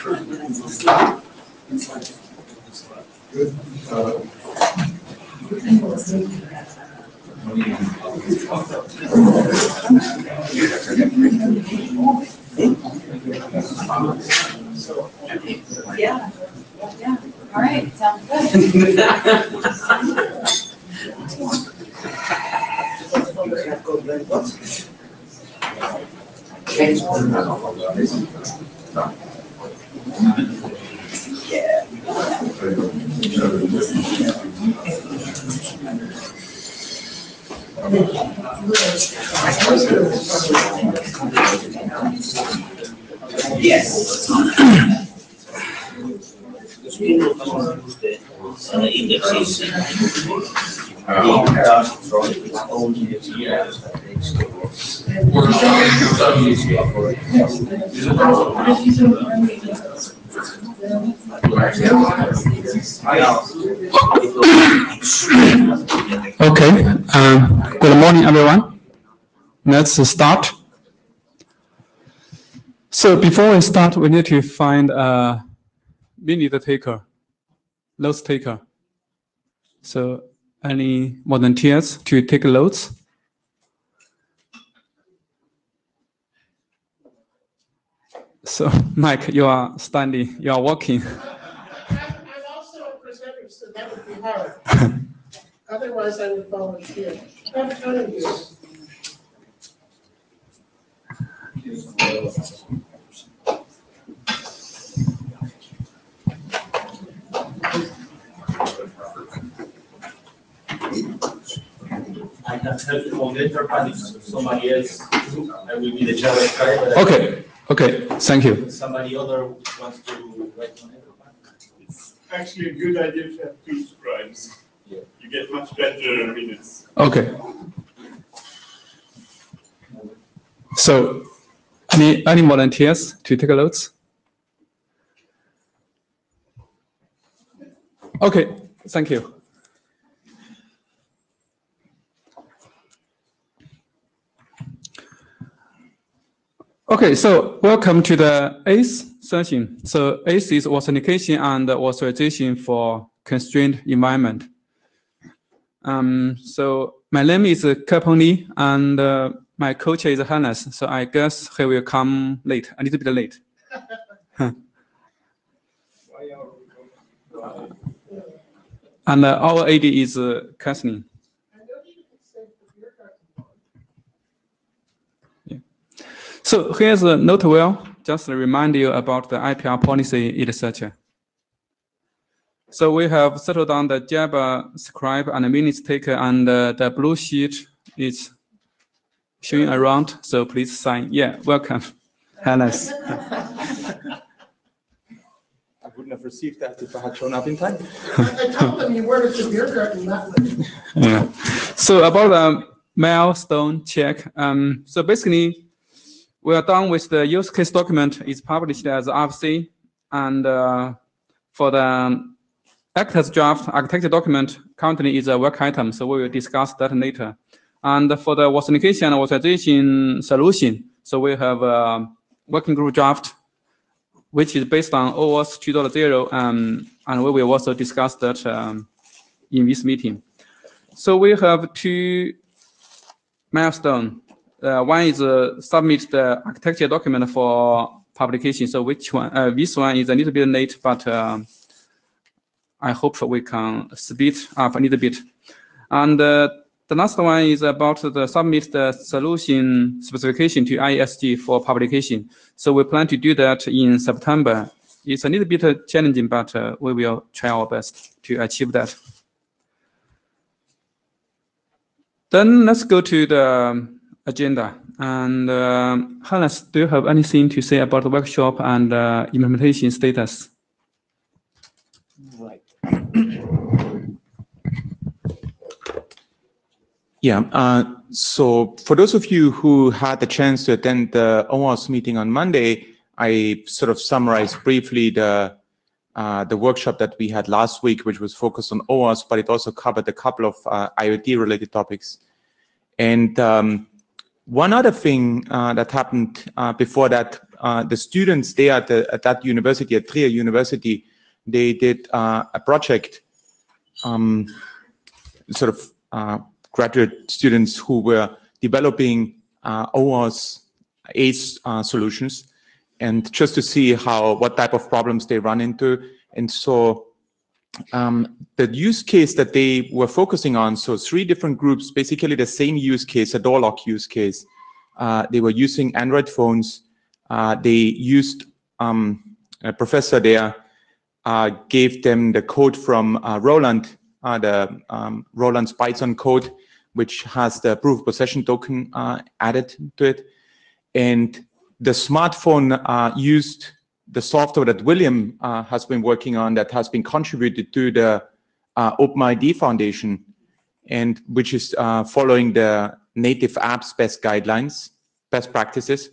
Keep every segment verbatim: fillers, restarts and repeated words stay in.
Good. Uh, Yeah. Yeah. All right. Sounds good. Yes. uh, indexes Okay, um, good morning, everyone. Let's start. So before we start, we need to find a minute taker, notes taker. So any volunteers to take notes? So Mike, you are standing, you are walking. I'm, I'm also a presenter, so that would be hard. Otherwise, I would volunteer. I'm telling you. I can help you later, but if somebody else, I will be the Java guy. But Okay, okay, thank you. somebody other wants to write on it. It's actually a good idea to have two scribes. Yeah. You get much better minutes. Okay. So any, any volunteers to take notes? Okay, thank you. Okay, so welcome to the eighth session. So eighth is authentication and authorization for constrained environment. Um, so my name is Kepeng Li, and uh, my coach is Hannes. So I guess he will come late, a little bit late. And uh, our A D is uh, Kathleen. Yeah. So here's a note well, just to remind you about the I P R policy, et cetera. So we have settled on the Java scribe and the minutes taker, and uh, the blue sheet is showing around. So please sign. Yeah, welcome, Hannes. I wouldn't have received that if I had shown up in time. I told them you weren't at the beer garden that late. Yeah. So about the milestone check. Um, so basically, we are done with the use case document. It's published as R F C, and uh, for the actors draft architecture document currently is a work item, so we will discuss that later. And for the authentication and authorization solution, so we have a working group draft, which is based on OAuth two point zero, um, and we will also discuss that um, in this meeting. So we have two milestones. Uh, one is uh, submit the architecture document for publication. So which one? Uh, this one is a little bit late, but uh, I hope we can speed up a little bit. And uh, the last one is about the submit the solution specification to I S G for publication. So we plan to do that in September. It's a little bit challenging, but uh, we will try our best to achieve that. Then let's go to the agenda. And uh, Hannes, do you have anything to say about the workshop and uh, implementation status? Right. Yeah, uh, so for those of you who had the chance to attend the OWASP meeting on Monday, I sort of summarized briefly the uh, the workshop that we had last week, which was focused on OWASP, but it also covered a couple of uh, IoT related topics. And um, one other thing uh, that happened uh, before that, uh, the students there at, the, at that university, at Trier University, they did uh, a project, um, sort of uh, graduate students who were developing uh, OWASP A C E uh, solutions, and just to see how, what type of problems they run into. And so um, the use case that they were focusing on, so three different groups, basically the same use case, a door lock use case. Uh, they were using Android phones. Uh, they used, um, a professor there uh, gave them the code from uh, Roland, uh, the um, Roland's Python code, which has the proof of possession token uh, added to it. And the smartphone uh, used the software that William uh, has been working on, that has been contributed to the uh, OpenID Foundation, and which is uh, following the native apps best guidelines, best practices.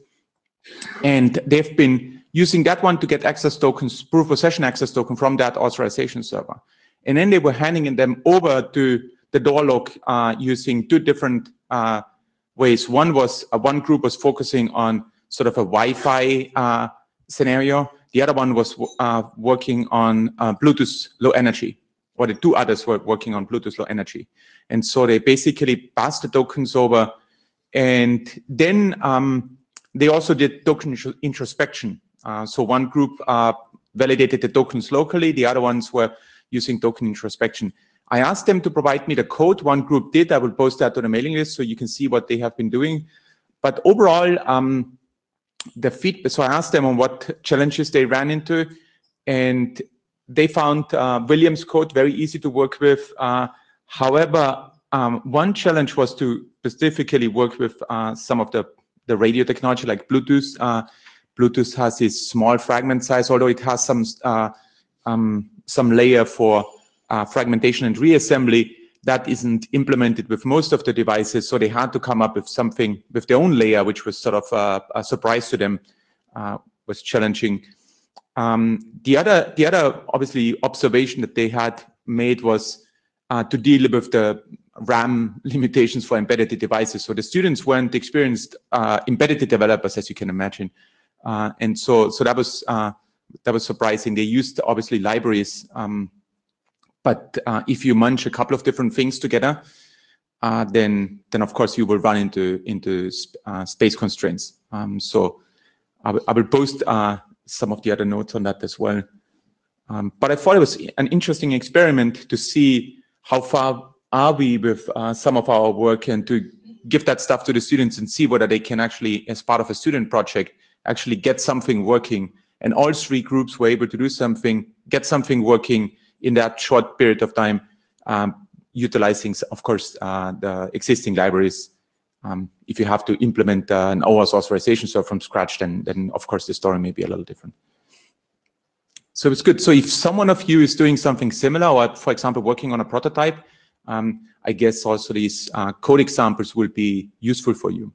And they've been using that one to get access tokens, proof of possession access token from that authorization server. And then they were handing them over to the door lock uh, using two different uh, ways. One was, uh, one group was focusing on sort of a Wi-Fi uh, scenario. The other one was uh, working on uh, Bluetooth low energy, or the two others were working on Bluetooth low energy. And so they basically passed the tokens over, and then um, they also did token introspection. Uh, so one group uh, validated the tokens locally, the other ones were using token introspection. I asked them to provide me the code. One group did. I will post that to the mailing list so you can see what they have been doing. But overall, um, the feedback, so I asked them on what challenges they ran into, and they found uh, William's code very easy to work with. Uh, however, um, one challenge was to specifically work with uh, some of the, the radio technology like Bluetooth. Uh, Bluetooth has this small fragment size, although it has some, uh, um, some layer for uh, fragmentation and reassembly. That isn't implemented with most of the devices, so they had to come up with something with their own layer, which was sort of uh, a surprise to them, uh, was challenging. Um, the other, the other obviously observation that they had made was uh, to deal with the RAM limitations for embedded devices. So the students weren't experienced uh, embedded developers, as you can imagine, uh, and so so that was uh, that was surprising. They used obviously libraries. Um, But uh, if you munch a couple of different things together, uh, then then of course you will run into into uh, space constraints. Um, so I, I will post uh, some of the other notes on that as well. Um, but I thought it was an interesting experiment to see how far are we with uh, some of our work, and to give that stuff to the students and see whether they can actually, as part of a student project, actually get something working. And all three groups were able to do something, get something working in that short period of time, um, utilizing, of course, uh, the existing libraries. Um, if you have to implement uh, an OWASP authorization server from scratch, then, then of course the story may be a little different. So it's good. So if someone of you is doing something similar, or for example, working on a prototype, um, I guess also these uh, code examples will be useful for you.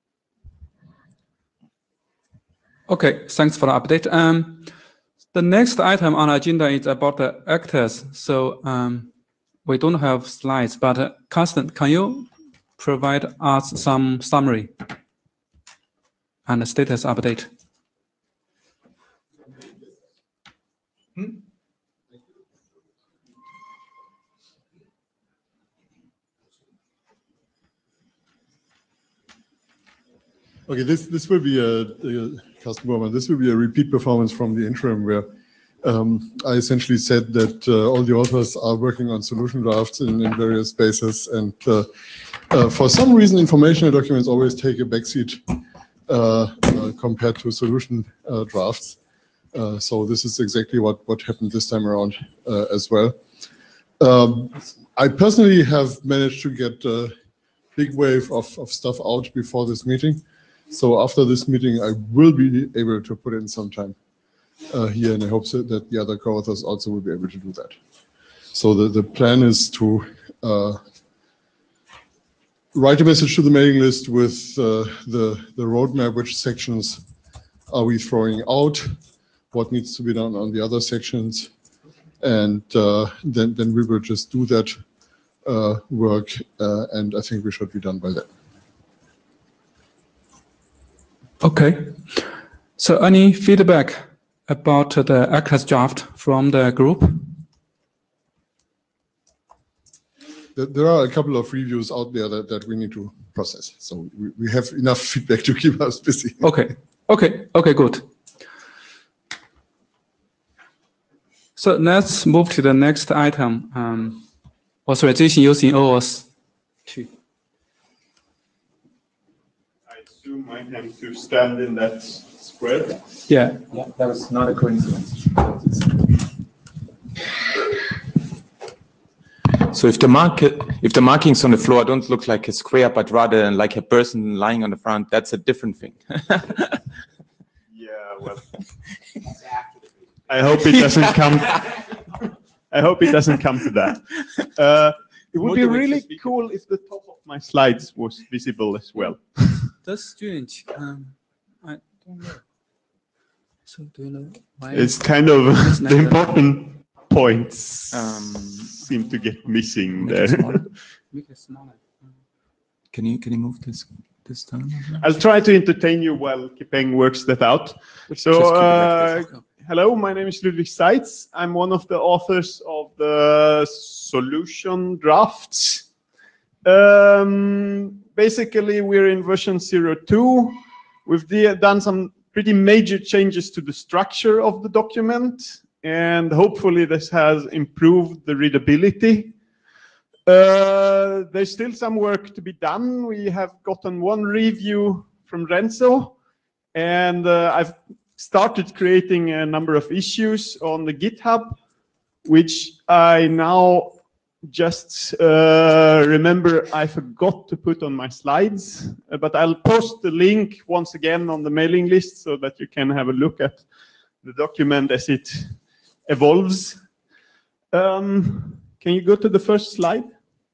Okay, thanks for the update. Um, The next item on our agenda is about the actors. So um, we don't have slides, but uh, Carsten, can you provide us some summary and a status update? Hmm? Okay, this this will be a, a Carsten Bormann, this will be a repeat performance from the interim, where um, I essentially said that uh, all the authors are working on solution drafts in, in various spaces, and uh, uh, for some reason, informational documents always take a backseat uh, uh, compared to solution uh, drafts. Uh, so this is exactly what what happened this time around uh, as well. Um, I personally have managed to get a big wave of, of stuff out before this meeting. So after this meeting, I will be able to put in some time uh, here, and I hope so that the other co-authors also will be able to do that. So the, the plan is to uh, write a message to the mailing list with uh, the, the roadmap, which sections are we throwing out, what needs to be done on the other sections, and uh, then, then we will just do that uh, work, uh, and I think we should be done by then. Okay. So any feedback about the Atlas draft from the group? There there are a couple of reviews out there that, that we need to process. So we, we have enough feedback to keep us busy. Okay. Okay. Okay. Good. So let's move to the next item. Um, authorization using O auth two. I assume I have to stand in that square. Yeah. Yeah, that was not a coincidence. So if the mark if the markings on the floor don't look like a square, but rather like a person lying on the front, that's a different thing. Yeah, well, I hope it doesn't come. I hope it doesn't come to that. Uh, it would be really cool if the top of my slides was visible as well. That's strange. Um, I don't know. So do you know why? It's kind of the important points Um, seem to get missing Make it there. smaller. Make it smaller. Can you can you move this this down? I'll try to entertain you while Kipeng works that out. So, Just keep it like uh, this. hello, my name is Ludwig Seitz. I'm one of the authors of the solution drafts. Um, basically, we're in version zero two. We've de- done some pretty major changes to the structure of the document, and hopefully this has improved the readability. Uh, there's still some work to be done. We have gotten one review from Renzo, and uh, I've started creating a number of issues on the GitHub, which I now just uh, remember I forgot to put on my slides, uh, but I'll post the link once again on the mailing list so that you can have a look at the document as it evolves. Um, can you go to the first slide?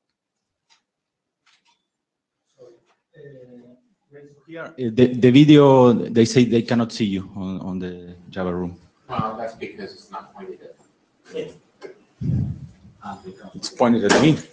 Here, the, the video, they say they cannot see you on, on the Java room. Well, that's because it's not pointed at. It's pointed at me.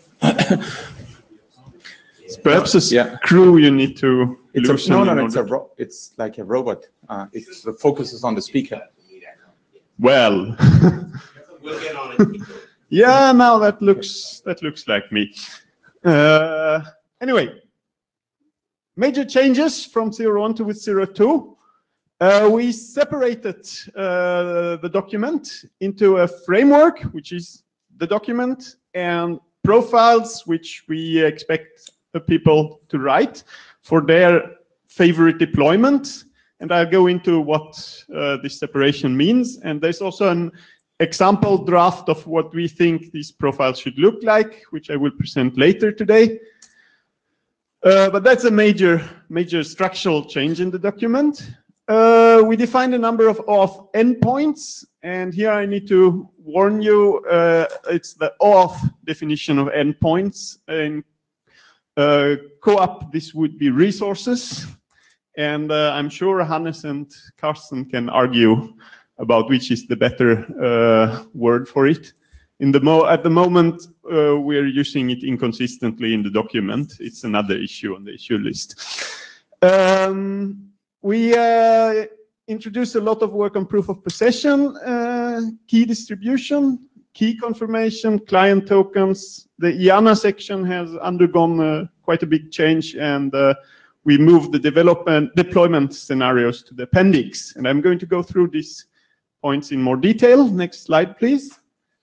It's perhaps a Yeah. screw you need to It's loosen a, no, no, in no, it's a order- ro- it's like a robot. Uh, it focuses on the speaker. Well, We'll get on it. yeah, now that looks that looks like me. Uh, anyway, major changes from zero one to with zero two. Uh, we separated uh, the document into a framework, which is the document, and profiles, which we expect the people to write for their favorite deployment. And I'll go into what uh, this separation means. And there's also an example draft of what we think these profiles should look like, which I will present later today. Uh, but that's a major, major structural change in the document. Uh, we defined a number of auth endpoints, and here I need to warn you, uh, it's the auth definition of endpoints. In uh, co-op, this would be resources, and uh, I'm sure Hannes and Carsten can argue about which is the better uh, word for it. In the mo at the moment, uh, we're using it inconsistently in the document. It's another issue on the issue list. Um, we uh, introduced a lot of work on proof of possession, uh, key distribution, key confirmation, client tokens. The I A N A section has undergone uh, quite a big change, and uh, we moved the development deployment scenarios to the appendix. And I'm going to go through these points in more detail. Next slide, please.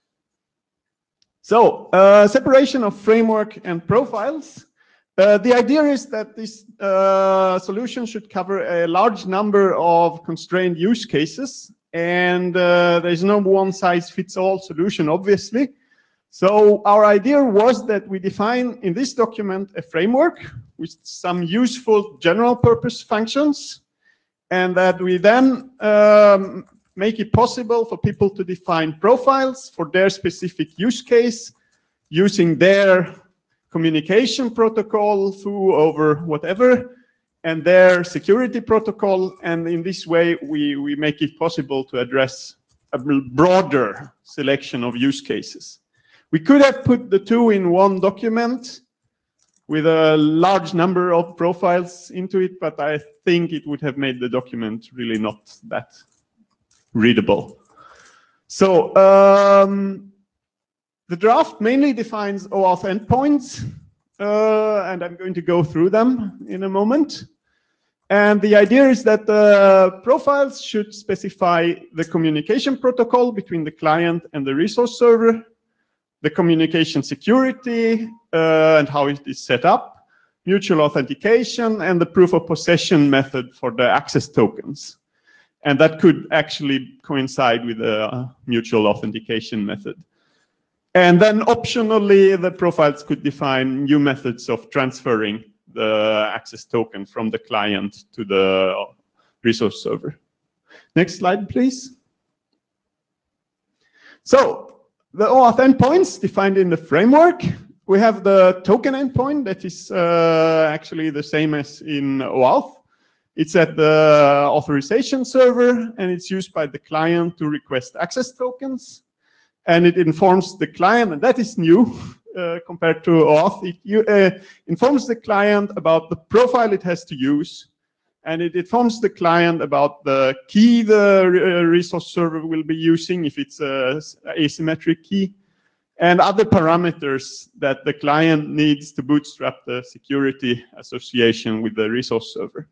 So, uh, separation of framework and profiles. Uh, the idea is that this uh, solution should cover a large number of constrained use cases, and uh, there's no one-size-fits-all solution, obviously. So our idea was that we define in this document a framework with some useful general-purpose functions, and that we then um, make it possible for people to define profiles for their specific use case using their communication protocol, foo over whatever, and their security protocol. And in this way, we, we make it possible to address a broader selection of use cases. We could have put the two in one document with a large number of profiles into it, but I think it would have made the document really not that readable. So um, the draft mainly defines OAuth endpoints, uh, and I'm going to go through them in a moment. And the idea is that the profiles should specify the communication protocol between the client and the resource server, the communication security uh, and how it is set up, mutual authentication, and the proof of possession method for the access tokens. And that could actually coincide with the mutual authentication method. And then optionally, the profiles could define new methods of transferring the access token from the client to the resource server. Next slide, please. So the OAuth endpoints defined in the framework. We have the token endpoint that is uh, actually the same as in OAuth. It's at the authorization server, and it's used by the client to request access tokens. And it informs the client, and that is new uh, compared to OAuth. It you, uh, informs the client about the profile it has to use, and it informs the client about the key the uh, resource server will be using, if it's a asymmetric key, and other parameters that the client needs to bootstrap the security association with the resource server.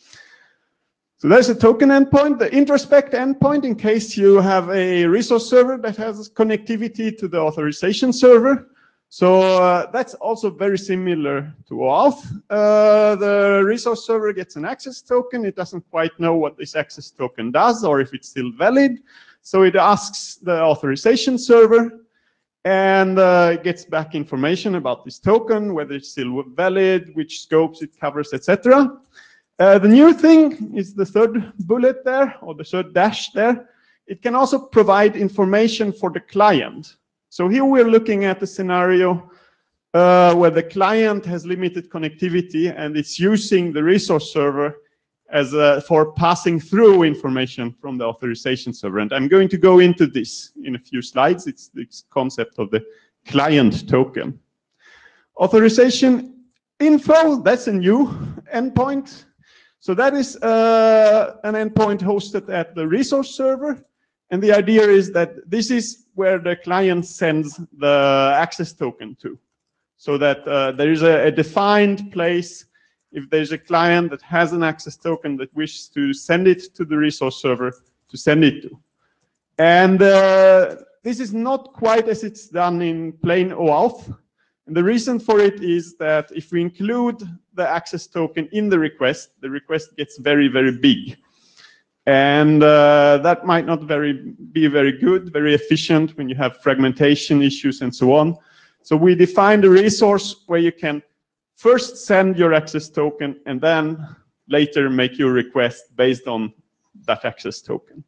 So there's a token endpoint, the introspect endpoint, in case you have a resource server that has connectivity to the authorization server. So uh, that's also very similar to OAuth. Uh, the resource server gets an access token. It doesn't quite know what this access token does or if it's still valid. So it asks the authorization server and uh, gets back information about this token, whether it's still valid, which scopes it covers, et cetera. Uh, the new thing is the third bullet there, or the third dash there. It can also provide information for the client. So here we're looking at a scenario uh, where the client has limited connectivity and it's using the resource server as a, for passing through information from the authorization server. And I'm going to go into this in a few slides. It's this concept of the client token. Authorization info, that's a new endpoint. So that is uh, an endpoint hosted at the resource server. And the idea is that this is where the client sends the access token to. So that uh, there is a, a defined place. If there's a client that has an access token that wishes to send it to the resource server, to send it to. And uh, this is not quite as it's done in plain OAuth. And the reason for it is that if we include the access token in the request, the request gets very, very big. And uh, that might not very, be very good, very efficient when you have fragmentation issues and so on. So we defined a resource where you can first send your access token and then later make your request based on that access token.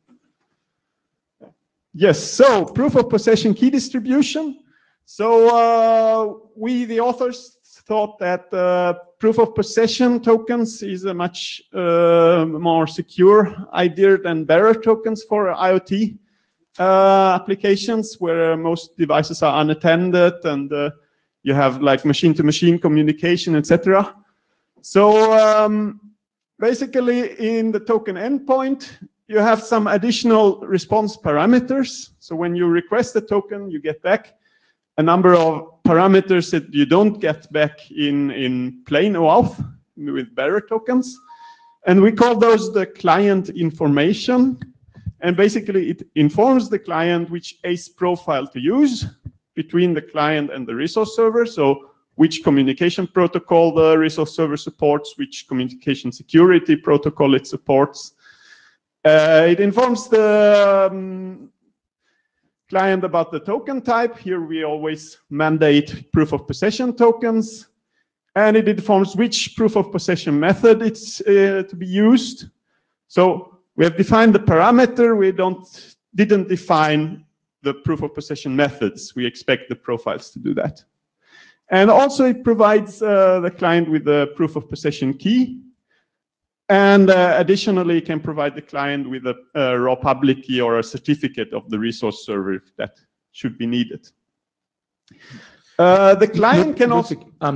Yes, so proof of possession key distribution. So uh, we, the authors, thought that uh, proof of possession tokens is a much uh, more secure idea than bearer tokens for IoT uh, applications where most devices are unattended and uh, you have like machine-to-machine communication, et cetera. So um, basically in the token endpoint, you have some additional response parameters. So when you request a token, you get back a number of parameters that you don't get back in, in plain OAuth with bearer tokens. And we call those the client information. And basically it informs the client which A C E profile to use between the client and the resource server. So which communication protocol the resource server supports, which communication security protocol it supports. Uh, it informs the um, client about the token type. Here we always mandate proof of possession tokens. And it informs which proof of possession method it's uh, to be used. So we have defined the parameter. We don't, didn't define the proof of possession methods. We expect the profiles to do that. And also it provides uh, the client with the proof of possession key. And uh, additionally, can provide the client with a, a raw public key or a certificate of the resource server if that should be needed. Uh, the client can also... Um,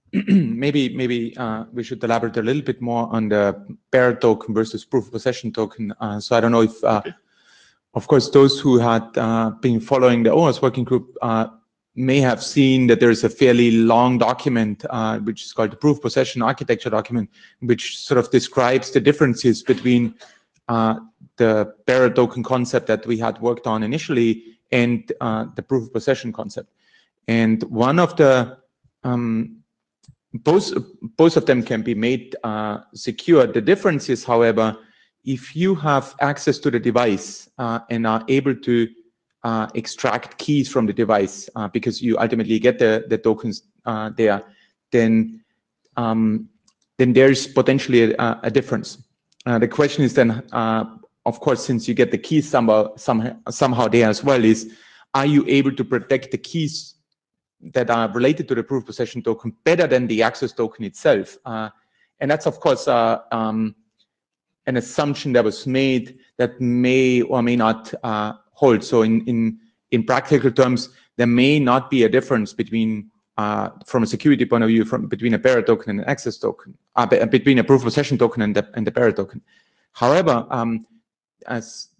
maybe maybe uh, we should elaborate a little bit more on the bearer token versus proof of possession token. Uh, so I don't know if, uh, okay. Of course, those who had uh, been following the OWASP working group uh, may have seen that there is a fairly long document, uh, which is called the proof of possession architecture document, which sort of describes the differences between uh, the bearer token concept that we had worked on initially and uh, the proof of possession concept. And one of the um, Both, both of them can be made uh, secure. The difference is, however, if you have access to the device uh, and are able to uh, extract keys from the device, uh, because you ultimately get the, the tokens uh, there, then, um, then there's potentially a, a difference. Uh, the question is then, uh, of course, since you get the keys somehow, somehow, somehow there as well, is are you able to protect the keys that are related to the proof of possession token better than the access token itself? Uh, and that's, of course, uh, um, an assumption that was made that may or may not uh, hold. So in, in, in practical terms, there may not be a difference between, uh, from a security point of view, from between a bearer token and an access token, uh, between a proof of possession token and the, and the bearer token. However, um, as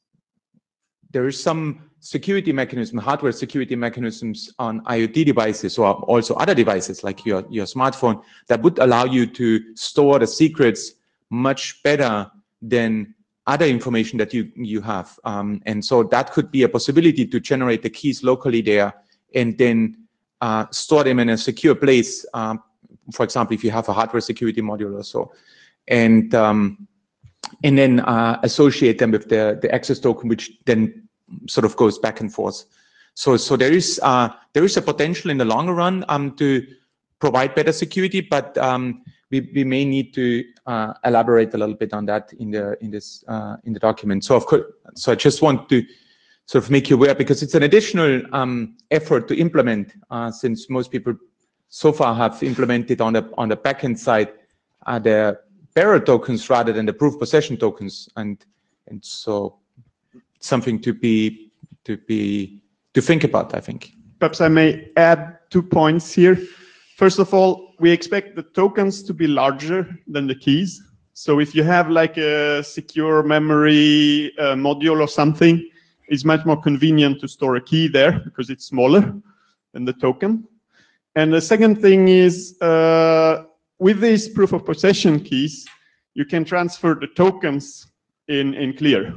there is some security mechanism, hardware security mechanisms on IoT devices or also other devices like your, your smartphone that would allow you to store the secrets much better than other information that you, you have. Um, and so that could be a possibility to generate the keys locally there and then uh, store them in a secure place. Um, for example, if you have a hardware security module or so. And, um, and then uh, associate them with the, the access token, which then sort of goes back and forth. So, so there is uh, there is a potential in the longer run um, to provide better security, but um, we, we may need to uh, elaborate a little bit on that in the in this uh, in the document. So of course, so I just want to sort of make you aware, because it's an additional um, effort to implement, uh, since most people so far have implemented on the on the backend side uh, the bearer tokens rather than the proof of possession tokens, and and so. Something to be to be to think about, I think. Perhaps I may add two points here. First of all, we expect the tokens to be larger than the keys. So if you have like a secure memory uh, module or something, it's much more convenient to store a key there because it's smaller than the token. And the second thing is, uh, with these proof of possession keys, you can transfer the tokens in, in clear.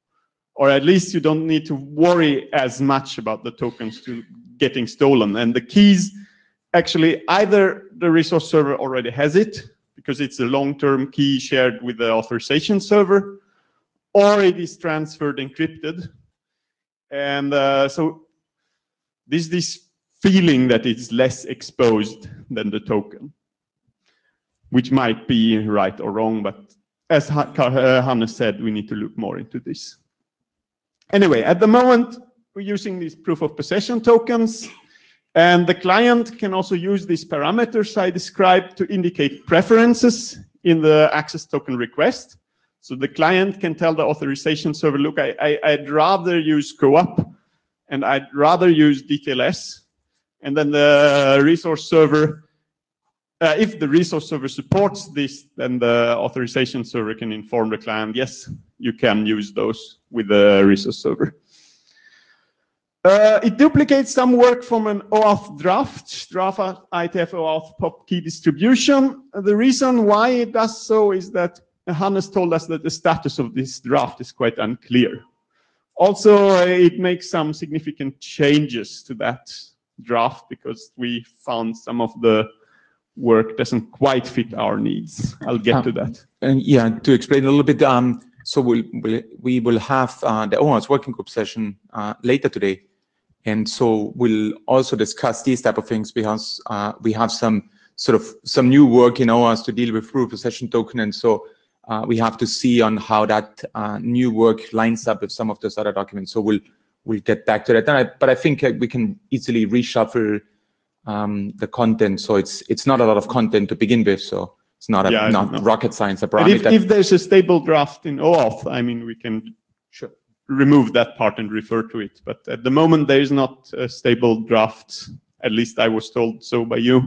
Or at least you don't need to worry as much about the tokens to getting stolen. And the keys, actually, either the resource server already has it, because it's a long-term key shared with the authorization server, or it is transferred encrypted. And uh, so this this feeling that it's less exposed than the token, which might be right or wrong, but as Hannes said, we need to look more into this. Anyway, at the moment, we're using these proof of possession tokens, and the client can also use these parameters I described to indicate preferences in the access token request. So the client can tell the authorization server, look, I, I, I'd rather use co-op, and I'd rather use D T L S. And then the resource server, uh, if the resource server supports this, then the authorization server can inform the client, yes, you can use those with the resource server. Uh, it duplicates some work from an OAuth draft, draft I T F OAuth pop key distribution. The reason why it does so is that Hannes told us that the status of this draft is quite unclear. Also, uh, it makes some significant changes to that draft because we found some of the work doesn't quite fit our needs. I'll get uh, to that. And yeah, to explain a little bit, um, so we'll, we'll, we will have uh, the OWASP working group session uh, later today. And so we'll also discuss these type of things because uh, we have some sort of some new work in OWASP to deal with proof of possession token. And so uh, we have to see on how that uh, new work lines up with some of those other documents. So we'll we'll get back to that. And I, but I think we can easily reshuffle um, the content. So it's it's not a lot of content to begin with. So it's not a, yeah, not rocket science. A but if, if there's a stable draft in OAuth, I mean, we can sure. remove that part and refer to it. But at the moment, there is not a stable draft. At least I was told so by you.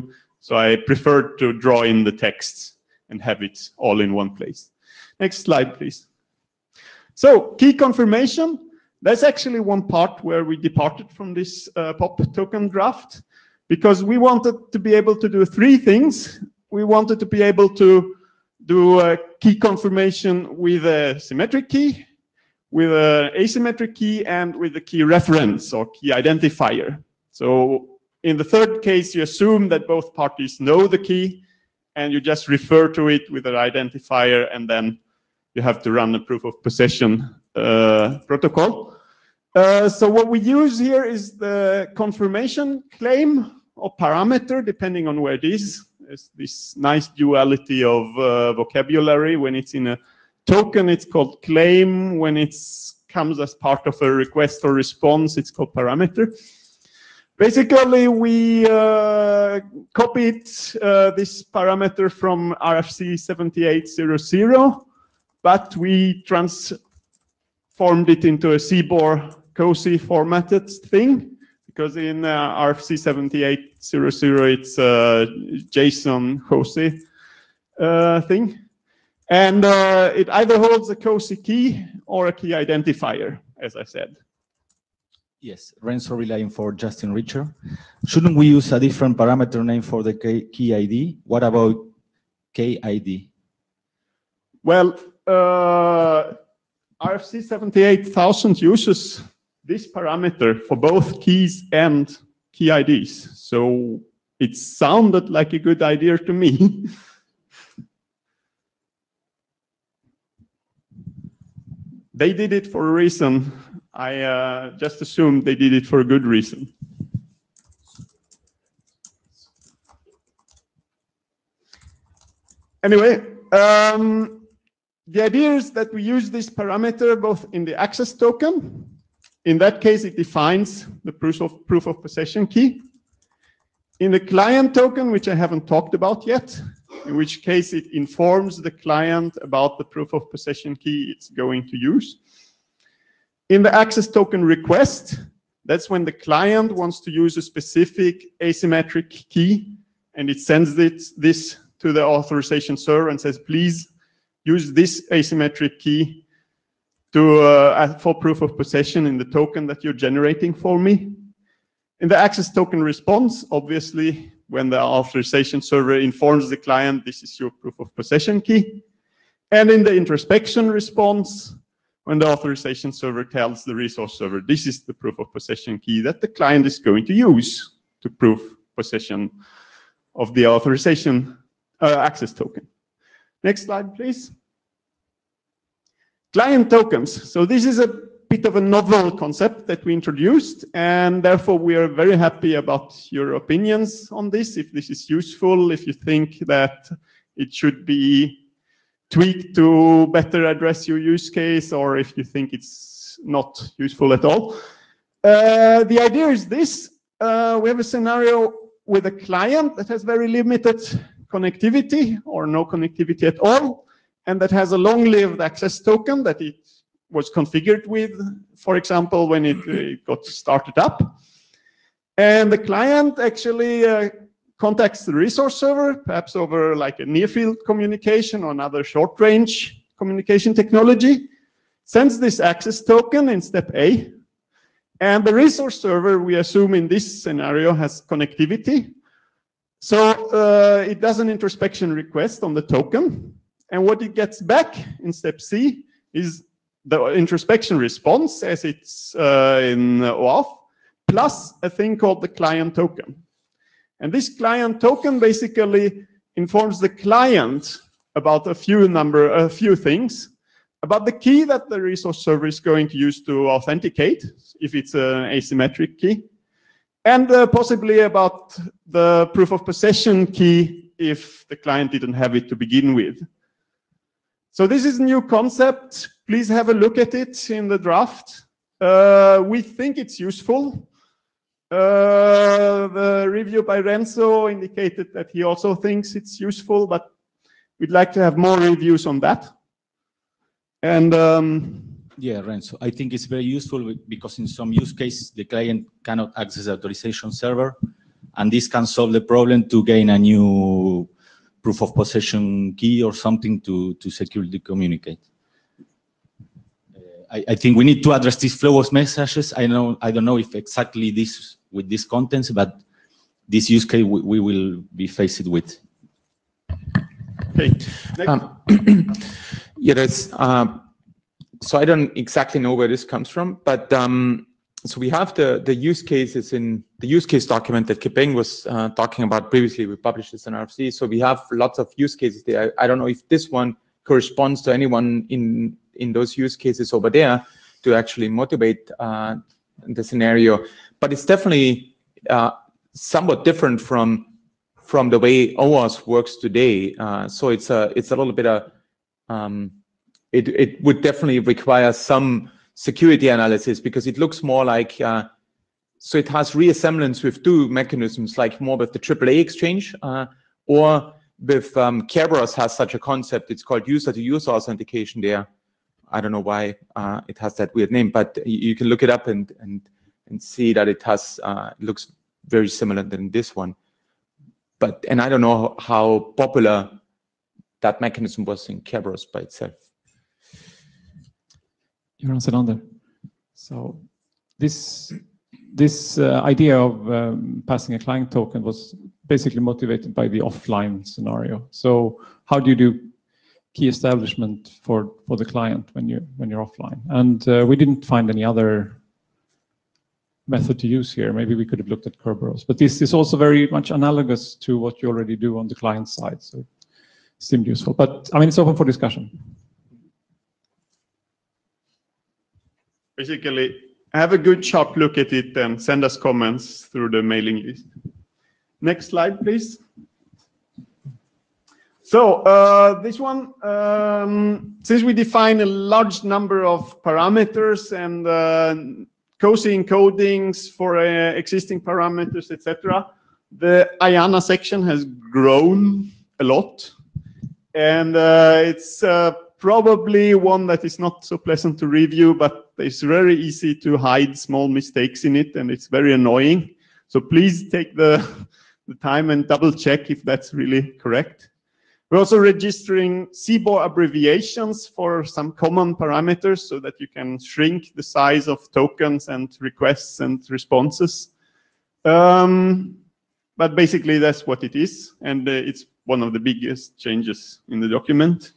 So I prefer to draw in the text and have it all in one place. Next slide, please. So key confirmation, that's actually one part where we departed from this uh, P O P token draft, because we wanted to be able to do three things. We wanted to be able to do a key confirmation with a symmetric key, with an asymmetric key, and with a key reference or key identifier. So in the third case, you assume that both parties know the key, and you just refer to it with an identifier, and then you have to run a proof of possession uh, protocol. Uh, so what we use here is the confirmation claim or parameter, depending on where it is. There's this nice duality of uh, vocabulary. When it's in a token, it's called claim. When it comes as part of a request or response, it's called parameter. Basically, we uh, copied uh, this parameter from R F C seventy-eight hundred, but we transformed it into a C B O R COSI formatted thing, because in uh, R F C seventy-eight hundred it's a JSON COSI uh, thing. And uh, it either holds a COSI key or a key identifier, as I said. Yes, Renzo relying for Justin Richer. Shouldn't we use a different parameter name for the key I D? What about K I D? Well, uh, R F C seventy-eight thousand uses this parameter for both keys and key I Ds. So it sounded like a good idea to me. They did it for a reason. I uh, just assumed they did it for a good reason. Anyway, um, the idea is that we use this parameter both in the access token. In that case, it defines the proof of, proof of possession key. In the client token, which I haven't talked about yet, in which case it informs the client about the proof of possession key it's going to use. In the access token request, that's when the client wants to use a specific asymmetric key, and it sends it, this to the authorization server and says, please use this asymmetric key to, uh, for proof of possession in the token that you're generating for me. In the access token response, obviously, when the authorization server informs the client, this is your proof of possession key. And in the introspection response, when the authorization server tells the resource server, this is the proof of possession key that the client is going to use to prove possession of the authorization uh, access token. Next slide, please. Client tokens. So this is a bit of a novel concept that we introduced, and therefore we are very happy about your opinions on this, if this is useful, if you think that it should be tweaked to better address your use case, or if you think it's not useful at all. Uh, the idea is this. Uh, we have a scenario with a client that has very limited connectivity or no connectivity at all, and that has a long-lived access token that it was configured with, for example, when it, it got started up. And the client actually uh, contacts the resource server, perhaps over like a near-field communication or another short-range communication technology, sends this access token in step A, and the resource server, we assume in this scenario, has connectivity. So uh, it does an introspection request on the token, and what it gets back in step C is the introspection response as it's uh, in OAuth, plus a thing called the client token. And this client token basically informs the client about a few number, a few things, about the key that the resource server is going to use to authenticate, if it's an asymmetric key, and uh, possibly about the proof of possession key if the client didn't have it to begin with. So this is a new concept. Please have a look at it in the draft. Uh, we think it's useful. Uh, the review by Renzo indicated that he also thinks it's useful, but we'd like to have more reviews on that. And um, yeah, Renzo, I think it's very useful because in some use cases, the client cannot access the authorization server. and this can solve the problem to gain a new proof of possession key or something to, to securely communicate. Uh, I, I think we need to address this flow of messages. I know I don't know if exactly this with these contents, but this use case we, we will be faced with. Okay. Um, yeah, that's, uh, so I don't exactly know where this comes from, but um, so we have the, the use cases in the use case document that Kipeng was uh, talking about previously. We published this in R F C, so we have lots of use cases there. I, I don't know if this one corresponds to anyone in, in those use cases over there to actually motivate uh, the scenario, but it's definitely uh, somewhat different from from the way OWASP works today. Uh, so it's a it's a little bit of um, it it would definitely require some security analysis because it looks more like uh, so it has reassemblance with two mechanisms, like more with the triple A exchange uh, or with um, Kerberos has such a concept. It's called user to user authentication. There, I don't know why uh, it has that weird name, but you, you can look it up and and and see that it has uh, looks very similar than this one. But, and I don't know how popular that mechanism was in Kerberos by itself. Joran Selander. So this, this uh, idea of um, passing a client token was basically motivated by the offline scenario. So how do you do key establishment for, for the client when, you, when you're offline? And uh, we didn't find any other method to use here. Maybe we could have looked at Kerberos, but this is also very much analogous to what you already do on the client side, so it seemed useful. But I mean, it's open for discussion. Basically, have a good sharp look at it and send us comments through the mailing list. Next slide, please. So uh, this one, um, since we define a large number of parameters and uh, cozy encodings for uh, existing parameters, et cetera, the I A N A section has grown a lot, and uh, it's uh, probably one that is not so pleasant to review, but it's very easy to hide small mistakes in it, and it's very annoying. So please take the, the time and double check if that's really correct. We're also registering C B O R abbreviations for some common parameters so that you can shrink the size of tokens and requests and responses. Um, but basically that's what it is, and uh, it's one of the biggest changes in the document.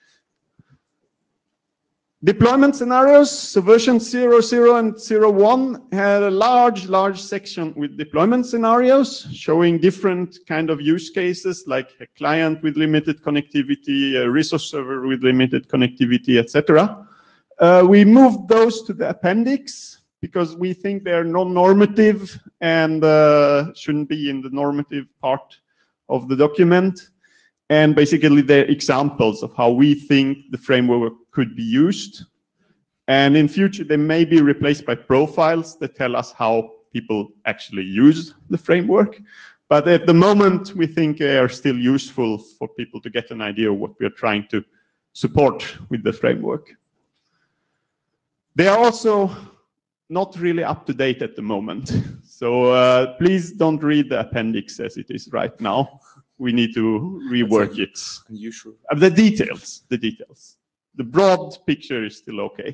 Deployment scenarios, so version zero, zero and zero one had a large, large section with deployment scenarios showing different kind of use cases like a client with limited connectivity, a resource server with limited connectivity, et cetera. Uh, we moved those to the appendix because we think they're non-normative and uh, shouldn't be in the normative part of the document. And basically they're examples of how we think the framework could be used. And in future, they may be replaced by profiles that tell us how people actually use the framework. But at the moment, we think they are still useful for people to get an idea of what we are trying to support with the framework. They are also not really up to date at the moment. So uh, please don't read the appendix as it is right now. We need to rework it. Unusual. Uh, the details, the details. The broad picture is still okay.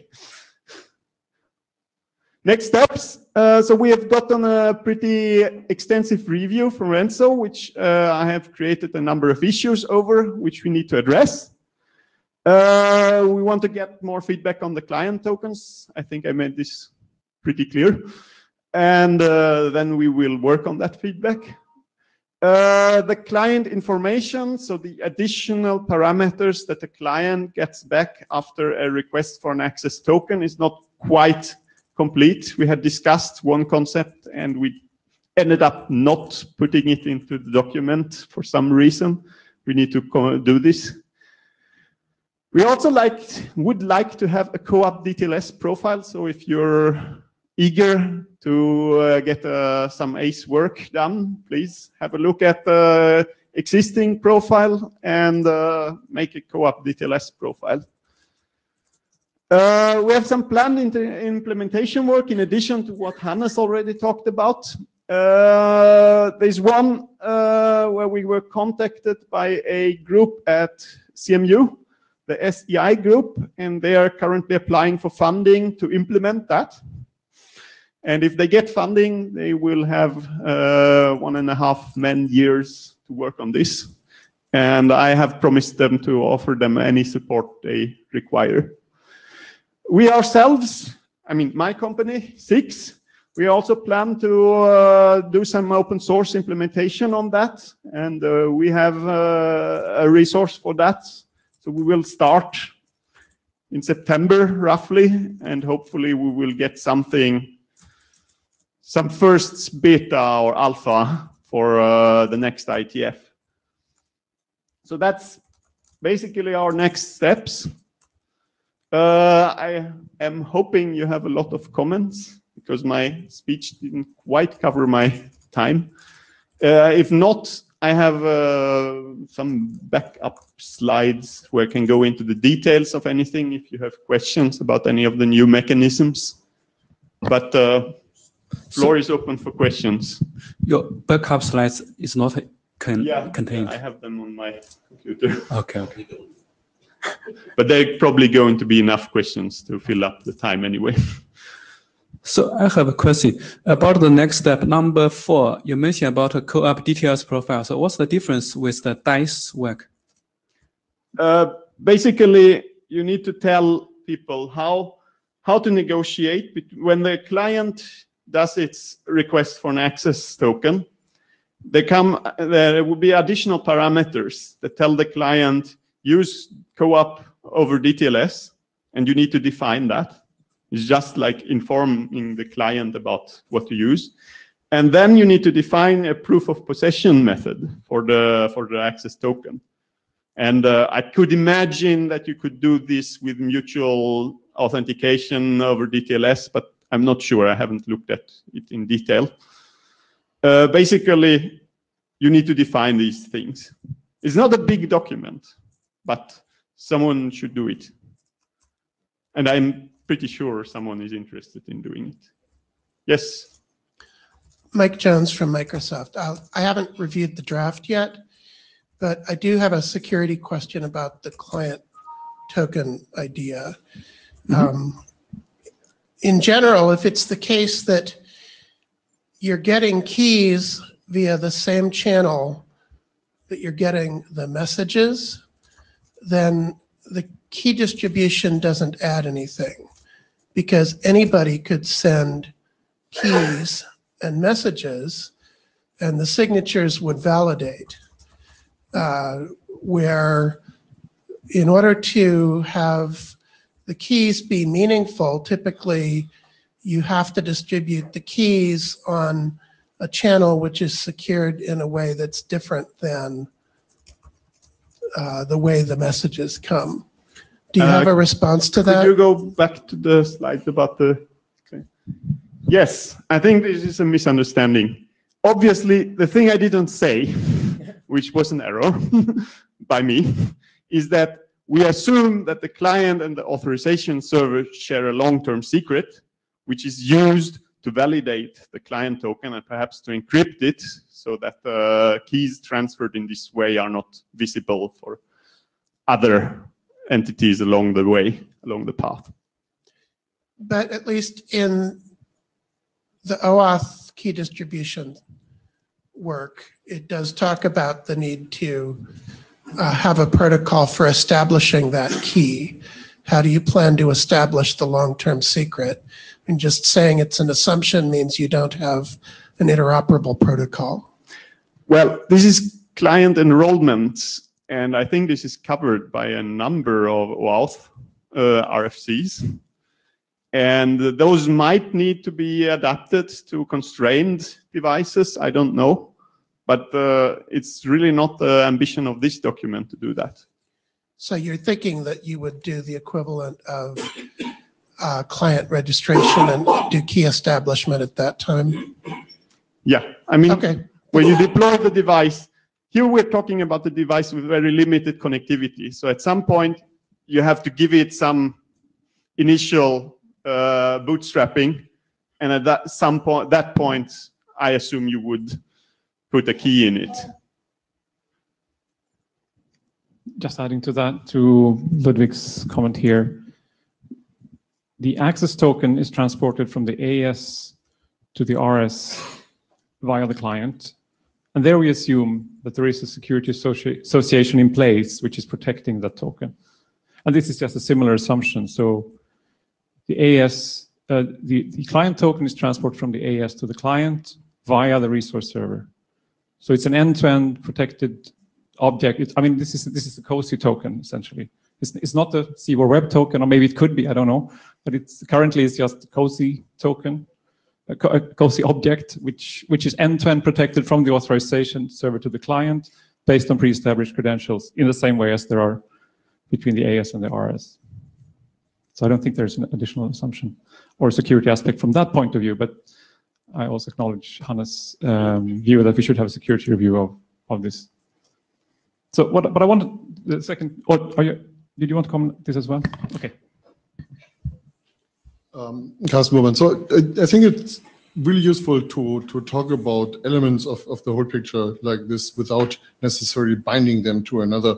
Next steps. Uh, so we have gotten a pretty extensive review from Renzo, which uh, I have created a number of issues over, which we need to address. Uh, we want to get more feedback on the client tokens. I think I made this pretty clear. And uh, then we will work on that feedback. Uh, the client information, so the additional parameters that the client gets back after a request for an access token is not quite complete. We had discussed one concept and we ended up not putting it into the document for some reason. We need to do this. We also like, would like to have a co-op D T L S profile. So if you're eager to uh, get uh, some ACE work done, please have a look at the existing profile and uh, make a co-op D T L S profile. Uh, we have some planned implementation work in addition to what Hannes already talked about. Uh, there's one uh, where we were contacted by a group at C M U, the S E I group, and they are currently applying for funding to implement that. And if they get funding, they will have uh, one and a half man years to work on this. And I have promised them to offer them any support they require. We ourselves, I mean, my company, Six, we also plan to uh, do some open source implementation on that. And uh, we have uh, a resource for that. So we will start in September, roughly, and hopefully we will get something, some first beta or alpha for uh, the next I T F. So that's basically our next steps. Uh, I am hoping you have a lot of comments because my speech didn't quite cover my time. Uh, if not, I have uh, some backup slides where I can go into the details of anything if you have questions about any of the new mechanisms. But uh, floor is open for questions. Your backup slides is not con yeah, contained. Yeah, I have them on my computer. Okay, okay. But they're probably going to be enough questions to fill up the time anyway. So I have a question about the next step, number four. You mentioned about a co-op details profile. So what's the difference with the DICE work? Uh, basically, you need to tell people how how to negotiate when the client does its request for an access token. They come. There will be additional parameters that tell the client use co-op over D T L S, and you need to define that. It's just like informing the client about what to use. And then you need to define a proof of possession method for the, for the access token. And uh, I could imagine that you could do this with mutual authentication over D T L S, but I'm not sure. I haven't looked at it in detail. Uh, basically, you need to define these things. It's not a big document, but someone should do it. And I'm pretty sure someone is interested in doing it. Yes? Mike Jones from Microsoft. I'll, I haven't reviewed the draft yet, but I do have a security question about the client token idea. Mm-hmm. Um, in general, if it's the case that you're getting keys via the same channel that you're getting the messages, then the key distribution doesn't add anything, because anybody could send keys and messages and the signatures would validate. Uh, where in order to have the keys be meaningful, typically you have to distribute the keys on a channel which is secured in a way that's different than uh, the way the messages come. Do you uh, have a response to that? Could you go back to the slide about the... Okay. Yes, I think this is a misunderstanding. Obviously, the thing I didn't say, which was an error by me, is that we assume that the client and the authorization server share a long-term secret, which is used to validate the client token and perhaps to encrypt it so that uh, keys transferred in this way are not visible for other entities along the way, along the path. But at least in the OAuth key distribution work, it does talk about the need to uh, have a protocol for establishing that key. How do you plan to establish the long-term secret? And just saying it's an assumption means you don't have an interoperable protocol. Well, this is client enrollment, and I think this is covered by a number of OAuth uh, R F Cs. And those might need to be adapted to constrained devices, I don't know. But uh, it's really not the ambition of this document to do that. So you're thinking that you would do the equivalent of uh, client registration and do key establishment at that time? Yeah, I mean, okay. When you deploy the device, here we're talking about the device with very limited connectivity. So at some point, you have to give it some initial uh, bootstrapping. And at that some point, that point, I assume you would put a key in it. Just adding to that, to Ludwig's comment here, the access token is transported from the A S to the R S via the client. And there we assume that there is a security associ association in place which is protecting that token. And this is just a similar assumption. So the A S, uh, the, the client token is transported from the A S to the client via the resource server. So it's an end-to-end protected object. It, I mean, this is this is the COSI token essentially. It's, it's not the C W A R Web token, or maybe it could be. I don't know. But it's currently it's just a COSI token, a, a COSI object, which which is end-to-end protected from the authorization server to the client based on pre-established credentials, in the same way as there are between the A S and the R S. So I don't think there's an additional assumption or security aspect from that point of view. But I also acknowledge Hannes' um, view that we should have a security review of of this. So what, but I wanted the second, or are you, did you want to comment this as well? Okay. Um, Carsten Buhrmann. So I, I think it's really useful to, to talk about elements of, of the whole picture like this without necessarily binding them to another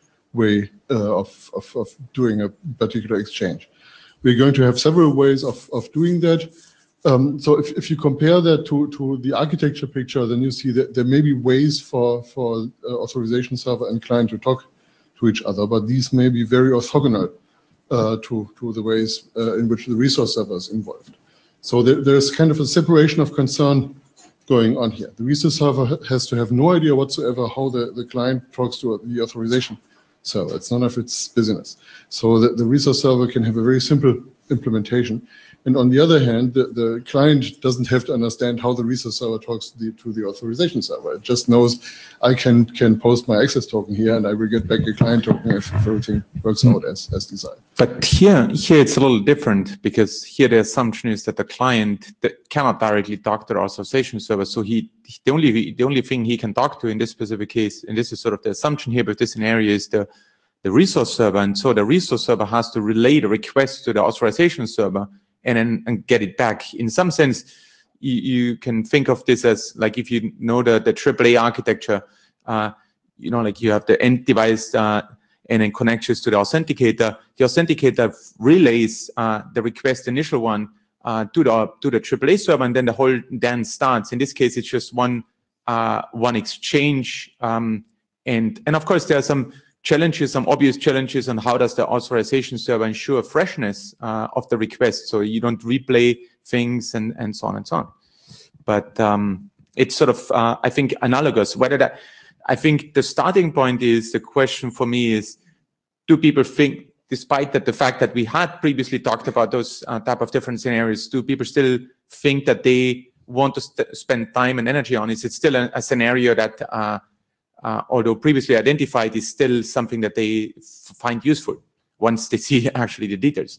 way uh, of, of, of doing a particular exchange. We're going to have several ways of, of doing that. Um, so if, if you compare that to, to the architecture picture, then you see that there may be ways for, for uh, authorization server and client to talk to each other, but these may be very orthogonal uh, to, to the ways uh, in which the resource server is involved. So there, there's kind of a separation of concern going on here. The resource server has to have no idea whatsoever how the, the client talks to the authorization server. It's none of its business. So the, the resource server can have a very simple implementation. And on the other hand, the, the client doesn't have to understand how the resource server talks to the, to the authorization server. It just knows I can, can post my access token here and I will get back a client token if, if everything works out as, as desired. But here, here it's a little different, because here the assumption is that the client that cannot directly talk to the authorization server. So he, the only, the only thing he can talk to in this specific case, and this is sort of the assumption here, but this scenario is the, the resource server. And so the resource server has to relay the request to the authorization server and then and get it back. In some sense, you, you can think of this as like, if you know the, the triple A architecture, uh, you know, like you have the end device uh, and then connections to the authenticator. The authenticator relays uh, the request initial one uh, to the to the triple A server, and then the whole dance starts. In this case, it's just one uh, one exchange, um, and and of course there are some challenges, some obvious challenges on how does the authorization server ensure freshness uh, of the request, so you don't replay things and, and so on and so on. But um, it's sort of, uh, I think, analogous. Whether that, I think the starting point is, the question for me is, do people think, despite that the fact that we had previously talked about those uh, type of different scenarios, do people still think that they want to st spend time and energy on? Is it still a, a scenario that uh, Uh, although previously identified, is still something that they find useful once they see actually the details?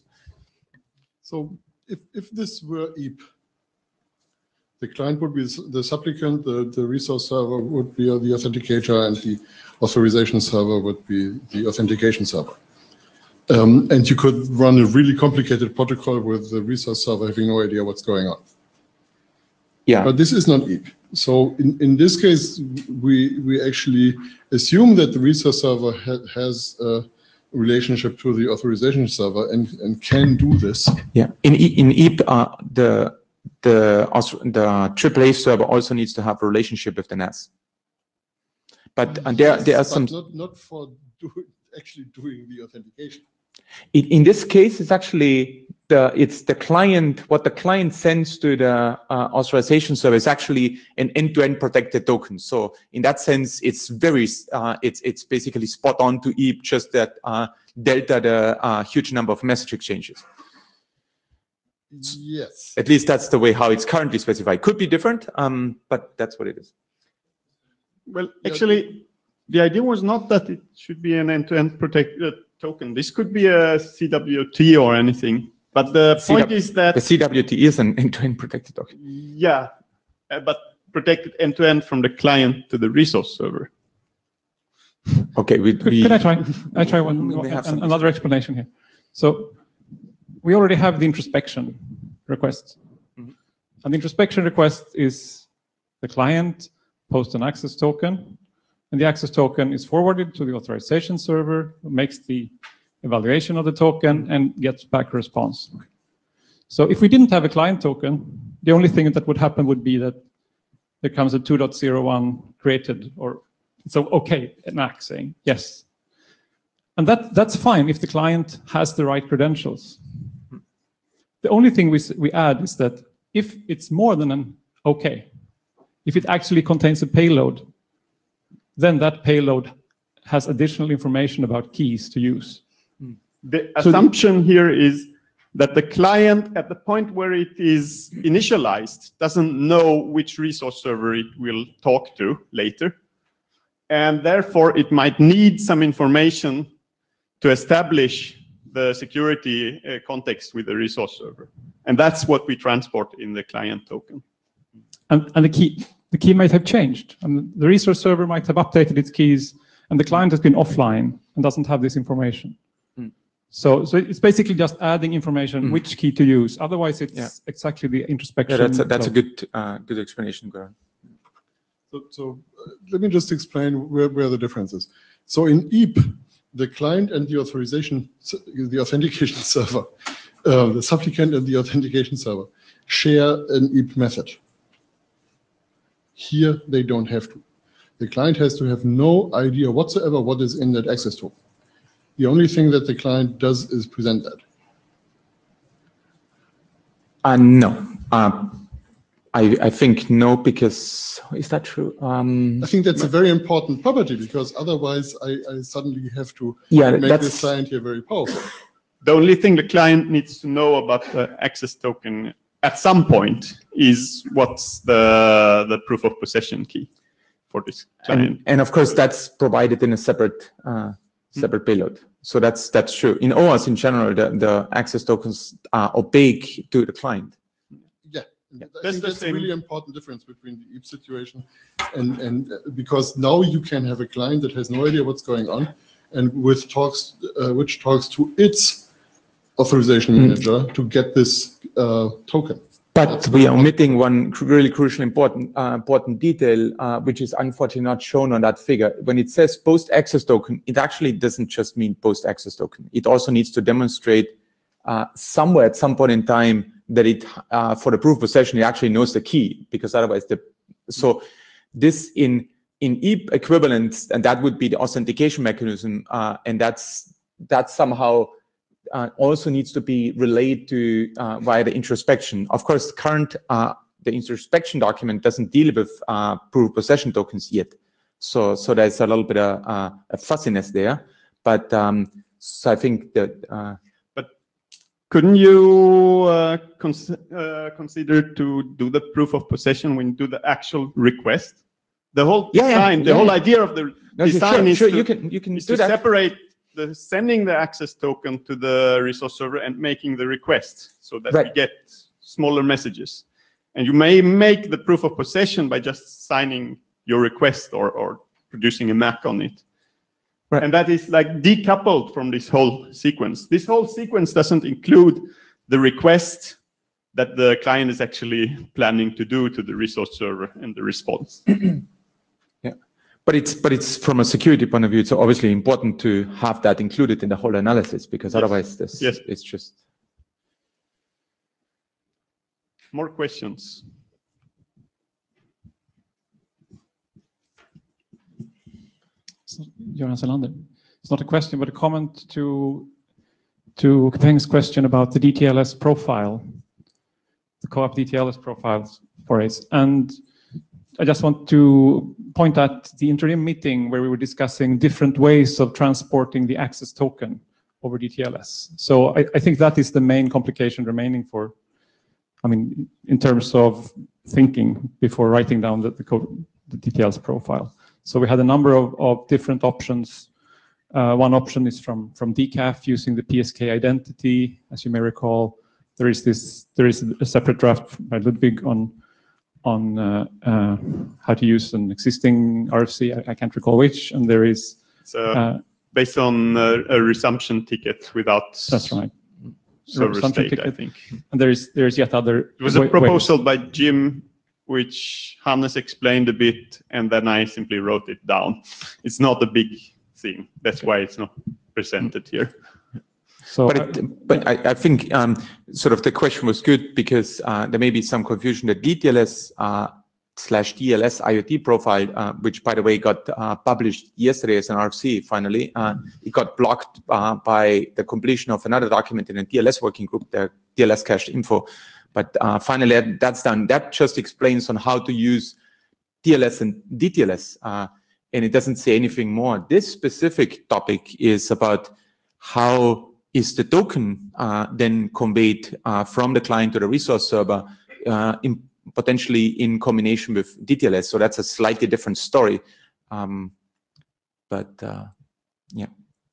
So if, if this were E A P, the client would be the supplicant, the, the resource server would be the authenticator, and the authorization server would be the authentication server. Um, and you could run a really complicated protocol with the resource server having no idea what's going on. Yeah. But this is not E A P. So in, in this case, we, we actually assume that the resource server ha has a relationship to the authorization server and, and can do this. Yeah. In, in E A P, uh, the, the, the triple A server also needs to have a relationship with the N A S. But uh, there, Yes, there are but some... Not, not for do, actually doing the authentication. In, in this case, it's actually the it's the client. What the client sends to the uh, authorization server is actually an end-to-end protected token. So in that sense, it's very uh, it's it's basically spot on to E A P, just that uh, delta the uh, huge number of message exchanges. Yes. At least that's the way how it's currently specified. Could be different, um, but that's what it is. Well, actually, the idea was not that it should be an end-to-end protected token. This could be a C W T or anything. But the point is that the C W T is an end-to-end protected token. Yeah, uh, but protected end-to-end from the client to the resource server. Okay, we, could, we could I try? I try one, we have an, another explanation here. So we already have the introspection request, mm-hmm. and the introspection request is The client posts an access token, and the access token is forwarded to the authorization server, who makes the evaluation of the token and gets back a response. So if we didn't have a client token, the only thing that would happen would be that there comes a two point zero one created, or so okay, an A C saying yes. And that, that's fine if the client has the right credentials. The only thing we, we add is that if it's more than an okay, if it actually contains a payload, then that payload has additional information about keys to use. The assumption here is that the client, at the point where it is initialized, doesn't know which resource server it will talk to later. And therefore, it might need some information to establish the security uh, context with the resource server. And that's what we transport in the client token. And, and the key the key might have changed. And the resource server might have updated its keys, and the client has been offline and doesn't have this information. Mm. So, so it's basically just adding information, mm. which key to use. Otherwise, it's yeah. exactly the introspection. Yeah, that's a, that's a good uh, good explanation, Goran. So, so uh, let me just explain where, where the difference is. So in E A P, the client and the authorization, the authentication server, uh, the supplicant and the authentication server share an E A P method. Here, they don't have to. The client has to have no idea whatsoever what is in that access token. The only thing that the client does is present that. Uh, no. Uh, I, I think no, because, is that true? Um, I think that's a very important property, because otherwise I, I suddenly have to yeah, make that's, this client here very powerful. The only thing the client needs to know about the access token at some point is what's the, the proof of possession key for this client. And, and of course, that's provided in a separate uh, separate mm. payload. So that's that's true. In OAuth in general, the, the access tokens are opaque to the client. Yeah, yeah. I that's think that's same. a really important difference between the E A P situation and, and uh, because now you can have a client that has no idea what's going on, and with talks, uh, which talks to its authorization mm. manager to get this uh, token. But That's we are omitting one really crucial important uh, important detail, uh, which is unfortunately not shown on that figure. When it says post access token, it actually doesn't just mean post access token. It also needs to demonstrate uh, somewhere at some point in time that it, uh, for the proof of possession, it actually knows the key, because otherwise the, so this in, in E A P equivalent, and that would be the authentication mechanism, uh, and that's, that's somehow Uh, also needs to be relayed to uh, via the introspection. Of course, current uh, the introspection document doesn't deal with uh, proof of possession tokens yet, so so there's a little bit of uh, a fuzziness there. But um, so I think that. Uh, but couldn't you uh, cons uh, consider to do the proof of possession when you do the actual request? The whole yeah, design, yeah, the yeah. whole idea of the no, design sure, is sure, to, you can you can is do to that. separate the sending the access token to the resource server and making the request, so that right. we get smaller messages. And you may make the proof of possession by just signing your request or, or producing a M A C on it. Right. And that is like decoupled from this whole sequence. This whole sequence doesn't include the request that the client is actually planning to do to the resource server and the response. But it's but it's from a security point of view, it's obviously important to have that included in the whole analysis, because yes. otherwise this yes. it's just. More questions? Jonas Elander. It's not a question, but a comment to to Peng's question about the D T L S profile, the co-op D T L S profiles for A C E. And I just want to point at the interim meeting where we were discussing different ways of transporting the access token over D T L S. So I, I think that is the main complication remaining for, I mean, in terms of thinking before writing down the, the, code, the D T L S profile. So we had a number of, of different options. Uh, one option is from, from D C A F using the P S K identity. As you may recall, there is this, there is a separate draft by Ludwig on on uh, uh, how to use an existing R F C, I, I can't recall which, and there is... So uh, based on uh, a resumption ticket without... That's right. Server state, ticket. I think. And there is, there is yet other... It was a proposal by Jim which Hannes explained a bit, and then I simply wrote it down. It's not a big thing. That's why it's not presented here. So, But, it, but I, I think um, sort of the question was good because uh, there may be some confusion that D T L S uh, slash D L S IoT profile, uh, which by the way got uh, published yesterday as an R F C finally, uh, it got blocked uh, by the completion of another document in a D L S working group, the D L S cached info. But uh, finally that's done. That just explains on how to use D L S and D T L S, uh, and it doesn't say anything more. This specific topic is about how is the token uh, then conveyed uh, from the client to the resource server, uh, in, potentially in combination with D T L S. So that's a slightly different story. Um, but uh, yeah.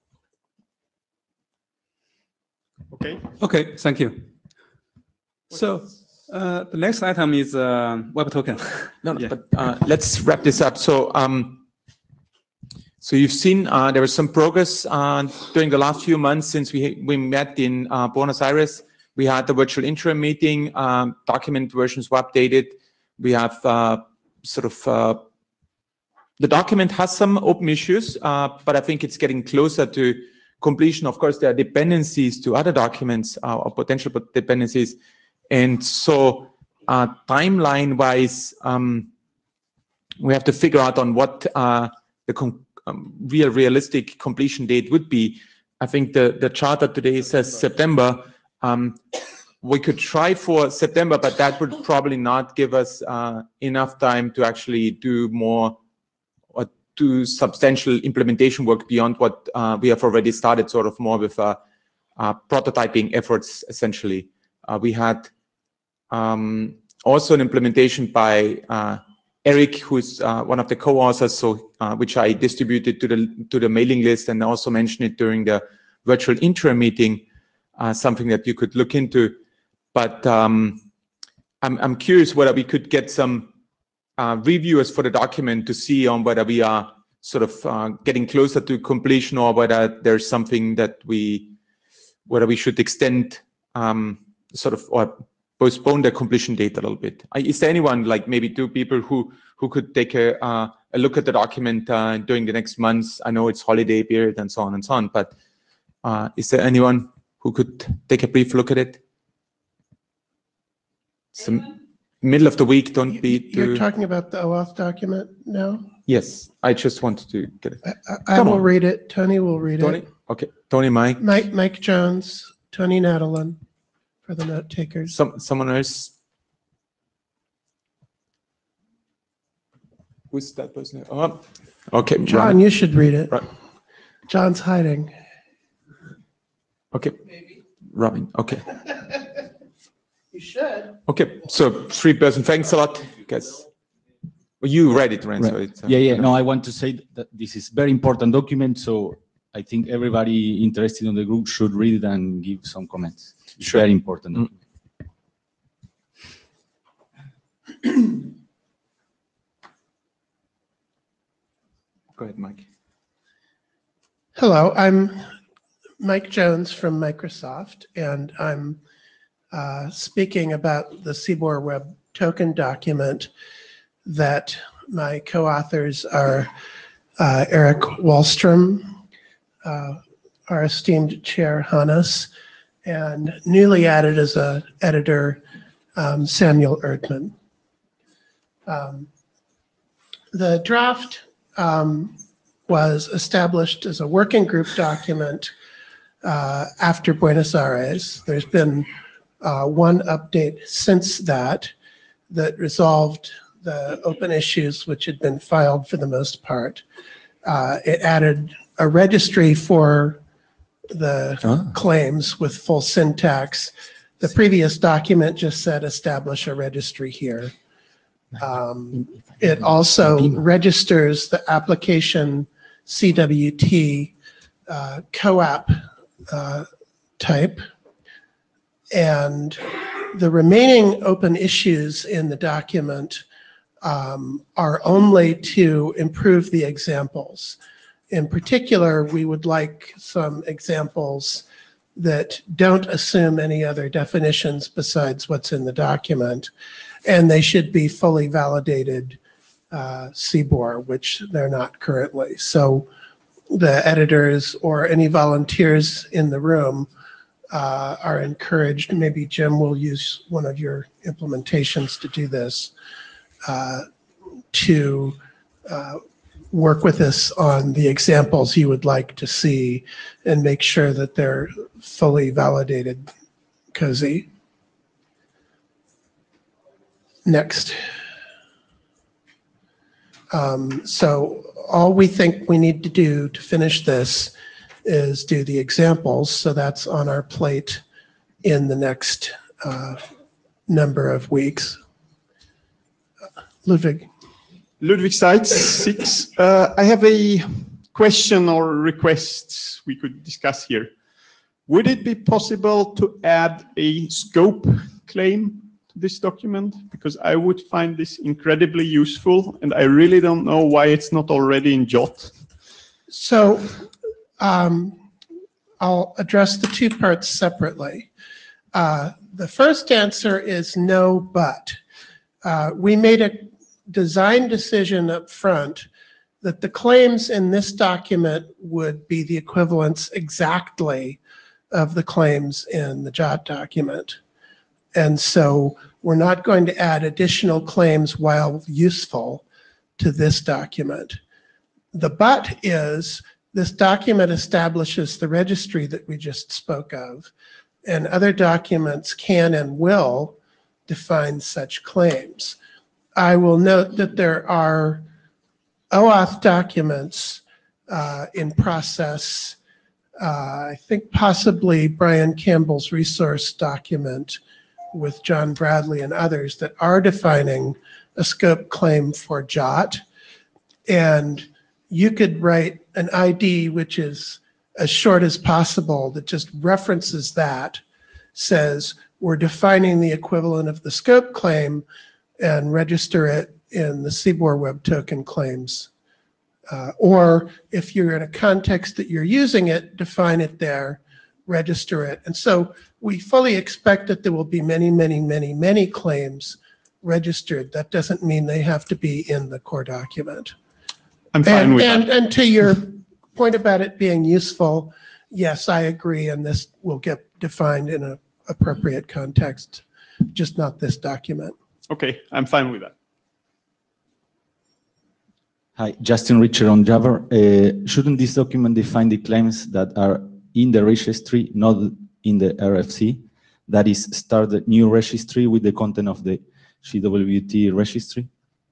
Okay. Okay, thank you. So uh, the next item is uh, web token. No, no Yeah. but uh, let's wrap this up. So, um, so you've seen uh, there was some progress uh, during the last few months since we we met in uh, Buenos Aires. We had the virtual interim meeting. Um, document versions were updated. We have uh, sort of uh, the document has some open issues, uh, but I think it's getting closer to completion. Of course, there are dependencies to other documents uh, or potential dependencies. And so uh, timeline-wise, um, we have to figure out on what uh, the com um, real realistic completion date would be. I think the, the charter today says September. Um, we could try for September, but that would probably not give us uh, enough time to actually do more or do substantial implementation work beyond what uh, we have already started, sort of more with uh, uh, prototyping efforts, essentially. Uh, we had um, also an implementation by uh, Eric, who's uh, one of the co-authors, so uh, which I distributed to the to the mailing list and also mentioned it during the virtual interim meeting, uh, something that you could look into. But um, I'm I'm curious whether we could get some uh, reviewers for the document to see on whether we are sort of uh, getting closer to completion or whether there's something that we whether we should extend um, sort of or postpone the completion date a little bit. Is there anyone, like maybe two people who who could take a uh, a look at the document uh, during the next months? I know it's holiday period and so on and so on, but uh, is there anyone who could take a brief look at it? It's the middle of the week. Don't be too... You're talking about the OAuth document now? Yes, I just wanted to get it. I, I, I will on. read it. Tony will read Tony? it. Okay, Tony, Mike. Mike, Mike Jones, Tony Nadelin for the note takers. Some someone else. Who's that person? Oh, okay. John, Robin. you should read it. Right. John's hiding. Okay. Maybe. Robin. Okay. You should. Okay. So three person. Thanks a lot, guys. Well, you read it, Renzo. Right. It's, uh, yeah, yeah. No, I want to say that this is very important document. So I think everybody interested in the group should read it and give some comments. It's sure. Very important. Mm. Go ahead, Mike. Hello, I'm Mike Jones from Microsoft, and I'm uh, speaking about the C B O R Web Token document that my co-authors are uh, Eric Wallstrom, uh, our esteemed chair, Hannes, and newly added as an editor, um, Samuel Erdman. Um, the draft um, was established as a working group document uh, after Buenos Aires. There's been uh, one update since that that resolved the open issues which had been filed for the most part. Uh, it added a registry for the oh. claims with full syntax. The previous document just said establish a registry here. Um, it also registers the application C W T uh, CoAP uh, type. And the remaining open issues in the document um, are only to improve the examples. In particular, we would like some examples that don't assume any other definitions besides what's in the document. And they should be fully validated uh, C B O R, which they're not currently. So the editors or any volunteers in the room uh, are encouraged, maybe Jim will use one of your implementations to do this, uh, to uh, work with us on the examples you would like to see and make sure that they're fully validated. Cozy. Next. Um, so all we think we need to do to finish this is do the examples. So that's on our plate in the next uh, number of weeks. Ludwig. Ludwig Seitz, six. Uh, I have a question or request we could discuss here. Would it be possible to add a scope claim to this document? Because I would find this incredibly useful, and I really don't know why it's not already in J O T. So um, I'll address the two parts separately. Uh, the first answer is no, but. Uh, we made a design decision up front that the claims in this document would be the equivalents exactly of the claims in the J O T document. And so we're not going to add additional claims while useful to this document. The but is this document establishes the registry that we just spoke of, and other documents can and will define such claims. I will note that there are OAuth documents uh, in process. Uh, I think possibly Brian Campbell's resource document with John Bradley and others that are defining a scope claim for J O T. And you could write an I D which is as short as possible that just references that, says we're defining the equivalent of the scope claim, and register it in the C B O R Web Token claims. Uh, or if you're in a context that you're using it, define it there, register it. And so we fully expect that there will be many, many, many, many claims registered. That doesn't mean they have to be in the core document. I'm fine and, with and, that. And to your point about it being useful, yes, I agree, and this will get defined in an appropriate context, just not this document. Okay, I'm fine with that. Hi, Justin Richard on Java. Uh, shouldn't this document define the claims that are in the registry, not in the R F C? That is, start the new registry with the content of the G W T registry?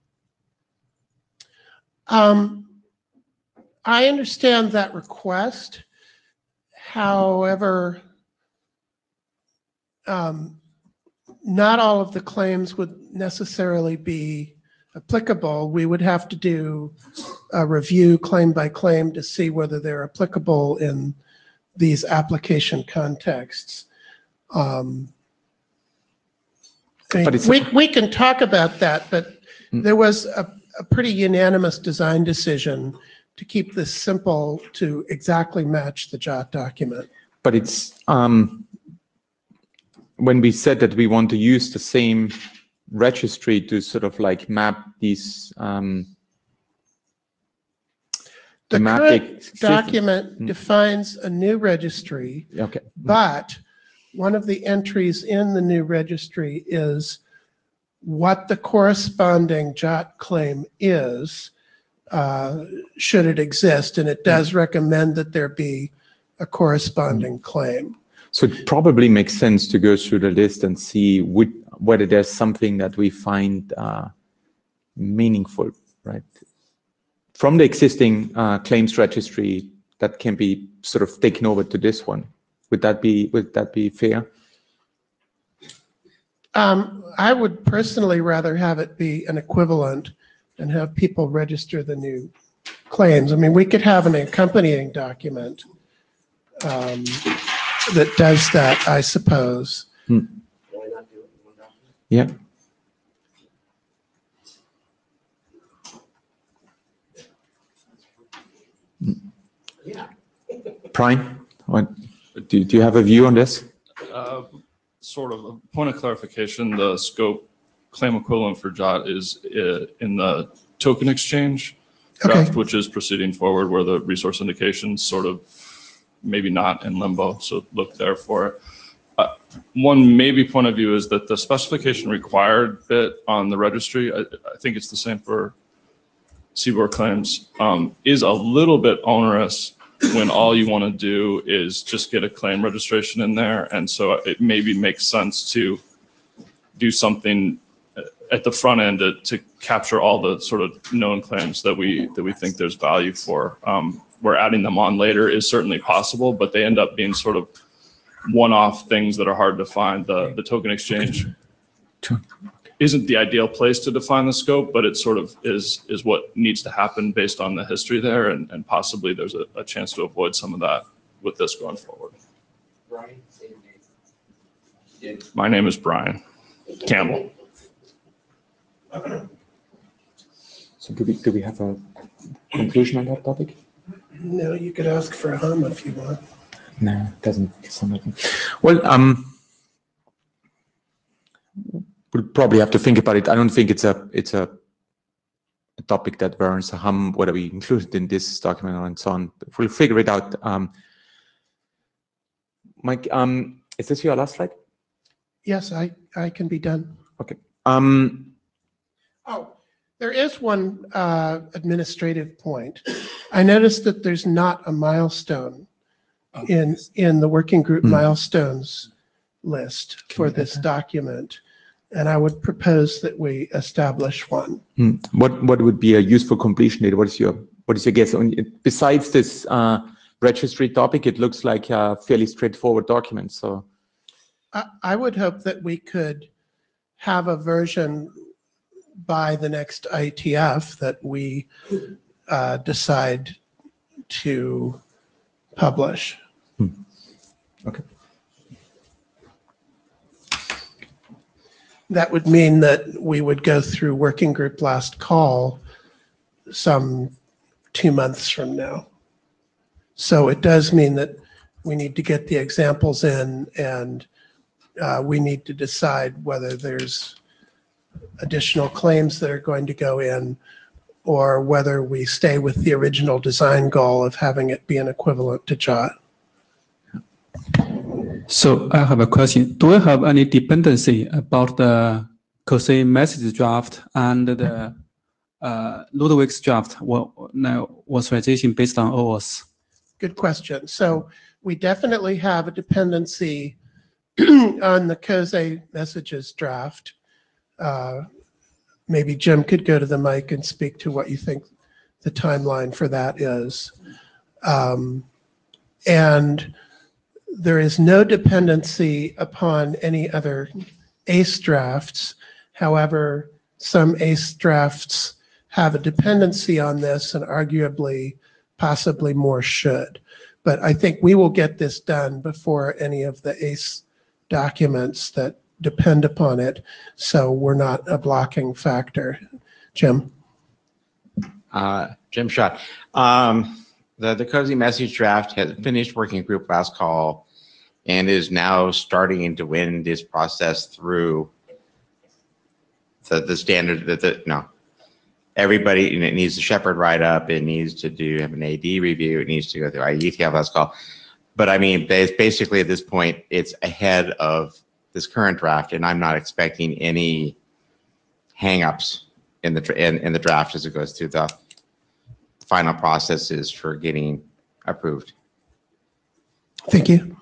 Um, I understand that request. However, um, not all of the claims would necessarily be applicable. We would have to do a review claim by claim to see whether they're applicable in these application contexts. Um, I mean, But it's- we, we can talk about that, but there was a, a pretty unanimous design decision to keep this simple to exactly match the J O T document. But it's, um, when we said that we want to use the same registry to sort of like map these, um, The map current the- document Mm. defines a new registry, Okay. but one of the entries in the new registry is what the corresponding J O T claim is, uh, should it exist, and it does recommend that there be a corresponding claim. So it probably makes sense to go through the list and see which, whether there's something that we find uh, meaningful, right? From the existing uh, claims registry that can be sort of taken over to this one. Would that be, would that be fair? Um, I would personally rather have it be an equivalent and have people register the new claims. I mean, we could have an accompanying document um, that does that, I suppose. Hmm. Yeah. Yeah. Prime? What? do, do you have a view on this? Uh, Sort of a point of clarification, the scope claim equivalent for J O T is uh, in the token exchange draft, Okay. which is proceeding forward, where the resource indications sort of maybe not in limbo, so look there for it. Uh, One maybe point of view is that the specification required bit on the registry, I, I think it's the same for C B O R claims, um, is a little bit onerous when all you want to do is just get a claim registration in there. And so it maybe makes sense to do something at the front end to, to capture all the sort of known claims that we that we think there's value for. Um, where adding them on later is certainly possible, but they end up being sort of one-off things that are hard to find. The, the token exchange isn't the ideal place to define the scope, but it sort of is is what needs to happen based on the history there, and, and possibly there's a, a chance to avoid some of that with this going forward. Brian, say your name. My name is Brian Campbell. So do we, do we have a conclusion on that topic? No, you could ask for a hum if you want. No, it doesn't sound like it. Well, um, we'll probably have to think about it. I don't think it's a it's a, a topic that warrants a hum, whether we include it in this document and so on. But we'll figure it out. Um, Mike, um, is this your last slide? Yes, I, I can be done. Okay. Um, Oh, there is one uh, administrative point. I noticed that there's not a milestone in, in the working group Hmm. milestones list for this document. And I would propose that we establish one. Hmm. What what would be a useful completion date? What is your what is your guess? On, besides this uh, registry topic, it looks like a fairly straightforward document. So I, I would hope that we could have a version by the next I E T F that we uh, decide to publish. Hmm. Okay. That would mean that we would go through working group last call some two months from now. So it does mean that we need to get the examples in, and uh, we need to decide whether there's additional claims that are going to go in, or whether we stay with the original design goal of having it be an equivalent to J O T. So I have a question. Do we have any dependency about the Cosay message draft and the uh, Ludwig's draft? Well, now authorization based on O auth? Good question. So we definitely have a dependency on the Cosay messages draft. Uh, maybe Jim could go to the mic and speak to what you think the timeline for that is. Um, and there is no dependency upon any other A C E drafts. However, some A C E drafts have a dependency on this, and arguably, possibly more should. But I think we will get this done before any of the A C E documents that depend upon it, so we're not a blocking factor. Jim? Uh, Jim Schott. Um, the, the Cozy message draft has finished working group last call and is now starting to win this process through the, the standard that the, no, everybody, you know, it needs to shepherd write up, it needs to do have an A D review, it needs to go through I E T F last call. But I mean, basically at this point, it's ahead of this current draft, and I'm not expecting any hangups in the in, in the draft as it goes through the final processes for getting approved. Thank you.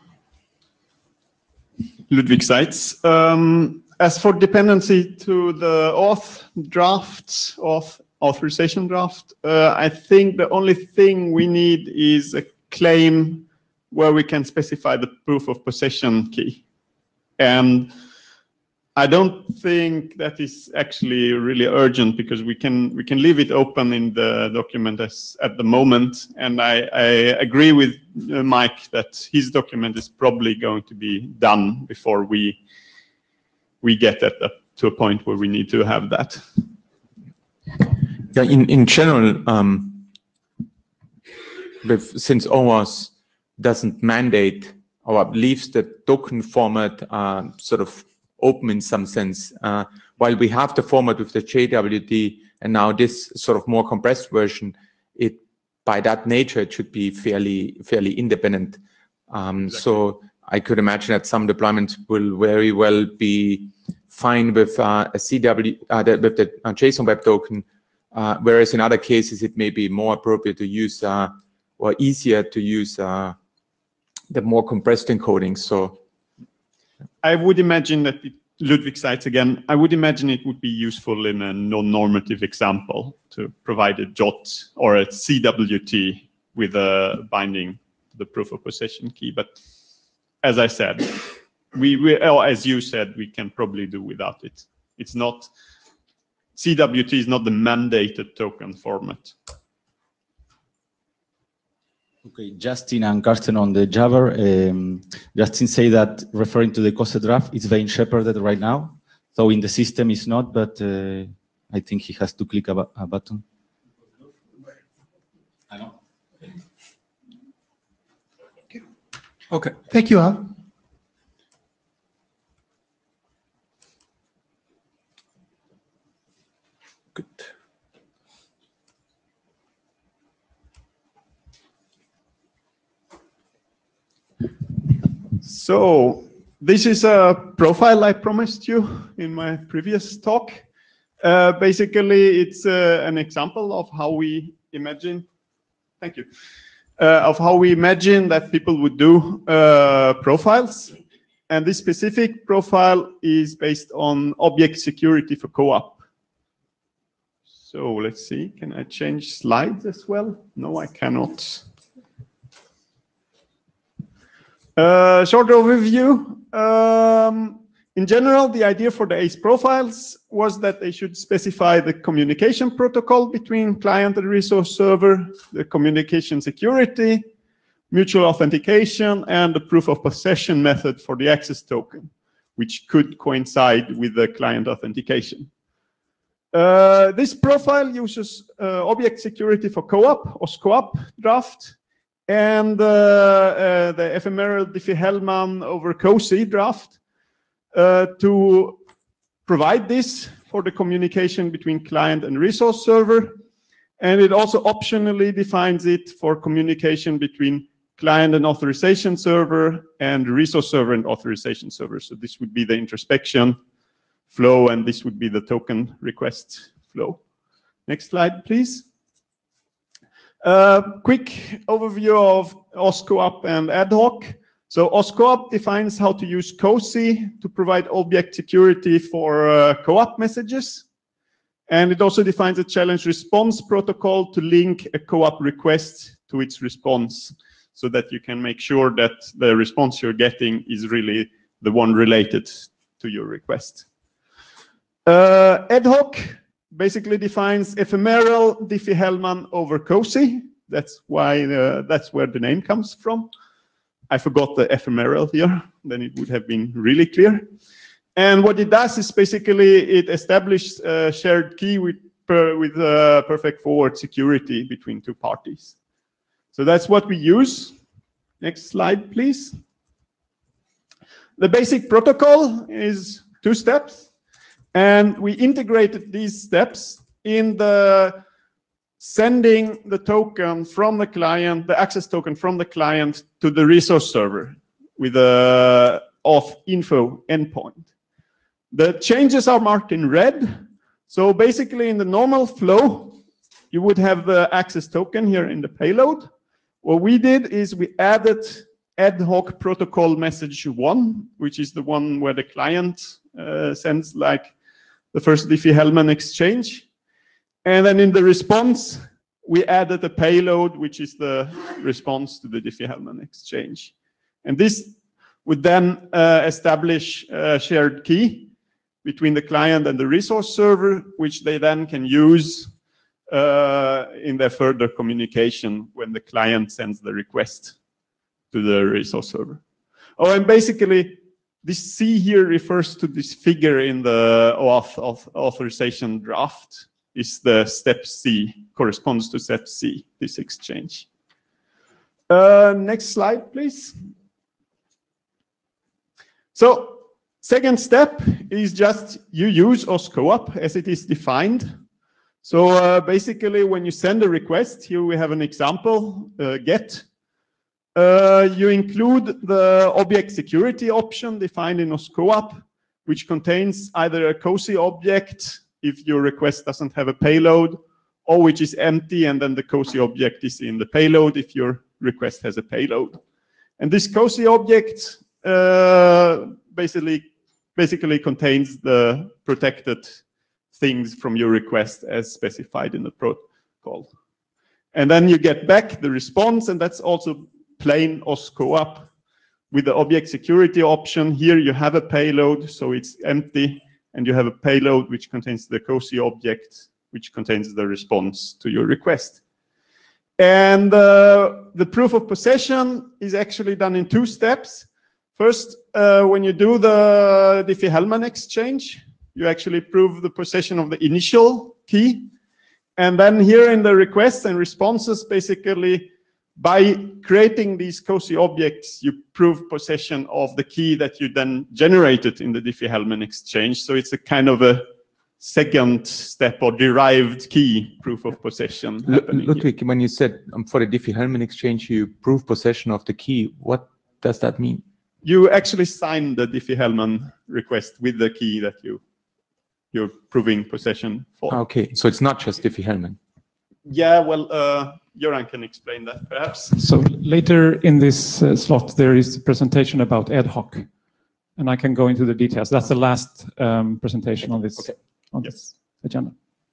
Ludwig Seitz. Um, as for dependency to the auth draft, auth authorization draft, uh, I think the only thing we need is a claim where we can specify the proof of possession key. And I don't think that is actually really urgent, because we can we can leave it open in the document as at the moment. And I, I agree with uh, Mike that his document is probably going to be done before we we get at the, to a point where we need to have that. yeah, in in general, um, with, since O auth doesn't mandate or leaves the token format uh, sort of open in some sense. Uh, while we have the format with the J W T and now this sort of more compressed version, it by that nature it should be fairly fairly independent. Um, exactly. So I could imagine that some deployments will very well be fine with uh, a C W uh, the, with the uh, JSON Web Token, uh, whereas in other cases it may be more appropriate to use uh, or easier to use uh, the more compressed encoding. So I would imagine that it, Ludwig cites again, I would imagine it would be useful in a non-normative example to provide a J O T or a C W T with a binding to the proof of possession key. But as I said, we, we or as you said, we can probably do without it. It's not, C W T is not the mandated token format. Okay, Justin and Carsten on the Jabber. Um, Justin say that referring to the C O S E draft, it's being shepherded right now. So in the system it's not, but uh, I think he has to click a, bu a button. I know. Okay. Okay. Thank you all. Good. So this is a profile I promised you in my previous talk. Uh, basically, it's uh, an example of how we imagine, thank you, uh, of how we imagine that people would do uh, profiles. And this specific profile is based on object security for co-op. So let's see, can I change slides as well? No, I cannot. Uh, short overview. Um, in general, the idea for the A C E profiles was that they should specify the communication protocol between client and resource server, the communication security, mutual authentication, and the proof of possession method for the access token, which could coincide with the client authentication. Uh, this profile uses uh, object security for co-op or SCOAP draft, and uh, uh, the ephemeral Diffie-Hellman over COSI draft uh, to provide this for the communication between client and resource server. And it also optionally defines it for communication between client and authorization server and resource server and authorization server. So this would be the introspection flow, and this would be the token request flow. Next slide, please. Uh, quick overview of OSCOAP and ad hoc. So OSCOAP defines how to use COSI to provide object security for uh, co-op messages. And it also defines a challenge response protocol to link a co-op request to its response, so that you can make sure that the response you're getting is really the one related to your request. Uh, ad hoc basically defines ephemeral Diffie-Hellman over COSI. That's why uh, that's where the name comes from. I forgot the ephemeral here, then it would have been really clear. And what it does is basically it establishes a shared key with, per, with uh, perfect forward security between two parties. So that's what we use. Next slide, please. The basic protocol is two steps. And we integrated these steps in the sending the token from the client, the access token from the client to the resource server with a auth info endpoint. The changes are marked in red. So basically in the normal flow, you would have the access token here in the payload. What we did is we added ad hoc protocol message one, which is the one where the client uh, sends like the first Diffie-Hellman exchange. And then in the response, we added a payload, which is the response to the Diffie-Hellman exchange. And this would then uh, establish a shared key between the client and the resource server, which they then can use uh, in their further communication when the client sends the request to the resource server. Oh, and basically, this C here refers to this figure in the auth, auth, authorization draft. Is the step C, corresponds to step C, this exchange. Uh, next slide, please. So second step is just you use OSCOAP as it is defined. So uh, basically, when you send a request, here we have an example, uh, get. Uh, you include the object security option defined in OSCOAP, which contains either a cozy object if your request doesn't have a payload, or which is empty and then the cozy object is in the payload if your request has a payload. And this cozy object uh, basically, basically contains the protected things from your request as specified in the protocol. And then you get back the response, and that's also plain OSCOAP with the object security option. Here you have a payload, so it's empty, and you have a payload which contains the cozy object, which contains the response to your request. And uh, the proof of possession is actually done in two steps. First, uh, when you do the Diffie-Hellman exchange, you actually prove the possession of the initial key. And then here in the requests and responses, basically, by creating these cozy objects, you prove possession of the key that you then generated in the Diffie-Hellman exchange. So it's a kind of a second step or derived key proof of possession happening here. Ludwig, when you said um, for the Diffie-Hellman exchange, you prove possession of the key, what does that mean? You actually sign the Diffie-Hellman request with the key that you, you're proving possession for. Okay, so it's not just Diffie-Hellman. Yeah, well, uh, Göran can explain that perhaps. So later in this uh, slot, there is a presentation about ad hoc, and I can go into the details. That's the last um, presentation on this, okay. on yes. this agenda.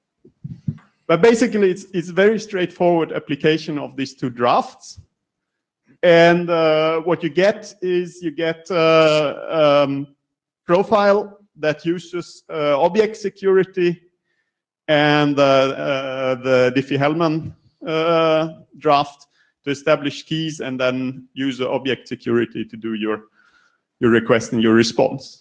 But basically, it's it's very straightforward application of these two drafts. And uh, what you get is you get uh, um, profile that uses uh, object security and uh, uh, the Diffie-Hellman uh, draft to establish keys, and then use the object security to do your your request and your response.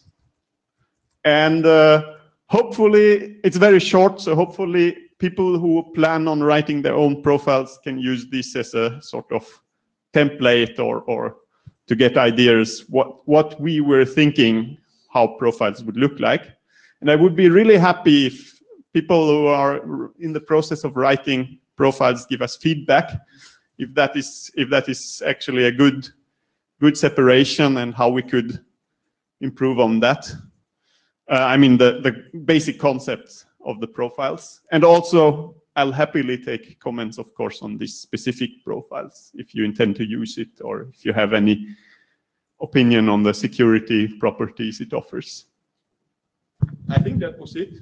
And uh, hopefully, it's very short, so hopefully people who plan on writing their own profiles can use this as a sort of template or, or to get ideas what, what we were thinking how profiles would look like. And I would be really happy if people who are in the process of writing profiles give us feedback if that is if that is actually a good good separation and how we could improve on that. Uh, I mean the the basic concepts of the profiles, and also I'll happily take comments, of course, on these specific profiles if you intend to use it or if you have any opinion on the security properties it offers. I think that was it.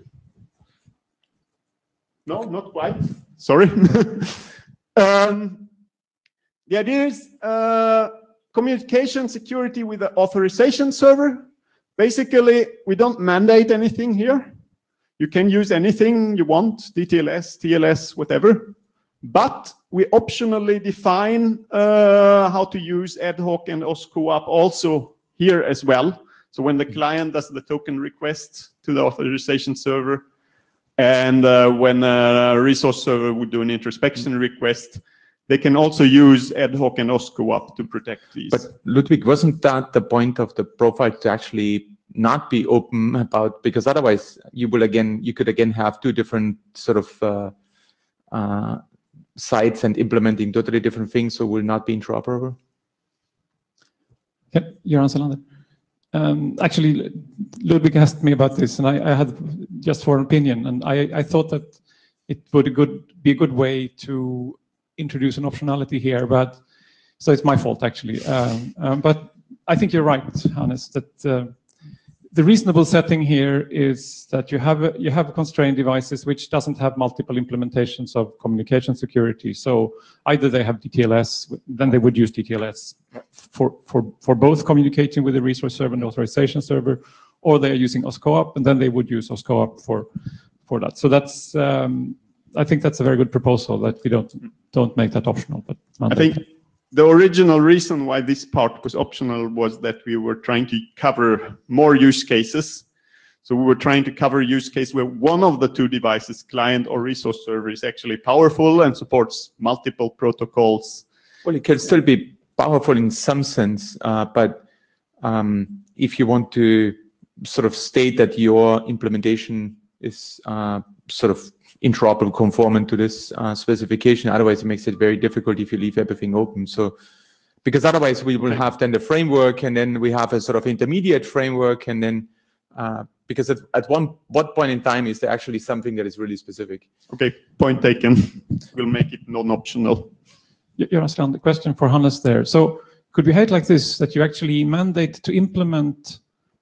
No, not quite. Sorry. um, the idea is uh, communication security with the authorization server. Basically, we don't mandate anything here. You can use anything you want, D T L S, T L S, whatever. But we optionally define uh, how to use ad hoc and OSCOAP also here as well. So when the client does the token request to the authorization server, and uh, when a resource server would do an introspection request, they can also use ad hoc and OSCOAP to protect these. But Ludwig, wasn't that the point of the profile to actually not be open about, because otherwise you will again, you could again have two different sort of uh, uh, sites and implementing totally different things, so will not be interoperable? Yep, Göran Selander. Um, actually, Ludwig asked me about this, and I, I had just for an opinion, and I, I thought that it would a good, be a good way to introduce an optionality here, but so it's my fault actually. Um, um, but I think you're right, Hannes, that uh, the reasonable setting here is that you have a, you have constrained devices which doesn't have multiple implementations of communication security. So either they have D T L S, then they would use D T L S for for for both communicating with the resource server and authorization server, or they are using OSCOAP, and then they would use OSCOAP for for that. So that's um, I think that's a very good proposal that we don't don't make that optional. But I think the original reason why this part was optional was that we were trying to cover more use cases. So we were trying to cover use case where one of the two devices, client or resource server, is actually powerful and supports multiple protocols. Well, it can still be powerful in some sense, uh, but um, if you want to sort of state that your implementation is uh, sort of interoperable, conformant to this uh, specification. Otherwise, it makes it very difficult if you leave everything open. So, because otherwise we will have then the framework, and then we have a sort of intermediate framework, and then uh, because at, at one what point in time is there actually something that is really specific? Okay, point taken. We'll make it non-optional. Jonas, the question for Hannes there. So could we have it like this, that you actually mandate to implement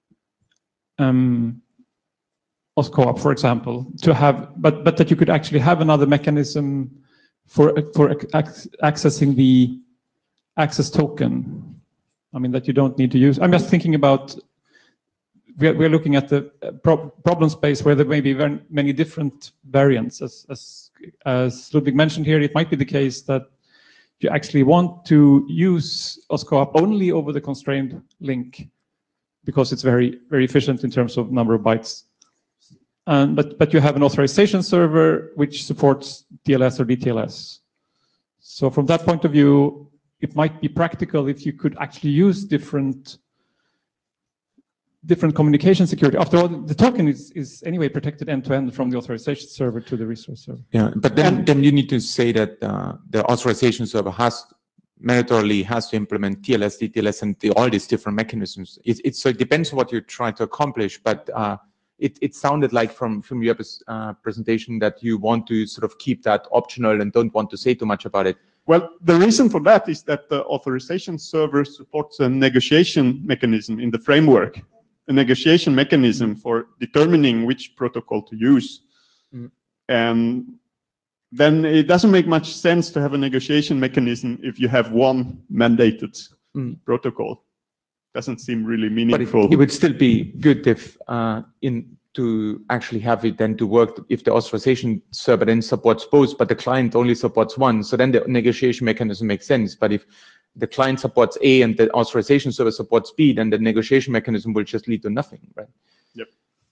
um, OSCOAP, for example, to have, but but that you could actually have another mechanism for for ac accessing the access token. I mean, that you don't need to use. I'm just thinking about, we're, we're looking at the pro problem space where there may be very many different variants. As, as, as Ludwig mentioned here, it might be the case that you actually want to use OSCOAP only over the constrained link because it's very, very efficient in terms of number of bytes. Um, but, but you have an authorization server which supports T L S or D T L S. So from that point of view, it might be practical if you could actually use different different communication security. After all, the token is, is anyway protected end-to-end from the authorization server to the resource server. Yeah, but then, and, then you need to say that uh, the authorization server has mandatorily has to implement T L S, D T L S, and the, all these different mechanisms. It, it, so it depends on what you're trying to accomplish, but uh, it, it sounded like from, from your uh, presentation that you want to sort of keep that optional and don't want to say too much about it. Well, the reason for that is that the authorization server supports a negotiation mechanism in the framework, a negotiation mechanism for determining which protocol to use. Mm. And then it doesn't make much sense to have a negotiation mechanism if you have one mandated mm. protocol. Doesn't seem really meaningful. But it, it would still be good if uh, in to actually have it then to work if the authorization server then supports both, but the client only supports one. So then the negotiation mechanism makes sense. But if the client supports A and the authorization server supports B, then the negotiation mechanism will just lead to nothing, right? Yep.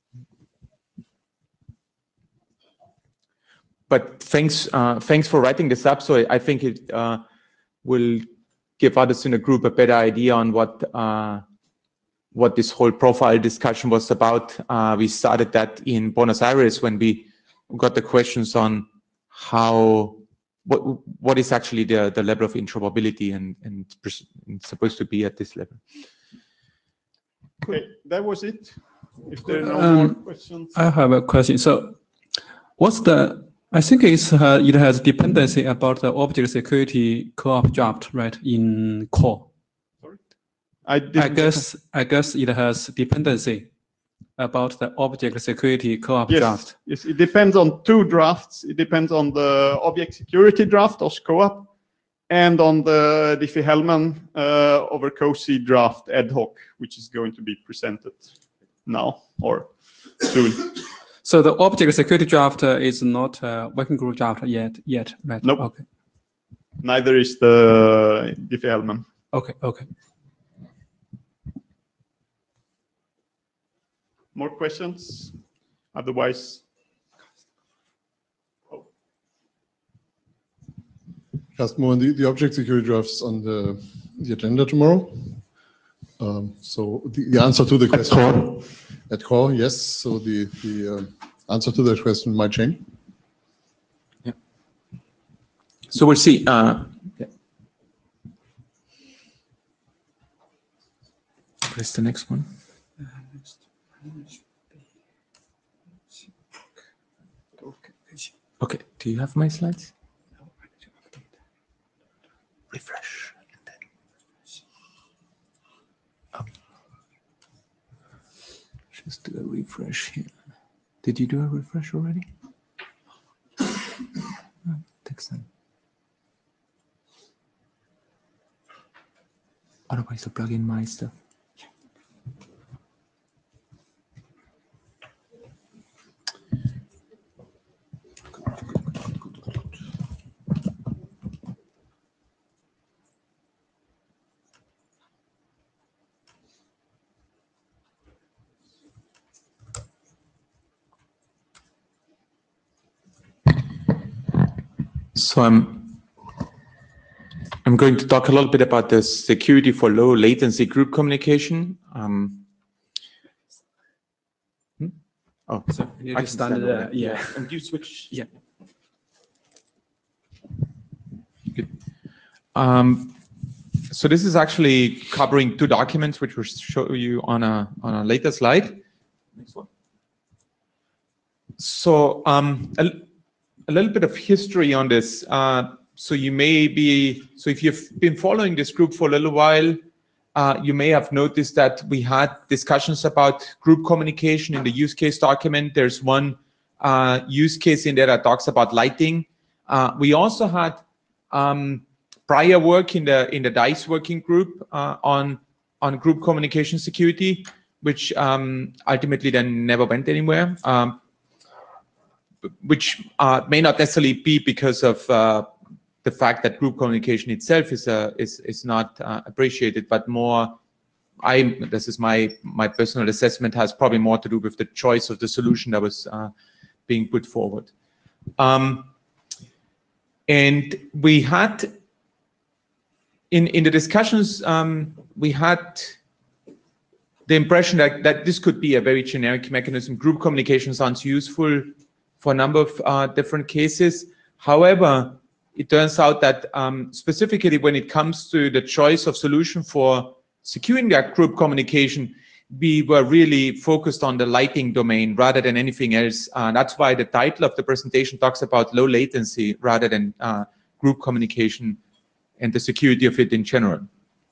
But thanks, uh, thanks for writing this up. So I, I think it uh, will give others in the group a better idea on what uh, what this whole profile discussion was about. Uh, we started that in Buenos Aires when we got the questions on how, what what is actually the, the level of interoperability and, and, and supposed to be at this level. Okay, that was it. If there are no um, more questions. I have a question. So what's the, I think it's, uh, it has dependency about the object security co-op draft, right, in core. I, I guess I guess it has dependency about the object security co-op yes, draft. Yes, it depends on two drafts. It depends on the object security draft of SCOAP and on the Diffie-Hellman uh, over COSI draft ad hoc, which is going to be presented now or soon. So the object security draft uh, is not a working group draft yet, yet, right? Nope. Okay. Neither is the Diffie-Hellman. Okay, okay. More questions? Otherwise, oh. Carsten, the, the object security drafts on the, the agenda tomorrow. Um, so the, the answer to the question at core, at core, yes. So the the uh, answer to that question might change. Yeah. So we'll see. Uh, yeah. What is the next one? Okay, do you have my slides? Refresh. And then... oh. Just do a refresh here. Did you do a refresh already? Oh, takes time. Otherwise, I'll plug in my stuff. So I'm I'm going to talk a little bit about the security for low latency group communication. Um, hmm? Oh, So you I just can stand started, over uh, there. yeah. And you switch. Yeah. Good. Um, so this is actually covering two documents, which we'll show you on a on a later slide. Next one. So um, a, a little bit of history on this. Uh, so you may be, so if you've been following this group for a little while, uh, you may have noticed that we had discussions about group communication in the use case document. There's one uh, use case in there that talks about lighting. Uh, we also had um, prior work in the in the DICE working group uh, on on group communication security, which um, ultimately then never went anywhere. Um, which uh, may not necessarily be because of uh, the fact that group communication itself is uh, is is not uh, appreciated, but more, I this is my my personal assessment, has probably more to do with the choice of the solution that was uh, being put forward. Um, and we had in in the discussions um, we had the impression that that this could be a very generic mechanism. Group communication sounds useful for a number of uh, different cases. However, it turns out that um, specifically when it comes to the choice of solution for securing that group communication, we were really focused on the lighting domain rather than anything else. Uh, that's why the title of the presentation talks about low latency rather than uh, group communication and the security of it in general.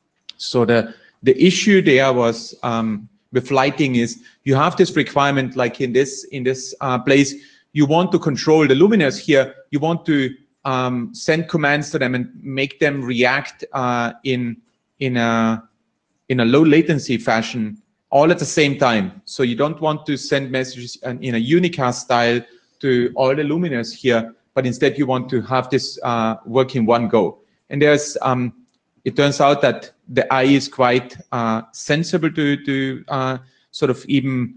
So the, the issue there was um, with lighting is you have this requirement like in this, in this uh, place. You want to control the luminaires here. You want to um, send commands to them and make them react uh, in in a in a low latency fashion all at the same time. So you don't want to send messages in a unicast style to all the luminaires here, but instead you want to have this uh, work in one go. And there's um, it turns out that the A I is quite uh, sensible to to uh, sort of even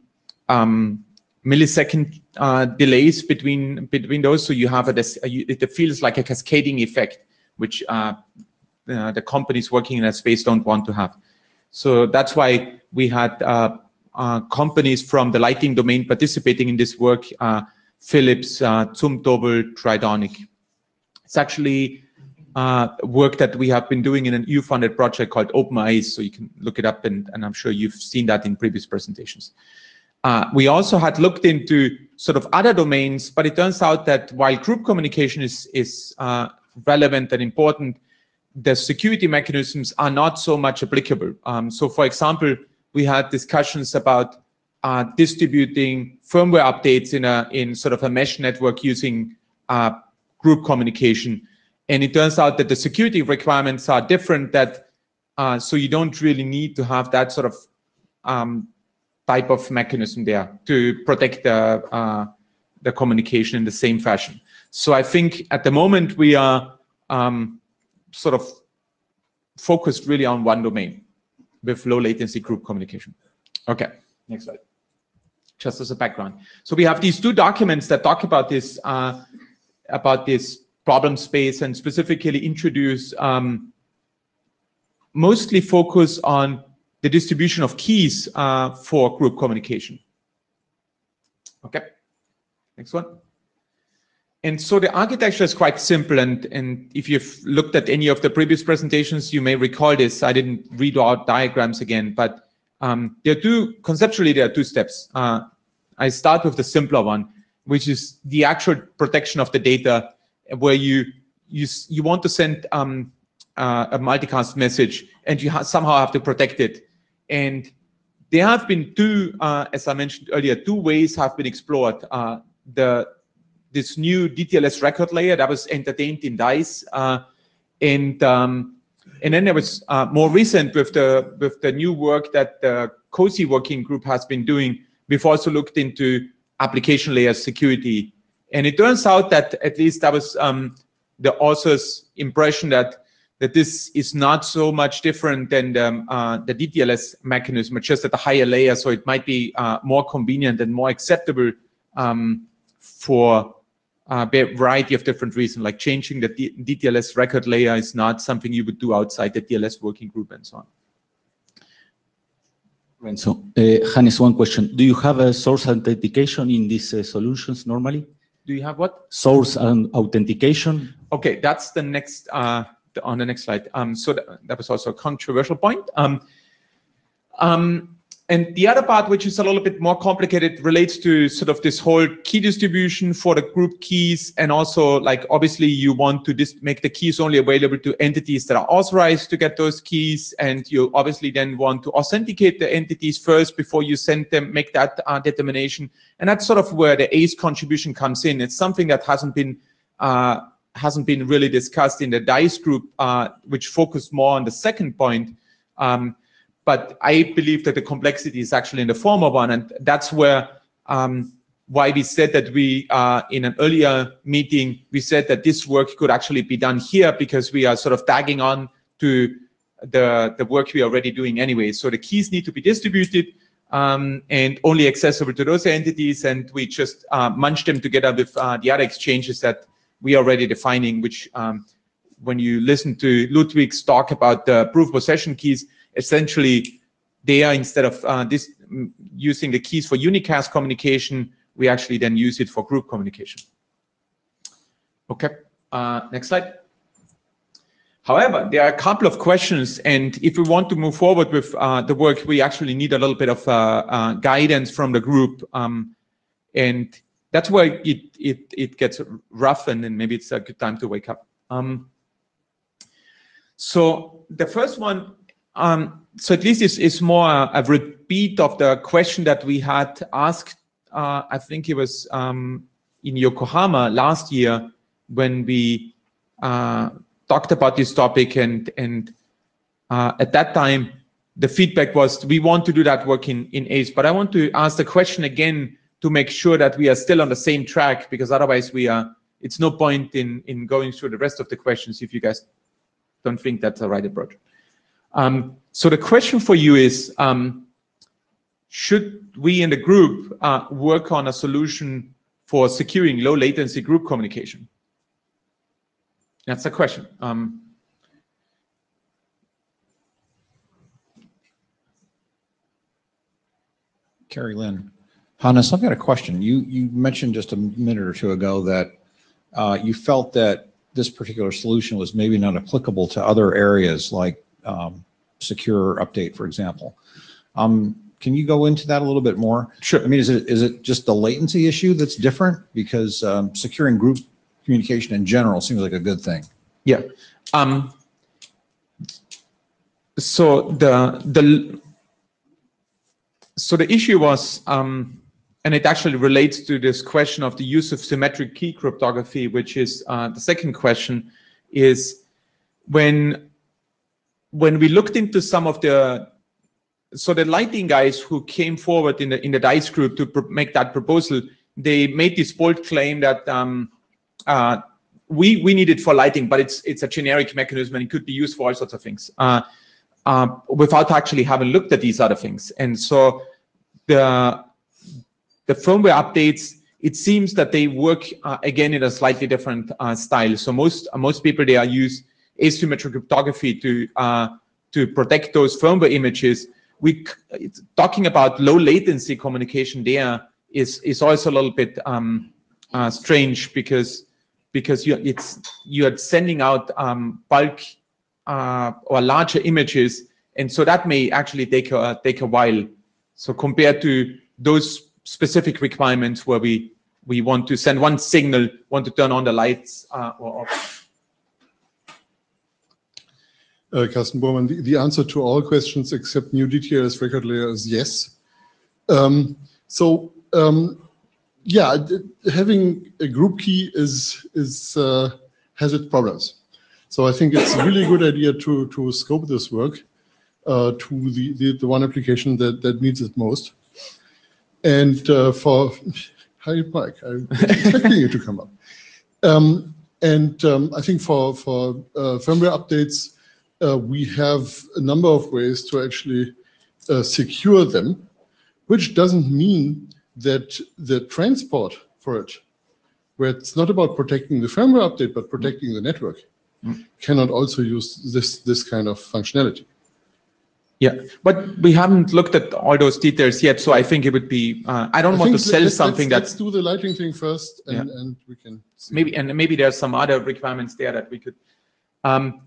um, millisecond uh, delays between between those, so you have a, it feels like a cascading effect, which uh, uh, the companies working in that space don't want to have. So that's why we had uh, uh, companies from the lighting domain participating in this work: uh, Philips, uh, Zumtobel, Tridonic. It's actually uh, work that we have been doing in an E U-funded project called OpenEyes, so you can look it up, and, and I'm sure you've seen that in previous presentations. Uh, we also had looked into sort of other domains, but it turns out that while group communication is, is uh, relevant and important, the security mechanisms are not so much applicable. Um, so for example, we had discussions about uh, distributing firmware updates in a in sort of a mesh network using uh, group communication. And it turns out that the security requirements are different, that uh, so you don't really need to have that sort of um, type of mechanism there to protect the, uh, the communication in the same fashion. So I think at the moment we are um, sort of focused really on one domain with low latency group communication. Okay, next slide. Just as a background. So we have these two documents that talk about this, uh, about this problem space, and specifically introduce, um, mostly focus on the distribution of keys uh, for group communication. Okay, next one. And so the architecture is quite simple, and, and if you've looked at any of the previous presentations, you may recall this. I didn't read out diagrams again, but um, there are two, conceptually there are two steps. Uh, I start with the simpler one, which is the actual protection of the data, where you, you, you want to send um, uh, a multicast message, and you ha somehow have to protect it. And there have been two, uh, as I mentioned earlier, two ways have been explored. Uh, the this new D T L S record layer that was entertained in DICE, uh, and um, and then there was uh, more recent with the with the new work that the COSI working group has been doing. We've also looked into application layer security, and it turns out that at least that was um, the author's impression that that this is not so much different than the, uh, the D T L S mechanism, it's just at a higher layer, so it might be uh, more convenient and more acceptable um, for uh, variety of different reasons, like changing the D DTLS record layer is not something you would do outside the D L S working group and so on. So, uh, Hannes, one question. Do you have a source authentication in these uh, solutions normally? Do you have what? Source and authentication. Okay, that's the next, uh, the, on the next slide. Um, so th that was also a controversial point. Um, um, and the other part, which is a little bit more complicated, relates to sort of this whole key distribution for the group keys. And also, like, obviously you want to just make the keys only available to entities that are authorized to get those keys. And you obviously then want to authenticate the entities first before you send them, make that uh, determination. And that's sort of where the A C E contribution comes in. It's something that hasn't been uh, hasn't been really discussed in the DICE group, uh, which focused more on the second point. Um, but I believe that the complexity is actually in the former one, and that's where um, why we said that we, uh, in an earlier meeting, we said that this work could actually be done here because we are sort of tagging on to the, the work we are already doing anyway. So the keys need to be distributed um, and only accessible to those entities, and we just uh, munch them together with uh, the other exchanges that we are already defining, which um, when you listen to Ludwig's talk about the proof possession keys, essentially they are, instead of uh, this using the keys for unicast communication, we actually then use it for group communication. Okay, uh, next slide. However, there are a couple of questions, and if we want to move forward with uh, the work, we actually need a little bit of uh, uh, guidance from the group, um, and that's where it, it, it gets rough, and then maybe it's a good time to wake up. Um, so the first one, um, so at least is, is more a, a repeat of the question that we had asked, uh, I think it was um, in Yokohama last year when we uh, talked about this topic, and, and uh, at that time, the feedback was, we want to do that work in, in A C E, but I want to ask the question again to make sure that we are still on the same track, because otherwise we are, it's no point in, in going through the rest of the questions if you guys don't think that's the right approach. Um, so the question for you is, um, should we in the group uh, work on a solution for securing low latency group communication? That's the question. Um, Carrie Lynn. Hannes, I've got a question. You, you mentioned just a minute or two ago that uh, you felt that this particular solution was maybe not applicable to other areas like um, secure update, for example. Um, can you go into that a little bit more? Sure. I mean, is it is it just the latency issue that's different? Because um, securing group communication in general seems like a good thing. Yeah. Um, so the the so the issue was, um, and it actually relates to this question of the use of symmetric key cryptography, which is uh, the second question, is when when we looked into some of the so the Lightning guys who came forward in the in the DICE group to make that proposal, they made this bold claim that um, uh, we we need it for Lightning, but it's it's a generic mechanism and it could be used for all sorts of things, uh, uh, without actually having looked at these other things. And so the the firmware updates, it seems that they work uh, again in a slightly different uh, style. So most uh, most people, they are use asymmetric cryptography to uh, to protect those firmware images. We it's, talking about low latency communication there is is also a little bit um, uh, strange because because you it's you're sending out um, bulk uh, or larger images, and so that may actually take a take a while. So compared to those specific requirements where we we want to send one signal, want to turn on the lights uh, or off. Uh, Carsten Bormann, the, the answer to all questions except new D T L S record layer is yes. Um, so um, yeah, having a group key is is uh, has its problems. So I think it's a really good idea to to scope this work uh, to the, the the one application that that needs it most. And uh, for hi Mike, I'm expecting you to come up. Um, and um, I think for for uh, firmware updates, Uh, we have a number of ways to actually uh, secure them, which doesn't mean that the transport for it where it's not about protecting the firmware update, but protecting the network, mm. cannot also use this, this kind of functionality. Yeah, but we haven't looked at all those details yet, so I think it would be, uh, I don't I want to sell let's, something let's, that's... Let's do the lighting thing first, and, yeah. and we can see. Maybe, and maybe there's some other requirements there that we could... Um,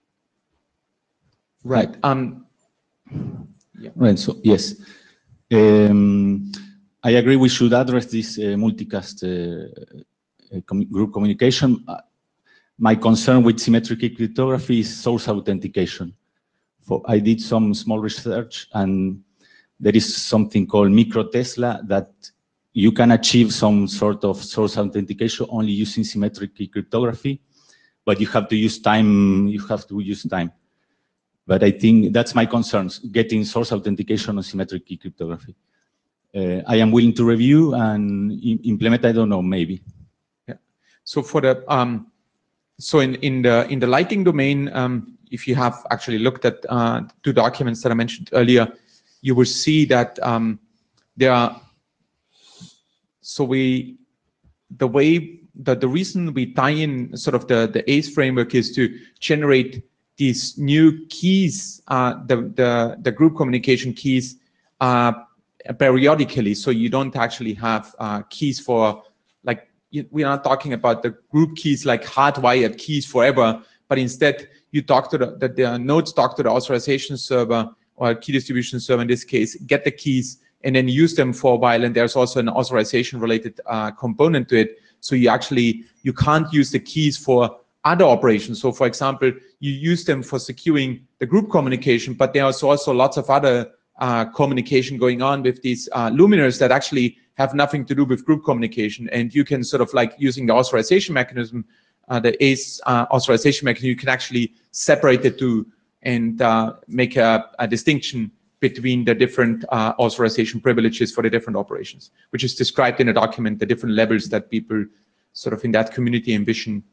right. Um, yeah. Right, so yes. Um, I agree we should address this uh, multicast uh, com group communication. Uh, my concern with symmetric cryptography is source authentication. For, I did some small research, and there is something called micro-Tesla that you can achieve some sort of source authentication only using symmetric cryptography, but you have to use time, you have to use time. But I think that's my concerns, getting source authentication on symmetric cryptography. Uh, I am willing to review and implement, I don't know, maybe. Yeah. So for the, um, so in, in the in the lighting domain, um, if you have actually looked at uh, two documents that I mentioned earlier, you will see that um, there are, so we, the way, that the reason we tie in sort of the, the A C E framework is to generate these new keys, uh, the, the, the group communication keys uh, periodically, so you don't actually have uh, keys for, like, you, we are not talking about the group keys like hardwired keys forever, but instead you talk to the, the, the nodes talk to the authorization server or key distribution server in this case, get the keys and then use them for a while. And there's also an authorization related uh, component to it. So you actually, you can't use the keys for other operations. So for example, you use them for securing the group communication, but there's also lots of other uh, communication going on with these uh, luminaires that actually have nothing to do with group communication. And you can sort of like using the authorization mechanism, Uh, the A C E uh, authorization mechanism, you can actually separate the two and uh, make a, a distinction between the different uh, authorization privileges for the different operations, which is described in a document, the different levels that people sort of in that community envision.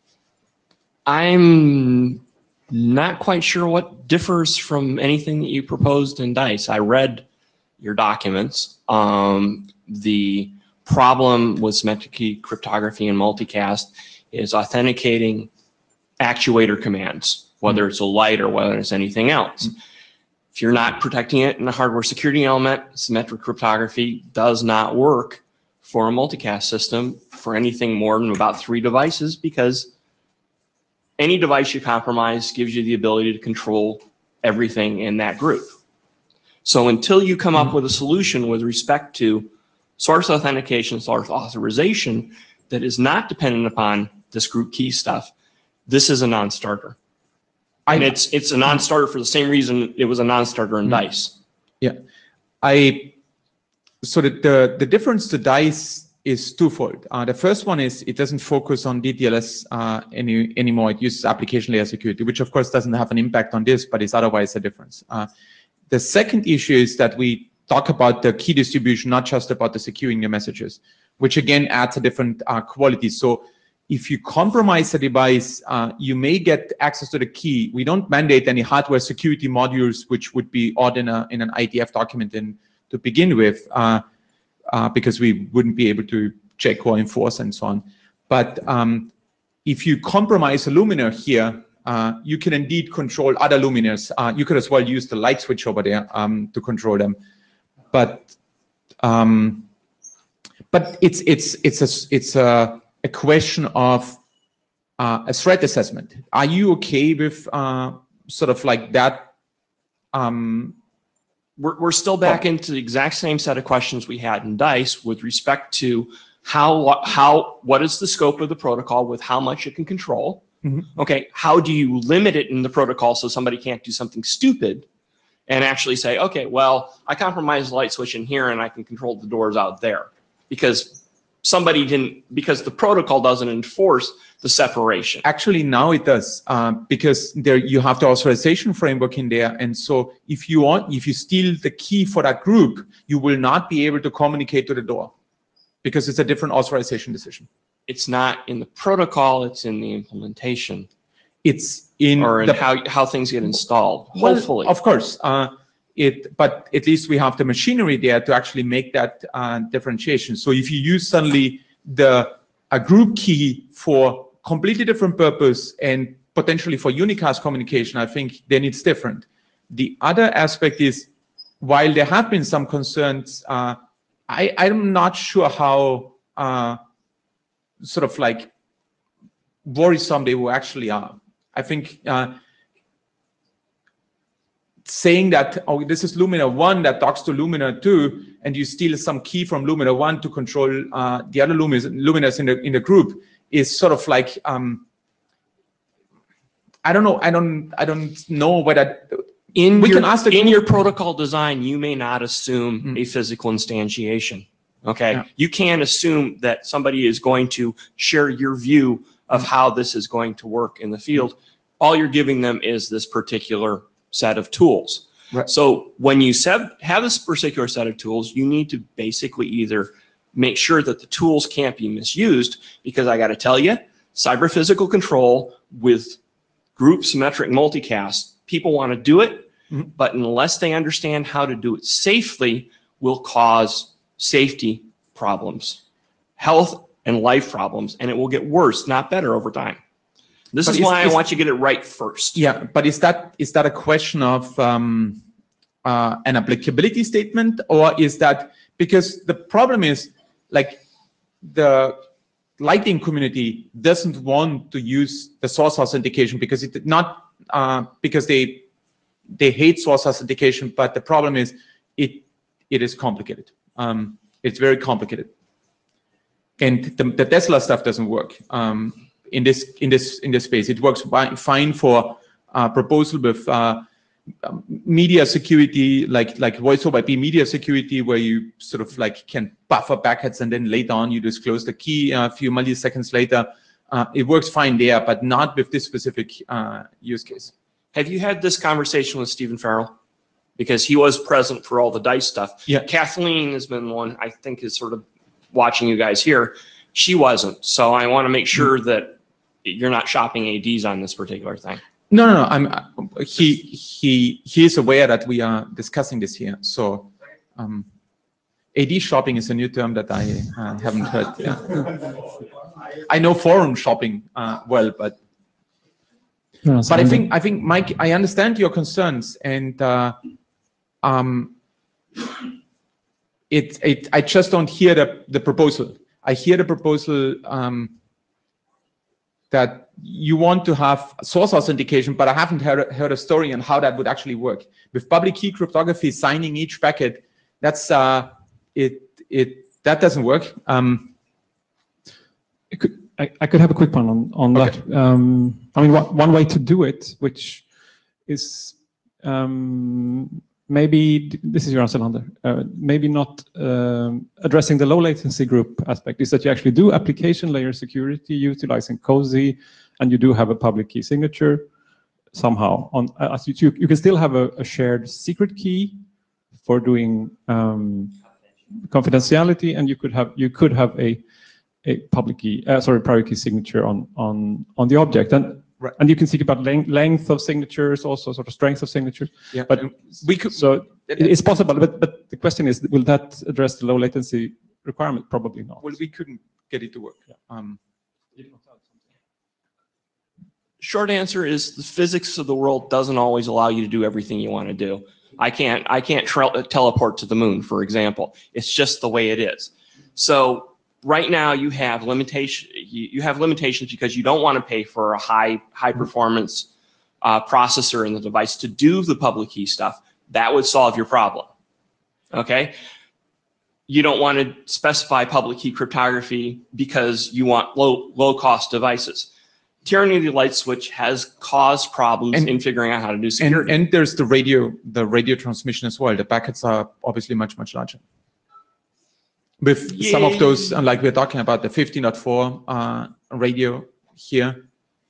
I'm not quite sure what differs from anything that you proposed in DICE. I read your documents. Um, the problem with symmetric key cryptography and multicast is authenticating actuator commands, whether it's a light or whether it's anything else. Mm-hmm. If you're not protecting it in a hardware security element, symmetric cryptography does not work for a multicast system for anything more than about three devices, because any device you compromise gives you the ability to control everything in that group. So until you come up with a solution with respect to source authentication, source authorization that is not dependent upon this group key stuff, this is a non-starter. And it's it's a non-starter for the same reason it was a non-starter in mm-hmm. DICE. Yeah, I so the, the the difference to DICE is twofold. Uh, the first one is it doesn't focus on D T L S uh, any anymore. It uses application layer security, which of course doesn't have an impact on this, but is otherwise a difference. Uh, the second issue is that we talk about the key distribution, not just about the securing your messages, which again adds a different uh, quality. So if you compromise a device, uh, you may get access to the key. We don't mandate any hardware security modules, which would be odd in, a, in an I D F document in, to begin with, uh, uh, because we wouldn't be able to check or enforce and so on. But um, if you compromise a luminaire here, uh, you can indeed control other luminaires. Uh, you could as well use the light switch over there um, to control them. But um, but it's it's it's a it's a a question of uh, a threat assessment. Are you okay with uh, sort of like that? Um, we're, we're still back oh. into the exact same set of questions we had in DICE with respect to how, how, what is the scope of the protocol with how much it can control? Mm-hmm. Okay, how do you limit it in the protocol so somebody can't do something stupid and actually say, okay, well, I compromise the light switch in here and I can control the doors out there. Because somebody didn't, because the protocol doesn't enforce the separation. Actually, now it does, uh, because there you have the authorization framework in there, and so if you want, if you steal the key for that group, you will not be able to communicate to the door, because it's a different authorization decision. It's not in the protocol; it's in the implementation. It's in or in the, how how things get installed. Well, hopefully, of course. Uh, It, but at least we have the machinery there to actually make that uh, differentiation. So if you use suddenly the a group key for completely different purpose and potentially for unicast communication, I think then it's different. The other aspect is, while there have been some concerns, uh, I, I'm not sure how uh, sort of like worrisome they will actually are. I think uh, saying that, oh, this is Lumina one that talks to Lumina two, and you steal some key from Lumina one to control uh, the other Luminas, Luminas in the in the group is sort of like um, I don't know. I don't. I don't know whether in we your can ask the in group. your protocol design, you may not assume mm. a physical instantiation. Okay, Yeah. you can't assume that somebody is going to share your view of how this is going to work in the field. All you're giving them is this particular set of tools. Right. So when you set, have this particular set of tools, you need to basically either make sure that the tools can't be misused, because I got to tell you, cyber physical control with group symmetric multicast, people want to do it, Mhm. but unless they understand how to do it safely, will cause safety problems, health and life problems, and it will get worse, not better over time. This But is is- why I is- want you to get it right first. Yeah, but is that is that a question of um, uh, an applicability statement, or is that because the problem is like the Lightning community doesn't want to use the source authentication because it not uh, because they they hate source authentication, but the problem is it it is complicated. Um, it's very complicated, and the, the Tesla stuff doesn't work um, in this in this in this space. It works fi- fine for uh, proposal with uh, um, media security, like like voice over I P media security, where you sort of like can buffer packets and then later on you disclose the key uh, a few milliseconds later. Uh, it works fine there, but not with this specific uh, use case. Have you had this conversation with Stephen Farrell? Because he was present for all the DICE stuff. Yeah. Kathleen has been one, I think, is sort of watching you guys here. She wasn't. So I want to make sure that you're not shopping A Ds on this particular thing. No, no, no. I'm uh, he he he is aware that we are discussing this here. So, um, A D shopping is a new term that I uh, haven't heard. Yeah. I know forum shopping uh, well, but No, but I think I think Mike, I understand your concerns, and uh, um, it it I just don't hear the the proposal. I hear the proposal. Um, that you want to have source authentication, but I haven't heard, heard a story on how that would actually work. With public key cryptography, signing each packet, that's uh, it. It that doesn't work. Um, It could, I, I could have a quick one on, on Okay. that. Um, I mean, one, one way to do it, which is um, maybe, this is your answer, Lander, uh, maybe not um, addressing the low latency group aspect, is that you actually do application layer security utilizing COSI, and you do have a public key signature somehow. On uh, as you, you can still have a, a shared secret key for doing um, confidentiality, and you could have you could have a a public key, uh, sorry, private key signature on on on the object, and Right. and you can think about length, length of signatures, also sort of strength of signatures. Yeah, but and we could. so it- it's possible, but but the question is, will that address the low latency requirement? Probably not. Well, we couldn't get it to work. Um, Short answer is the physics of the world doesn't always allow you to do everything you want to do. I can't I can't tra- teleport to the moon, for example. It's just the way it is. So right now you have limitation you, you have limitations because you don't want to pay for a high high performance uh, processor in the device to do the public key stuff. That would solve your problem. Okay. You don't want to specify public key cryptography because you want low low cost devices. Tyranny of the light switch has caused problems And- in figuring out how to do and security. and there's the radio the radio transmission as well. The packets are obviously much much larger. With some of those, uh, like we're talking about the fifteen point four uh, radio here.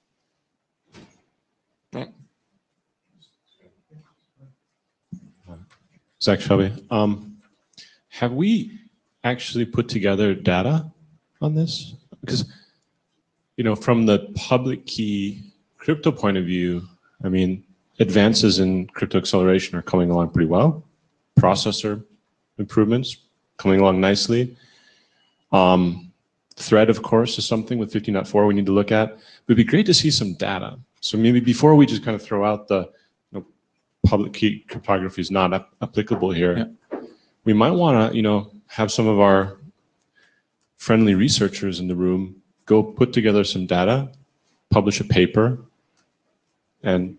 Zach Shelby. Um, have we actually put together data on this? Because, you know, from the public key crypto point of view, I mean, advances in crypto acceleration are coming along pretty well. Processor improvements coming along nicely. Um, thread, of course, is something with fifteen point four we need to look at. But it'd be great to see some data. So maybe before we just kind of throw out the you know, public key cryptography is not ap applicable here, yeah. we might want to you know have some of our friendly researchers in the room go put together some data, publish a paper, and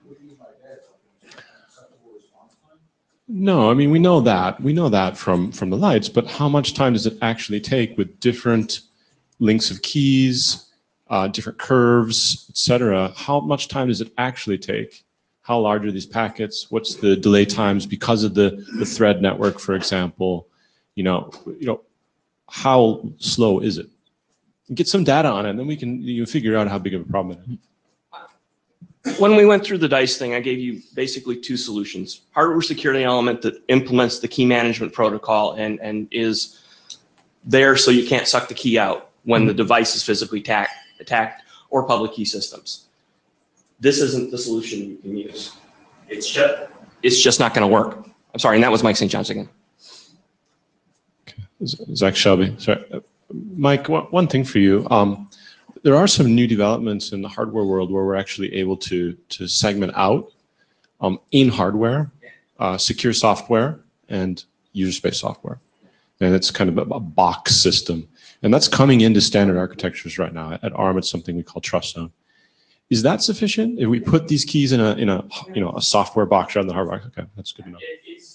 no, I mean, we know that. We know that from, from the lights, but how much time does it actually take with different links of keys, uh, different curves, et cetera? How much time does it actually take? How large are these packets? What's the delay times because of the, the thread network, for example? You know, you know, how slow is it? Get some data on it, and then we can you figure out how big of a problem it is. When we went through the DICE thing, I gave you basically two solutions. Hardware security element that implements the key management protocol and, and is there so you can't suck the key out when the device is physically attacked, attacked, or public key systems. This isn't the solution you can use. It's just, it's just not going to work. I'm sorry, and that was Mike Saint John's again. Okay. Zach Shelby, sorry. Mike, one thing for you. Um, There are some new developments in the hardware world where we're actually able to, to segment out um, in hardware, uh, secure software and user space software. And it's kind of a, a box system. And that's coming into standard architectures right now. At ARM, it's something we call Trust Zone. Is that sufficient? If we put these keys in a, in a, you know, a software box rather than the hardware, okay, that's good enough.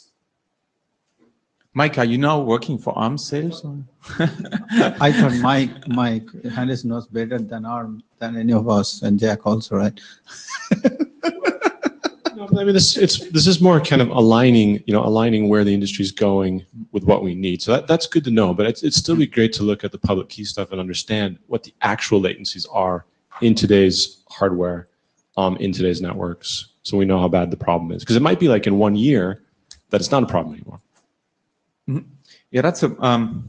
Mike, are you now working for ARM sales? Or? I thought Mike, Mike, Hannes knows better than ARM, than any of us, and Jack also, right? No, I mean, this, it's, this is more kind of aligning, you know, aligning where the industry is going with what we need. So that, that's good to know, but it's, it'd still be great to look at the public key stuff and understand what the actual latencies are in today's hardware, um, in today's networks. So we know how bad the problem is. Because it might be like in one year that it's not a problem anymore. Mm-hmm. Yeah, that's a, um,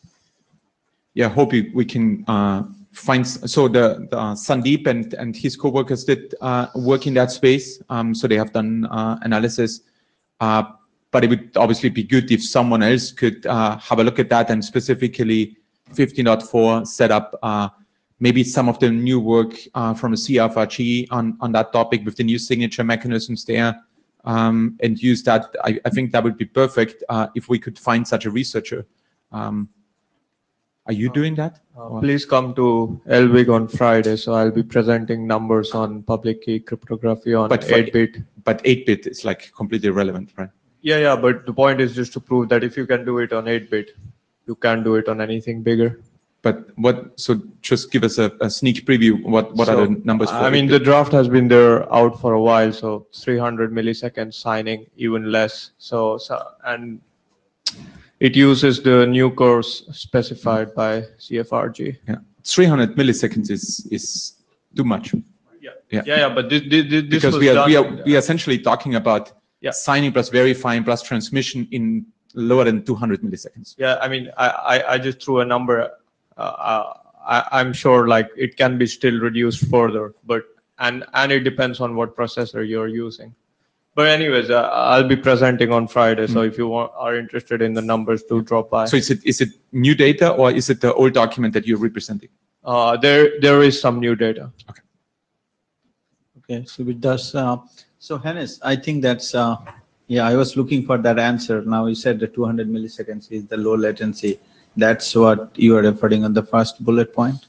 yeah, hope we, we can uh, find, so the, the uh, Sandeep and, and his co-workers did uh, work in that space. Um, so they have done uh, analysis, uh, but it would obviously be good if someone else could uh, have a look at that and specifically fifteen point four set up uh, maybe some of the new work uh, from the C F R G on, on that topic with the new signature mechanisms there. Um, and use that. I, I think that would be perfect uh, if we could find such a researcher. Um, are you doing that? Uh, please come to L W I G on Friday. So I'll be presenting numbers on public key cryptography on eight bit. But eight bit is like completely irrelevant, right? Yeah, yeah. But the point is just to prove that if you can do it on eight bit, you can do it on anything bigger. But what, so just give us a, a sneak preview. What, what so, are the numbers for I mean, the draft has been there out for a while. So three hundred milliseconds signing, even less. So, so and it uses the new course specified by C F R G. Yeah, three hundred milliseconds is, is too much. Yeah, yeah, yeah. yeah but this, this, this because was we are, done, we are, we are essentially talking about yeah. signing plus verifying plus transmission in lower than two hundred milliseconds. Yeah, I mean, I, I, I just threw a number. Uh, I, I'm sure like it can be still reduced further, but and and it depends on what processor you're using. But anyways, uh, I'll be presenting on Friday, so mm. if you want, are interested in the numbers, do drop by. So is it is it new data or is it the old document that you're representing? Uh, there there is some new data. Okay. Okay. So with that, uh, so Hannes, I think that's uh, yeah. I was looking for that answer. Now you said the two hundred milliseconds is the low latency. That's what you are referring on the first bullet point?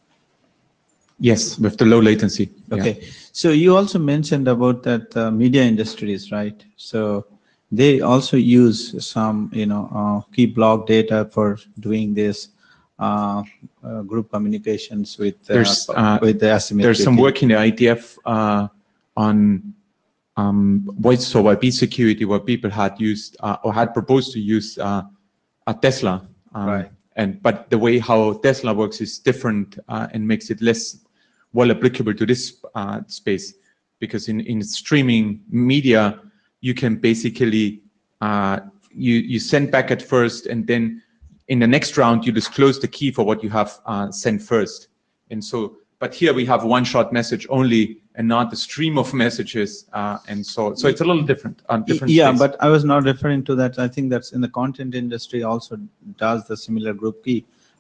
Yes, with the low latency. Okay. Yeah. So you also mentioned about that uh, media industries, right? So they also use some, you know, uh, key block data for doing this uh, uh, group communications with, uh, there's, uh, with the asymmetry. There's some work in the I D F uh, on um, voice over I P security where people had used uh, or had proposed to use uh, a Tesla. Um, right. And but the way how Tesla works is different uh, and makes it less well applicable to this uh, space, because in in streaming media you can basically uh, you you send back at first, and then in the next round you disclose the key for what you have uh, sent first. And so, but here we have one shot message only, and not the stream of messages, uh, and so so it's a little different. Um, different yeah, space. but I was not referring to that. I think that's in the content industry also does the similar group key.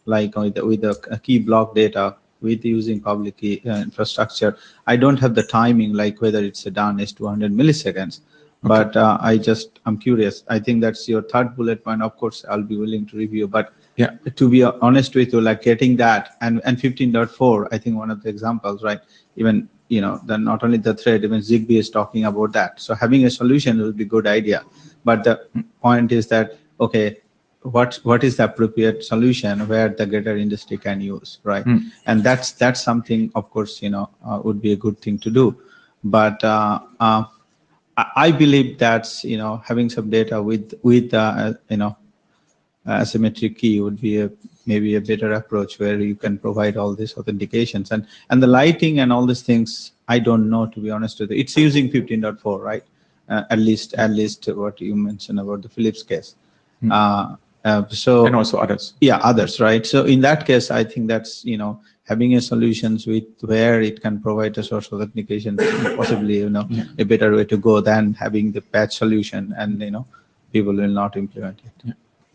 like with the, with the key block data, with using public key uh, infrastructure. I don't have the timing, like whether it's done is two hundred milliseconds. Okay. But uh, I just, I'm curious. I think that's your third bullet point. Of course, I'll be willing to review, but yeah, to be honest with you, like getting that and, and fifteen point four, I think one of the examples, right? Even, you know, then not only the thread, even Zigbee is talking about that. So having a solution will be a good idea. But the point is that, okay, what what is the appropriate solution where the greater industry can use, right? Mm. And that's that's something, of course, you know, uh, would be a good thing to do. But uh, uh, I believe that's, you know, having some data with with uh, you know, asymmetric key would be a maybe a better approach where you can provide all these authentications and and the lighting and all these things. I don't know, to be honest with you. It's using fifteen point four, right? Uh, at least at least what you mentioned about the Philips case. Mm. Uh, uh, so and also others. Yeah, others, right? So in that case, I think that's, you know, having a solutions with where it can provide a source of authentication, possibly, you know, yeah. a better way to go than having the patch solution, and, you know, people will not implement it. Yeah.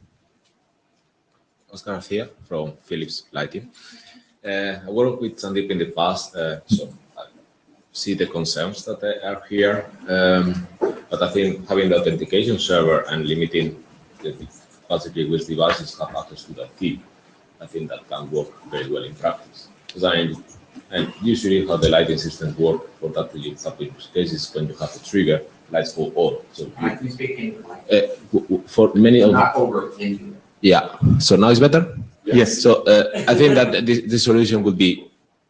Oscar Garcia from Philips Lighting. Uh, I worked with Sandeep in the past, uh, so I see the concerns that are here. Um, but I think having the authentication server and limiting the capacity which devices have access to that key, I think that can work very well in practice. Because I mean, and usually how the lighting systems work for that type of cases, when you have a trigger, lights go on. So I can speak English. Uh, for many of not over into it. Yeah. So now it's better? Yeah. Yes. So uh, I think that the, the solution would be,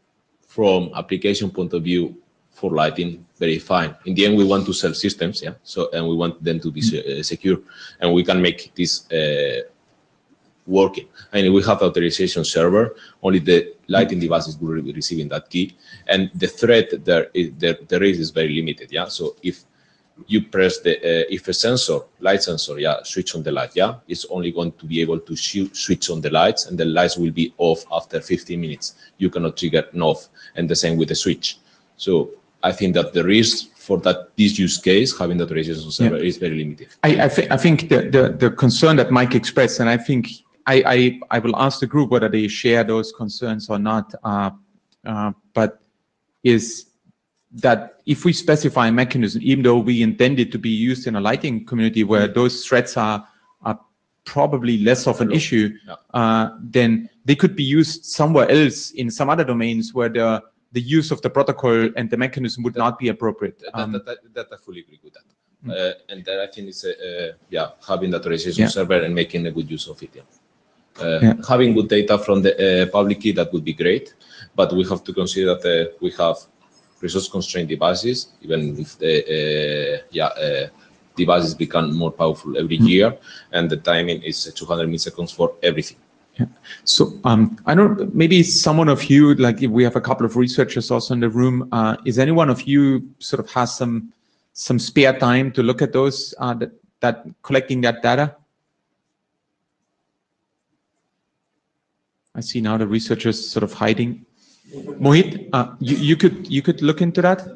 from application point of view, for lighting, very fine. In the end, we want to sell systems, yeah. So and we want them to be uh, secure, and we can make this uh, working. I mean, we have authorization server. Only the lighting devices will be receiving that key, and the threat there is there the risk is very limited, yeah. So if you press the uh, if a sensor, light sensor, yeah, switch on the light, yeah, it's only going to be able to shoot, switch on the lights, and the lights will be off after fifteen minutes. You cannot trigger an off, and the same with the switch. So I think that the risk for that this use case, having the authorization server, yeah. is very limited. I I, th I think the, the the concern that Mike expressed, and I think I I, I will ask the group whether they share those concerns or not, uh, uh, but is that if we specify a mechanism, even though we intend it to be used in a lighting community where those threats are, are probably less of an issue, yeah. uh, then they could be used somewhere else in some other domains where the, the use of the protocol and the mechanism would not be appropriate. Um, that, that, that, that I fully agree with that. Mm. Uh, and then I think it's a, uh, yeah, having the authorization yeah. server and making a good use of it. Yeah. Uh, yeah. Having good data from the uh, public key, that would be great, but we have to consider that uh, we have resource constrained devices, even if the uh, yeah uh, devices become more powerful every mm-hmm. year, and the timing is two hundred milliseconds for everything. Yeah. So um, I don't. Maybe someone of you, like if we have a couple of researchers also in the room, uh, is any one of you sort of has some some spare time to look at those uh, that that collecting that data? I see now the researchers sort of hiding. Mohit, uh, you, you could you could look into that.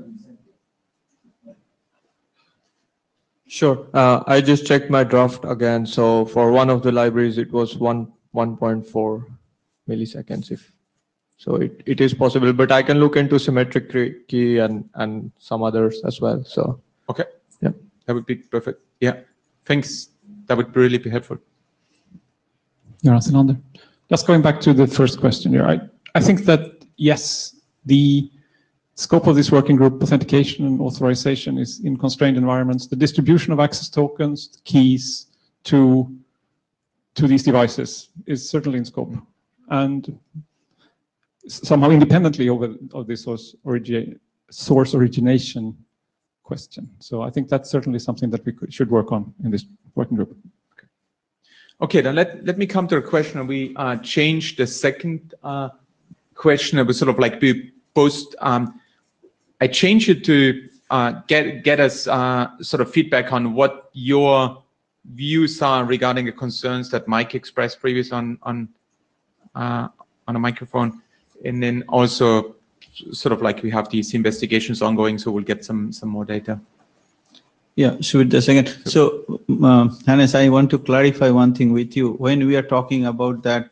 Sure. Uh, I just checked my draft again. So for one of the libraries, it was one one point four milliseconds. If so, it, it is possible. But I can look into symmetric key and and some others as well. So okay, yeah, that would be perfect. Yeah, thanks. That would really be helpful. Yarasinander. Just going back to the first question here, I I think that. Yes, the scope of this working group, authentication and authorization, is in constrained environments. The distribution of access tokens, the keys to, to these devices is certainly in scope. And somehow independently of, of this source, origi source origination question. So I think that's certainly something that we could, should work on in this working group. Okay, okay then let, let me come to a question. We uh, changed the second uh, question. It was sort of like we post. Um, I changed it to uh, get get us uh, sort of feedback on what your views are regarding the concerns that Mike expressed previously on on uh, on a microphone, and then also sort of like we have these investigations ongoing, so we'll get some some more data. Yeah, should a second. So, uh, Hannes, I want to clarify one thing with you. When we are talking about that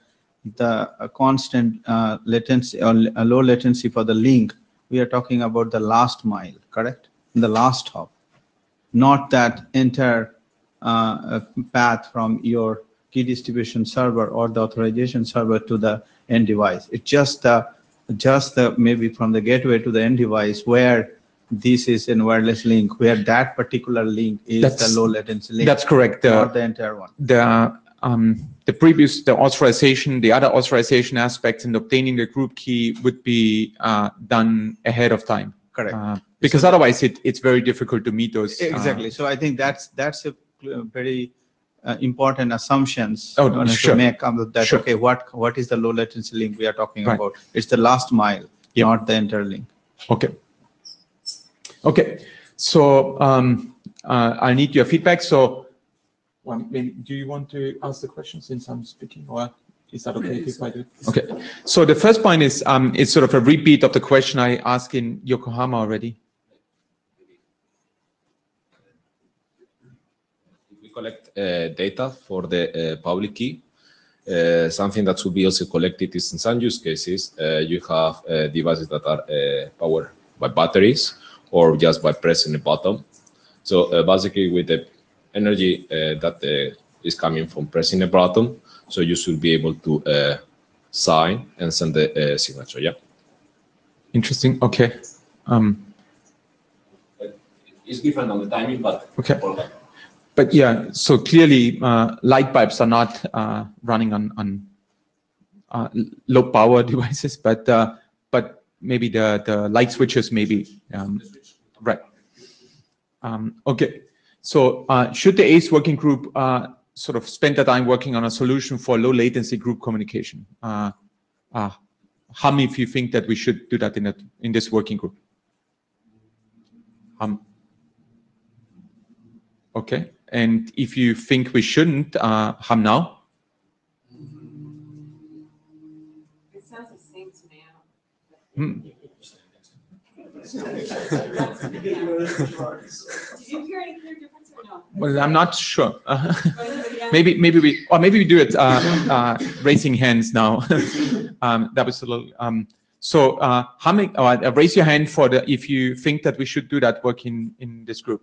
the uh, constant uh, latency or a low latency for the link, we are talking about the last mile, correct? The last hop, not that entire uh, path from your key distribution server or the authorization server to the end device. It's just the just the maybe from the gateway to the end device where this is in wireless link, where that particular link is That's- the low latency link. That's correct. The- Not the entire one. The um, the previous the authorization, the other authorization aspects in obtaining the group key would be uh, done ahead of time. Correct. Uh, because otherwise, it, it's very difficult to meet those. uh, Exactly. So I think that's that's a uh, very uh, important assumptions Oh, uh, sure. to make um, that. Sure. Okay, what what is the low latency link we are talking Right. about? It's the last mile, Yep. not the entire link. Okay. Okay. So um, uh, I need your feedback. So, well, maybe, do you want to ask the question since I'm speaking, or is that okay if I do? Okay. So the first point is um, it's sort of a repeat of the question I asked in Yokohama already. We collect uh, data for the uh, public key. Uh, something that should be also collected is in some use cases, uh, you have uh, devices that are uh, powered by batteries or just by pressing a button. So uh, basically with the energy uh, that uh, is coming from pressing a button, so you should be able to uh, sign and send the uh, signature, yeah? Interesting. Okay. Um, It's different on the timing, but... Okay. But yeah, so clearly uh, light bulbs are not uh, running on, on uh, low power devices, but uh, but maybe the, the light switches maybe, um, right. Um, okay, so uh, should the ACE working group uh, sort of spend the time working on a solution for low latency group communication? Uh, uh, how many of you think that we should do that in, a, in this working group? Um, okay. And if you think we shouldn't, uh, how now? It sounds the same to me. Hmm. Did you hear any clear difference or no? Well, I'm not sure. maybe, maybe we, or maybe we do it uh, uh, raising hands now. um, that was a little. Um, so, uh, how many? Uh, raise your hand for the if you think that we should do that work in in this group.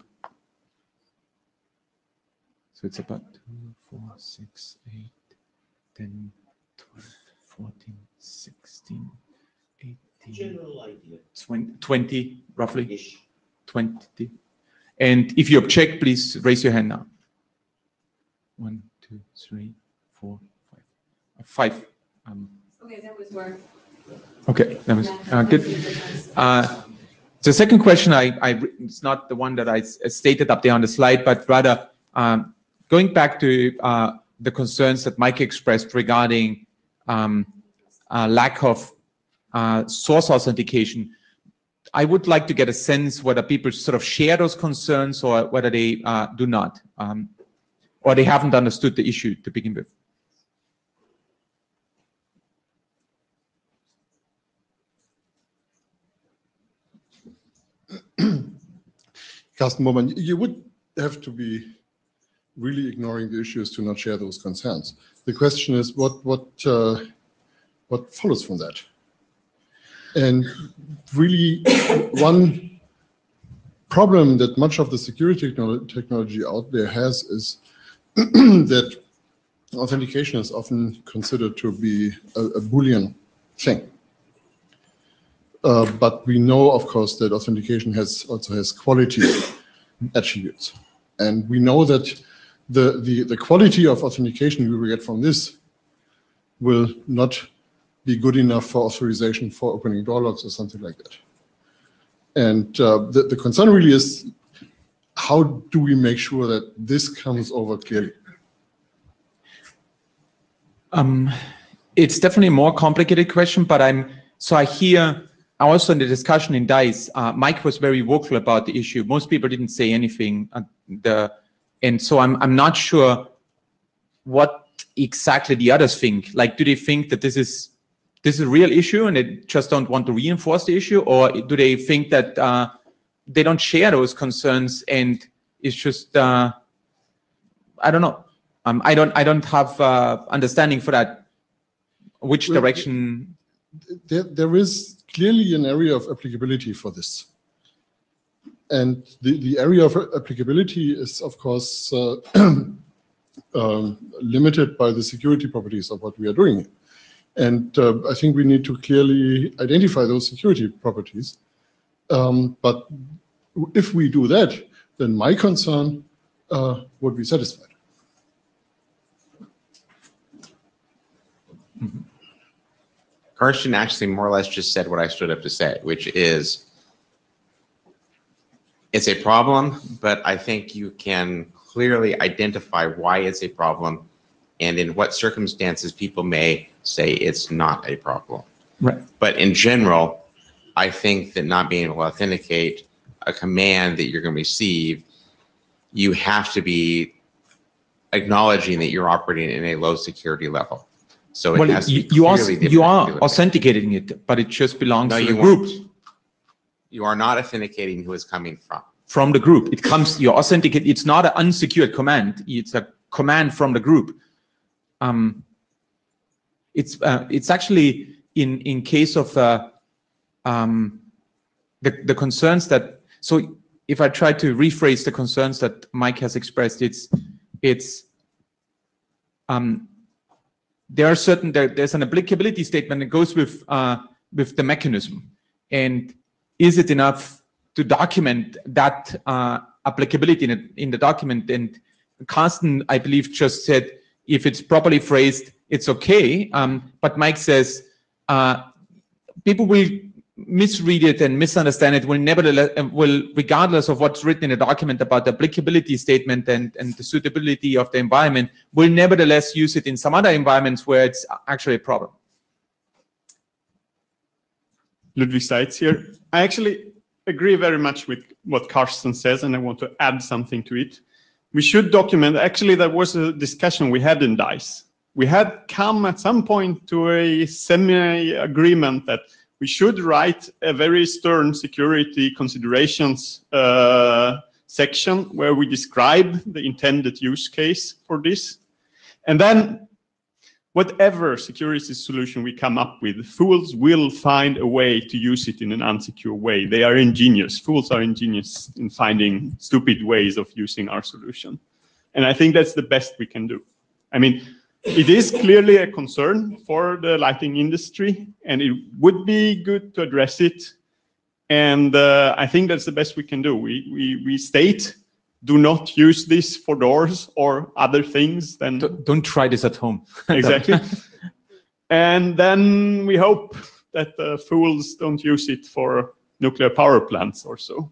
So it's about two, four, six, eight, ten, twelve, fourteen, sixteen, eighteen, General idea. twenty, twenty roughly. twenty. And if you object, please raise your hand now. One, two, three, four, five. Uh, five. Um, Okay, that was work. okay, that was uh, good. Uh, the second question, I, I, it's not the one that I s- stated up there on the slide, but rather um, going back to uh, the concerns that Mike expressed regarding um, uh, lack of uh, source authentication, I would like to get a sense whether people sort of share those concerns or whether they uh, do not, um, or they haven't understood the issue to begin with. Carsten Bormann, you would have to be really ignoring the issues to not share those concerns. The question is what what uh, what follows from that? And really, one problem that much of the security technolo- technology out there has is that authentication is often considered to be a, a Boolean thing. Uh, but we know, of course, that authentication has also has quality attributes. And we know that the, the, the quality of authentication we will get from this will not be good enough for authorization for opening door locks or something like that. And uh, the, the concern really is, how do we make sure that this comes over clearly? Um, it's definitely a more complicated question, but I'm, so I hear also in the discussion in DICE, uh, Mike was very vocal about the issue. Most people didn't say anything. Uh, the, and so I'm, I'm not sure what exactly the others think. Like, do they think that this is, this is a real issue and they just don't want to reinforce the issue? Or do they think that uh, they don't share those concerns and it's just, uh, I don't know. Um, I don't, I don't have uh, understanding for that. which Well, direction? There, there is clearly an area of applicability for this. And the, the area of applicability is, of course, uh, um, limited by the security properties of what we are doing. And uh, I think we need to clearly identify those security properties. Um, but if we do that, then my concern uh, would be satisfied. Mm-hmm. Karsten actually more or less just said what I stood up to say, which is it's a problem, but I think you can clearly identify why it's a problem and in what circumstances people may say it's not a problem. Right. But in general, I think that not being able to authenticate a command that you're going to receive, you have to be acknowledging that you're operating in a low security level. So it Well, has to you, be you are clearly you are different. authenticating it, but it just belongs No, to the you group. won't. You are not authenticating who it's coming from. From the group, it comes. You authenticate. It's not an unsecured command. It's a command from the group. Um, it's uh, it's actually in in case of uh, um, the the concerns that. So if I try to rephrase the concerns that Mike has expressed, it's it's um, there are certain there, there's an applicability statement that goes with uh, with the mechanism, and is it enough to document that uh, applicability in, a, in the document? And Carsten, I believe, just said if it's properly phrased, it's okay. Um, but Mike says uh, people will misread it and misunderstand it. Will nevertheless, will regardless of what's written in the document about the applicability statement and and the suitability of the environment, will nevertheless use it in some other environments where it's actually a problem. Ludwig Seitz here. I actually agree very much with what Karsten says, and I want to add something to it. We should document, actually there was a discussion we had in DICE. We had come at some point to a semi-agreement that we should write a very stern security considerations uh, section where we describe the intended use case for this. And then whatever security solution we come up with, fools will find a way to use it in an unsecure way. They are ingenious. Fools are ingenious in finding stupid ways of using our solution. And I think that's the best we can do. I mean, it is clearly a concern for the lighting industry, and it would be good to address it. And uh, I think that's the best we can do. We, we, we state, do not use this for doors or other things. Then Don't, don't try this at home. Exactly. And then we hope that the fools don't use it for nuclear power plants or so.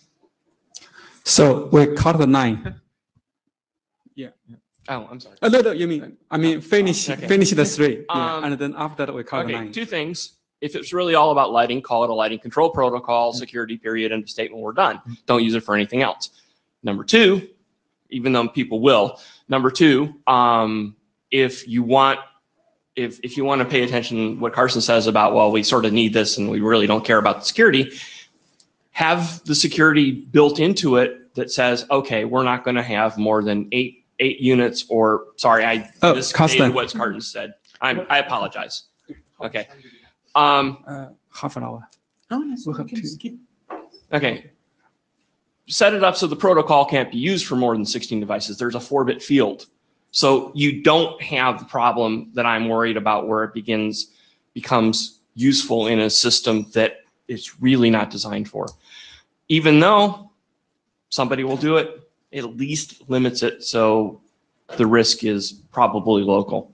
So we cut the nine. Yeah. Oh, I'm sorry. Oh, no, no, you mean, I mean, finish, Okay. finish the three. Um, Yeah, and then after that, we cut the Okay, nine. two things. If it's really all about lighting, call it a lighting control protocol, security period, and statement, we're done. Don't use it for anything else. Number two, even though people will, number two, um, if you want, if, if you want to pay attention what Carsten says about, well, we sort of need this and we really don't care about the security, have the security built into it that says, okay, we're not going to have more than eight eight units or, sorry, I Oh, misstated Carsten. what Carsten said. I'm, I apologize. Okay. Um, Uh, half an hour. Oh, We'll have two. Okay. Set it up so the protocol can't be used for more than sixteen devices. There's a four bit field. So you don't have the problem that I'm worried about where it begins, becomes useful in a system that it's really not designed for. Even though somebody will do it, it at least limits it so the risk is probably local.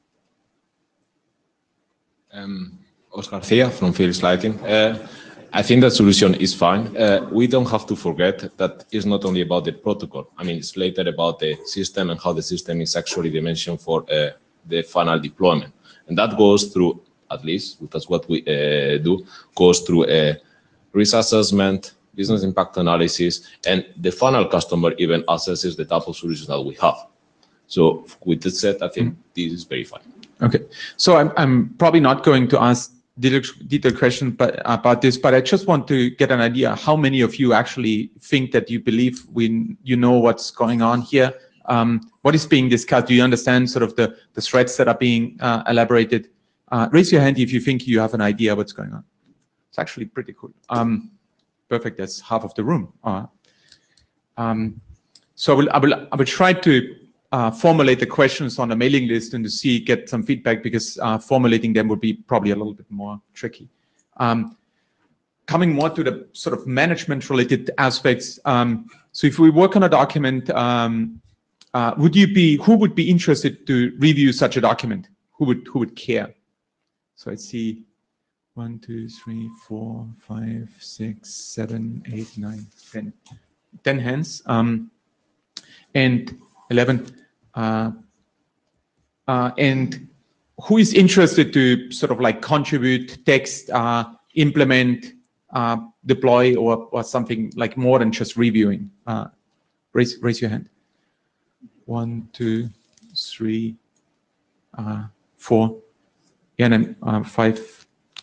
Um, Oscar Garcia from Philips Lighting. Uh, I think that solution is fine. Uh, we don't have to forget that it's not only about the protocol. I mean, it's later about the system and how the system is actually dimensioned for uh, the final deployment. And that goes through, at least that's what we uh, do, goes through a risk assessment, business impact analysis, and the final customer even assesses the type of solutions that we have. So with that said, I think this is very fine. Okay, so I'm, I'm probably not going to ask detailed, detailed questions but, about this, but I just want to get an idea how many of you actually think that you believe we, you know what's going on here. Um, what is being discussed? Do you understand sort of the, the threats that are being uh, elaborated? Uh, raise your hand if you think you have an idea what's going on. It's actually pretty cool. Um, perfect, that's half of the room. Uh, um, so I will, I will, I will try to uh, formulate the questions on a mailing list and to see, get some feedback, because uh, formulating them would be probably a little bit more tricky. Um, coming more to the sort of management related aspects. Um, so if we work on a document, um, uh, would you be, who would be interested to review such a document? Who would, who would care? So I see one, two, three, four, five, six, seven, eight, nine, ten. ten hands. Um, and eleven. Uh, uh, and who is interested to sort of like contribute text, uh, implement, uh, deploy, or, or something like more than just reviewing? Uh, raise, raise your hand. One, two, three, uh, four. Yeah, and then uh, five,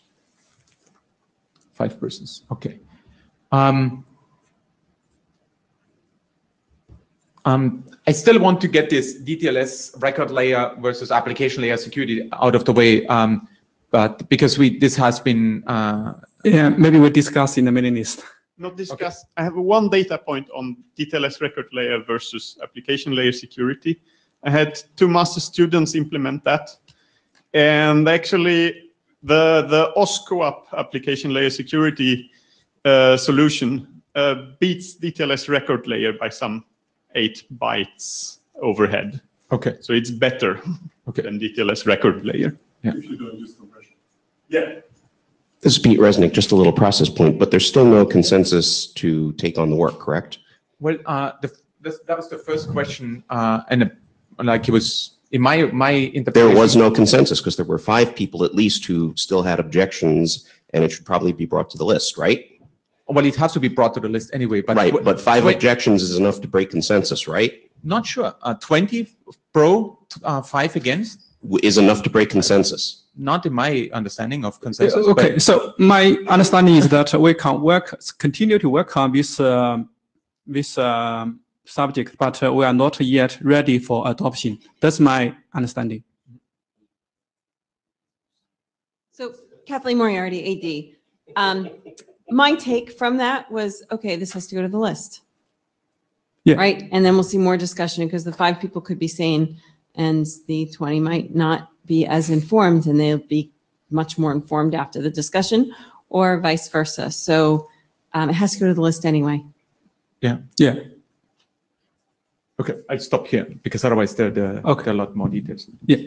five persons. Okay. Um, um, I still want to get this D T L S record layer versus application layer security out of the way, um, but because we this has been. Uh, yeah, maybe we'll discuss in the mailing list. Not discuss. Okay. I have one data point on D T L S record layer versus application layer security. I had two master students implement that. And actually, the, the OSCOAP application layer security uh, solution uh, beats D T L S record layer by some eight bytes overhead. Okay. So it's better okay. than D T L S record layer. Yeah. If you don't use compression. Yeah. This is Pete Resnick, just a little process point, but there's still no consensus to take on the work, correct? Well, uh, the, this, that was the first question, uh, and uh, like it was. In my my interpretation, there was no consensus because there were five people at least who still had objections, and it should probably be brought to the list, right? Well, it has to be brought to the list anyway. But right, but five objections is enough to break consensus, right? Not sure. Uh, Twenty pro, uh, five against is enough to break consensus. Not in my understanding of consensus. Okay, but so my understanding is that we can work, continue to work on this uh, this. Uh, subject, but uh, we are not yet ready for adoption. That's my understanding. So Kathleen Moriarty, A D. Um, my take from that was, okay, this has to go to the list. Yeah. Right? And then we'll see more discussion because the five people could be sane and the twenty might not be as informed and they'll be much more informed after the discussion or vice versa. So um, it has to go to the list anyway. Yeah. Yeah. Okay, I'll stop here because otherwise there, there, okay. there are a lot more details. Yeah.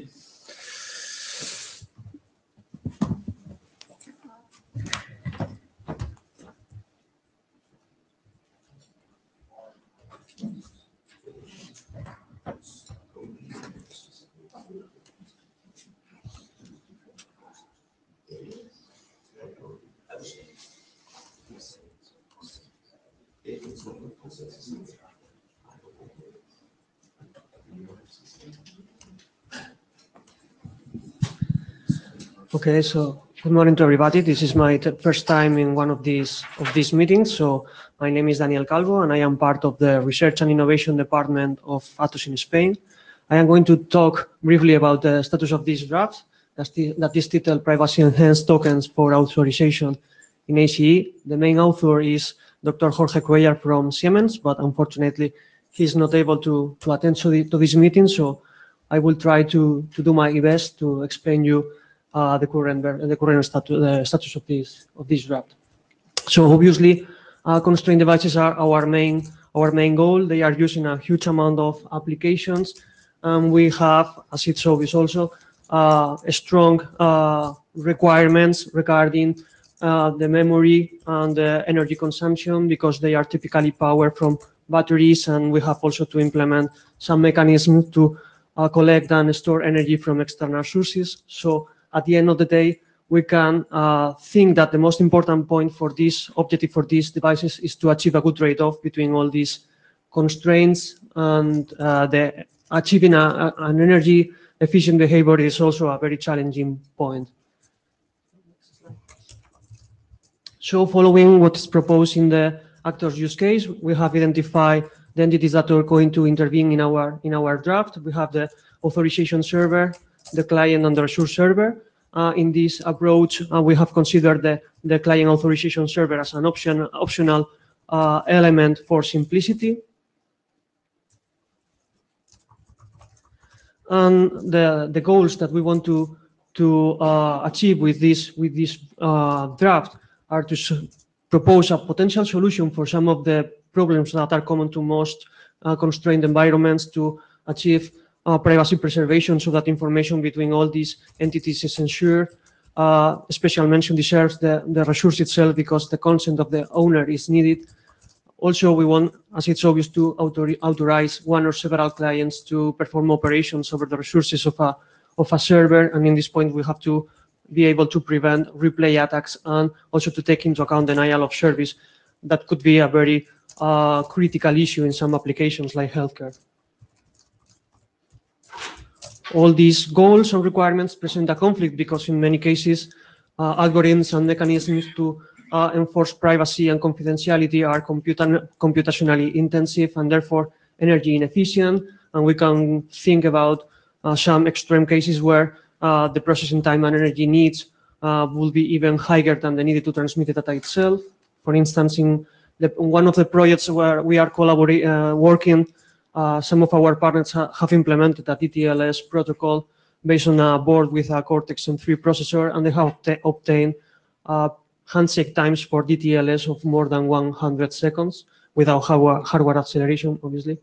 Okay, so good morning to everybody. This is my first time in one of these of these meetings. So my name is Daniel Calvo, and I am part of the Research and Innovation Department of Atos in Spain. I am going to talk briefly about the status of this draft, that is titled Privacy Enhanced Tokens for Authorization in A C E. The main author is Doctor Jorge Cuellar from Siemens, but unfortunately he's not able to, to attend to, the, to this meeting. So I will try to, to do my best to explain you Uh, the current the current status the status of this of this draft. So obviously, uh, constrained devices are our main our main goal. They are using a huge amount of applications, and we have, as it's obvious, also uh, strong uh, requirements regarding uh, the memory and the energy consumption because they are typically powered from batteries, and we have also to implement some mechanisms to uh, collect and store energy from external sources. So at the end of the day, we can uh, think that the most important point for this objective for these devices is to achieve a good trade-off between all these constraints, and uh, the achieving a, a, an energy efficient behavior is also a very challenging point. So following what is proposed in the actors use case, we have identified the entities that are going to intervene in our in our draft. We have the authorization server, the client and the resource server. uh, in this approach, uh, we have considered the, the client authorization server as an option, optional uh, element for simplicity. And the, the goals that we want to, to uh, achieve with this, with this uh, draft are to propose a potential solution for some of the problems that are common to most uh, constrained environments, to achieve uh, privacy preservation so that information between all these entities is ensured. Uh, special mention deserves the, the resource itself because the consent of the owner is needed. Also, we want, as it's obvious, to author authorize one or several clients to perform operations over the resources of a, of a server. And in this point, we have to be able to prevent replay attacks and also to take into account denial of service. That could be a very uh, critical issue in some applications like healthcare. All these goals and requirements present a conflict because in many cases, uh, algorithms and mechanisms to uh, enforce privacy and confidentiality are computa computationally intensive and therefore energy inefficient. And we can think about uh, some extreme cases where uh, the processing time and energy needs uh, will be even higher than the needed to transmit the data itself. For instance, in the, one of the projects where we are collaborating, uh, working, uh, some of our partners ha have implemented a D T L S protocol based on a board with a Cortex M three processor, and they have obtained uh, handshake times for D T L S of more than one hundred seconds without hardware, hardware acceleration, obviously.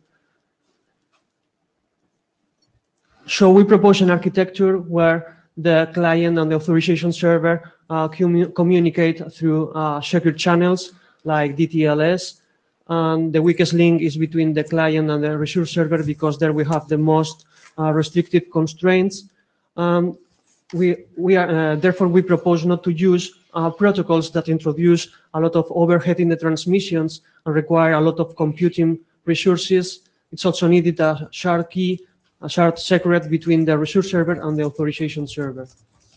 So we propose an architecture where the client and the authorization server uh, commu communicate through uh, secure channels like D T L S. And the weakest link is between the client and the resource server because there we have the most uh, restrictive constraints. Um, we, we are, uh, therefore, we propose not to use uh, protocols that introduce a lot of overhead in the transmissions and require a lot of computing resources. It's also needed a shared key, a shared secret between the resource server and the authorization server.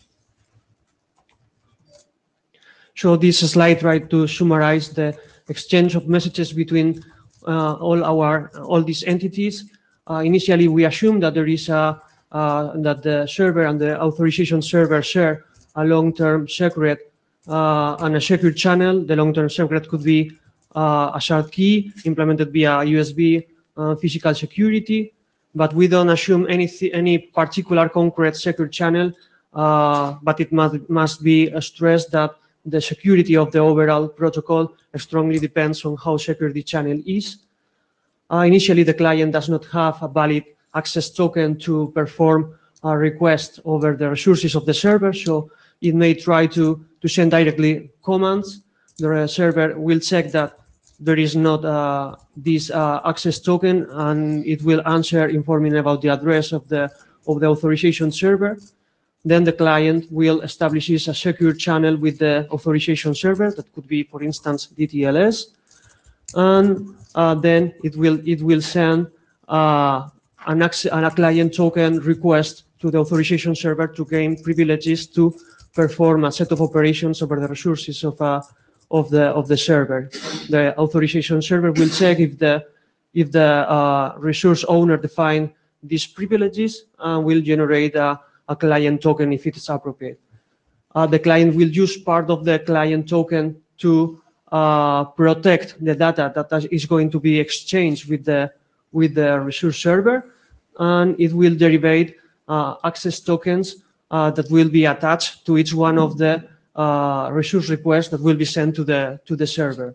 So this slide tries to summarize the exchange of messages between uh, all our all these entities. Uh, initially, we assume that there is a uh, that the server and the authorization server share a long-term secret uh, and a secure channel. The long-term secret could be uh, a shared key implemented via U S B uh, physical security, but we don't assume any any particular concrete secure channel. Uh, but it must must be stressed that the security of the overall protocol strongly depends on how secure the channel is. Uh, initially, the client does not have a valid access token to perform a request over the resources of the server, so it may try to, to send directly commands. The server will check that there is not uh, this uh, access token, and it will answer informing about the address of the, of the authorization server. Then the client will establish a secure channel with the authorization server. That could be, for instance, D T L S. And uh, then it will, it will send uh, an, an a client token request to the authorization server to gain privileges to perform a set of operations over the resources of, uh, of, the, of the server. The authorization server will check if the, if the uh, resource owner define these privileges and will generate a a client token if it is appropriate. Uh, the client will use part of the client token to uh, protect the data that is going to be exchanged with the, with the resource server, and it will derive uh, access tokens uh, that will be attached to each one of the uh, resource requests that will be sent to the, to the server.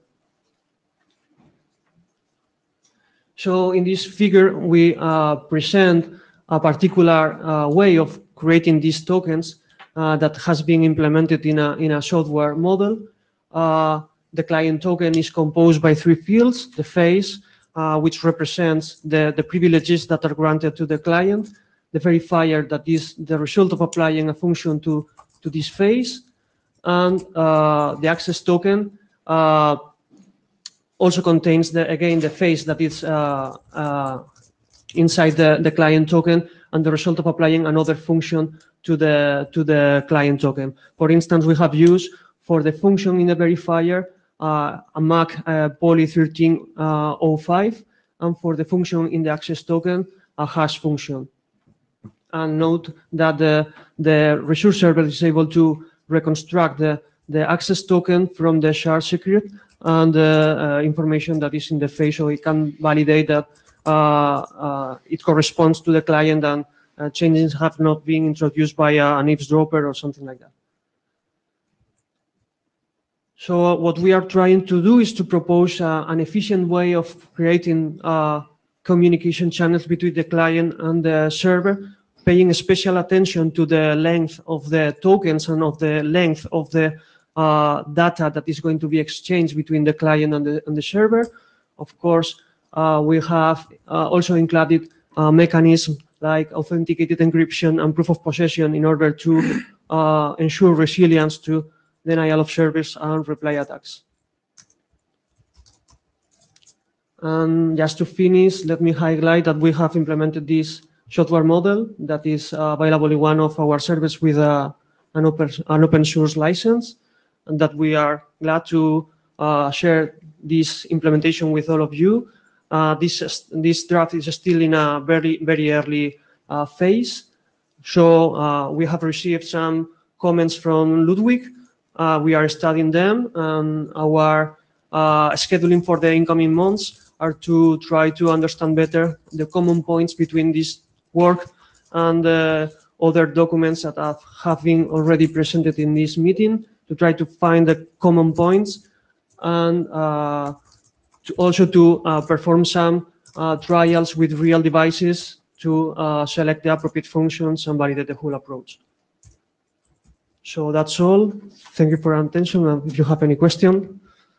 So in this figure, we uh, present a particular uh, way of creating these tokens uh, that has been implemented in a, in a software model. Uh, the client token is composed by three fields: the face, uh, which represents the, the privileges that are granted to the client; the verifier, that is the result of applying a function to, to this face; and uh, the access token uh, also contains, the, again, the face that is uh, uh, inside the, the client token, and the result of applying another function to the, to the client token. For instance, we have used for the function in the verifier uh, a M A C uh, poly thirteen oh five, and for the function in the access token, a hash function. and note that the, the resource server is able to reconstruct the, the access token from the shard secret and the uh, information that is in the face, so it can validate that uh, uh, it corresponds to the client and uh, changes have not been introduced by uh, an eavesdropper or something like that. So what we are trying to do is to propose uh, an efficient way of creating uh, communication channels between the client and the server, paying special attention to the length of the tokens and of the length of the uh, data that is going to be exchanged between the client and the, and the server. Of course, uh, we have uh, also included uh, mechanisms like authenticated encryption and proof of possession in order to uh, ensure resilience to denial of service and reply attacks. And just to finish, let me highlight that we have implemented this software model that is uh, available in one of our servers with uh, an, open, an open source license, and that we are glad to uh, share this implementation with all of you. Uh, this, this draft is still in a very, very early uh, phase. So uh, we have received some comments from Ludwig. Uh, we are studying them, and our uh, scheduling for the incoming months are to try to understand better the common points between this work and uh, other documents that have, have been already presented in this meeting, to try to find the common points, and uh, to also to uh, perform some uh, trials with real devices to uh, select the appropriate functions and validate the whole approach. So that's all. Thank you for your attention. And if you have any question.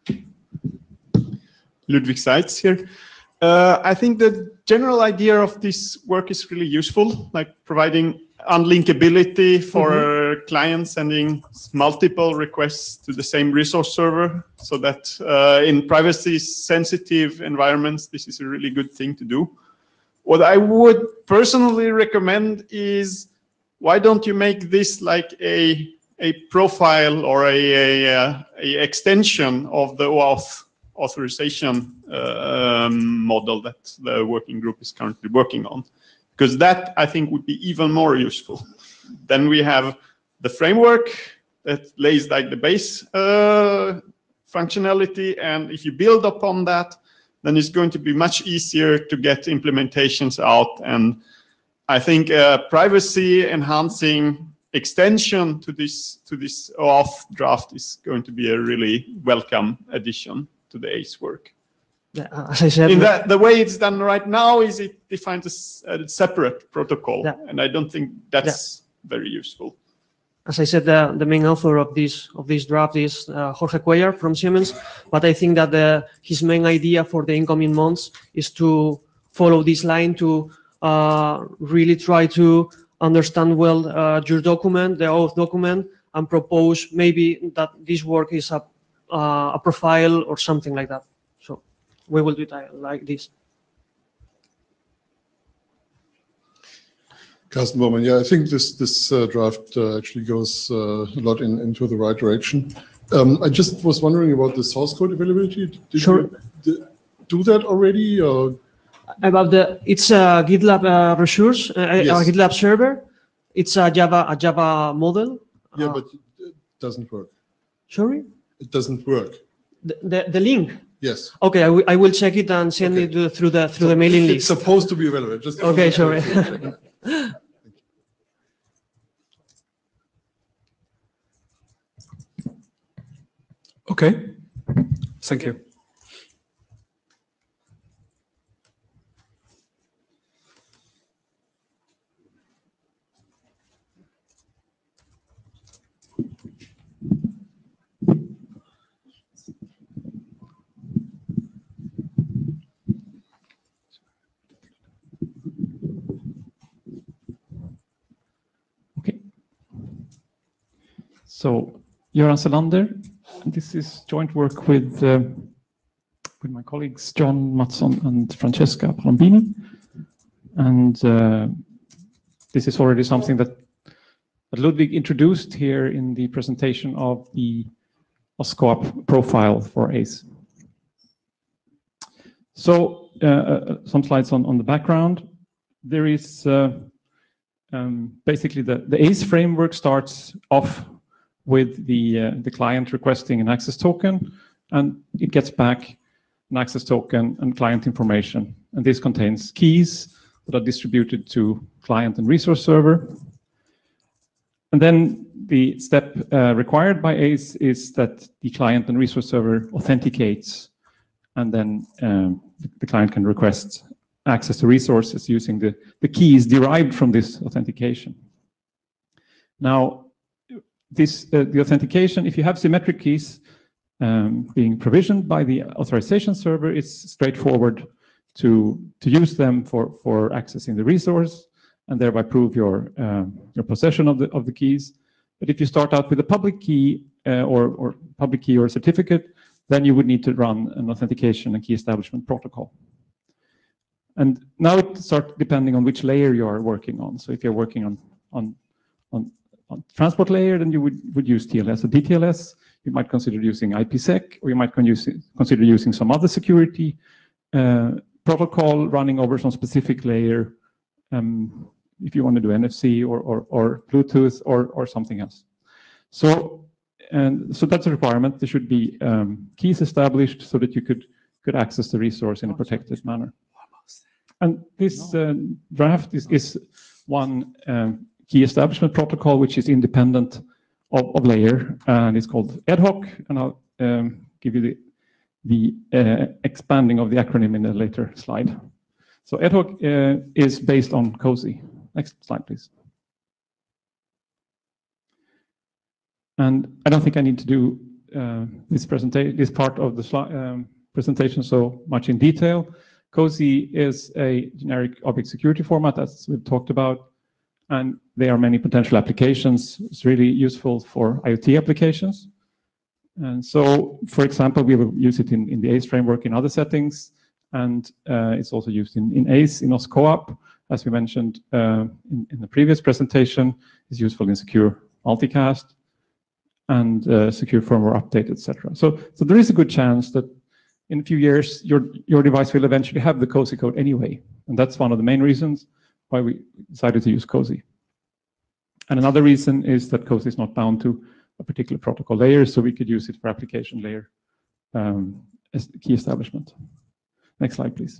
Ludwig Seitz here. Uh, I think the general idea of this work is really useful, like providing unlinkability for mm-hmm. clients sending multiple requests to the same resource server, so that uh, in privacy-sensitive environments, this is a really good thing to do. What I would personally recommend is, why don't you make this like a a profile or a, a, a extension of the OAuth authorization uh, um, model that the working group is currently working on? Because that, I think, would be even more useful. Then we have the framework that lays like the base uh, functionality, and if you build upon that, then it's going to be much easier to get implementations out. And I think uh, privacy enhancing extension to this to this OAuth draft is going to be a really welcome addition to the ACE work. Yeah, as I said, in that the way it's done right now is it defines a, a separate protocol, yeah. and I don't think that's yeah. very useful. As I said, the, the main author of this of this draft is uh, Jorge Cuellar from Siemens, but I think that the, his main idea for the incoming months is to follow this line, to uh, really try to understand well uh, your document, the OAuth document, and propose maybe that this work is a, uh, a profile or something like that. So we will do it like this. Carsten Bormann, yeah, I think this this uh, draft uh, actually goes uh, a lot in, into the right direction. Um, I just was wondering about the source code availability. Did sure. you do that already? Or? About the, it's a GitLab uh, resource, uh, yes. a GitLab server. It's a Java, a Java model. Yeah, uh, but it doesn't work. Sorry? It doesn't work. The, the, the link? Yes. Okay, I, I will check it and send okay. it through the through so the mailing it's list. It's supposed to be available. Just okay, sorry. Okay, thank you. So, Göran Selander, this is joint work with uh, with my colleagues John Mattsson and Francesca Palombini, and uh, this is already something that, that Ludwig introduced here in the presentation of the OSCOAP profile for ACE. So, uh, uh, some slides on, on the background. There is uh, Um, basically, the, the A C E framework starts off with the, uh, the client requesting an access token, and it gets back an access token and client information. And this contains keys that are distributed to client and resource server. And then the step uh, required by A C E is that the client and resource server authenticates, and then um, the client can request access to resources using the, the keys derived from this authentication. Now, this uh, the authentication, if you have symmetric keys um, being provisioned by the authorization server, it's straightforward to, to use them for, for accessing the resource and thereby prove your, um, your possession of the, of the keys. But if you start out with a public key uh, or, or public key or certificate, then you would need to run an authentication and key establishment protocol. And now it starts depending on which layer you are working on. So if you're working on, on, on, on transport layer, then you would, would use T L S or D T L S. You might consider using IPsec, or you might con use, consider using some other security uh, protocol running over some specific layer. Um, if you want to do N F C or, or, or Bluetooth or, or something else. So, and so that's a requirement. There should be um, keys established so that you could, could access the resource in a protected manner. And this uh, draft is, is one um, key establishment protocol, which is independent of, of layer, and it's called ad hoc. And I'll um, give you the, the uh, expanding of the acronym in a later slide. So ad hoc uh, is based on COSI. Next slide, please. And I don't think I need to do uh, this presentation, this part of the slide, um, presentation so much in detail. COSI is a generic object security format, as we've talked about, and there are many potential applications. It's really useful for IoT applications. And so, for example, we will use it in, in the A C E framework in other settings, and uh, it's also used in, in A C E, in O S CoAP, as we mentioned uh, in, in the previous presentation. It's useful in secure multicast and uh, secure firmware update, et cetera. So, so there is a good chance that in a few years, your, your device will eventually have the COSI code anyway. And that's one of the main reasons why we decided to use COSI. And another reason is that COSI is not bound to a particular protocol layer, so we could use it for application layer um, as key establishment. Next slide, please.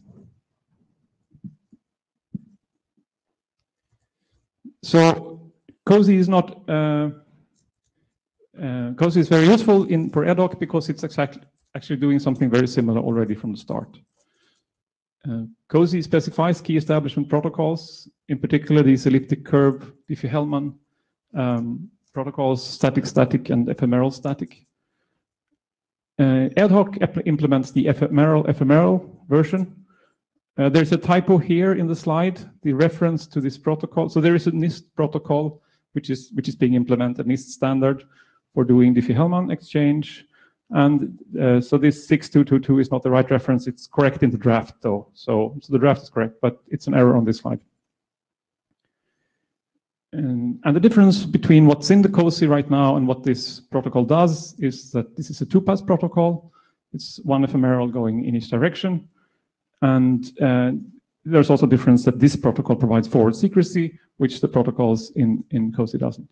So COSI is not, uh, uh, COSI is very useful in for ad hoc because it's exactly actually doing something very similar already from the start. Uh, COSI specifies key establishment protocols, in particular these elliptic curve, Diffie-Hellman um, protocols, static, static, and ephemeral, static. Uh, ad hoc implements the ephemeral, ephemeral version. Uh, there's a typo here in the slide, the reference to this protocol. So there is a NIST protocol, which is, which is being implemented, NIST standard for doing Diffie-Hellman exchange. And uh, so this six two two two is not the right reference. It's correct in the draft, though. So, so the draft is correct, but it's an error on this slide. And, and the difference between what's in the COSI right now and what this protocol does is that this is a two-pass protocol. It's one ephemeral going in each direction. And uh, there's also a difference that this protocol provides forward secrecy, which the protocols in, in COSI doesn't.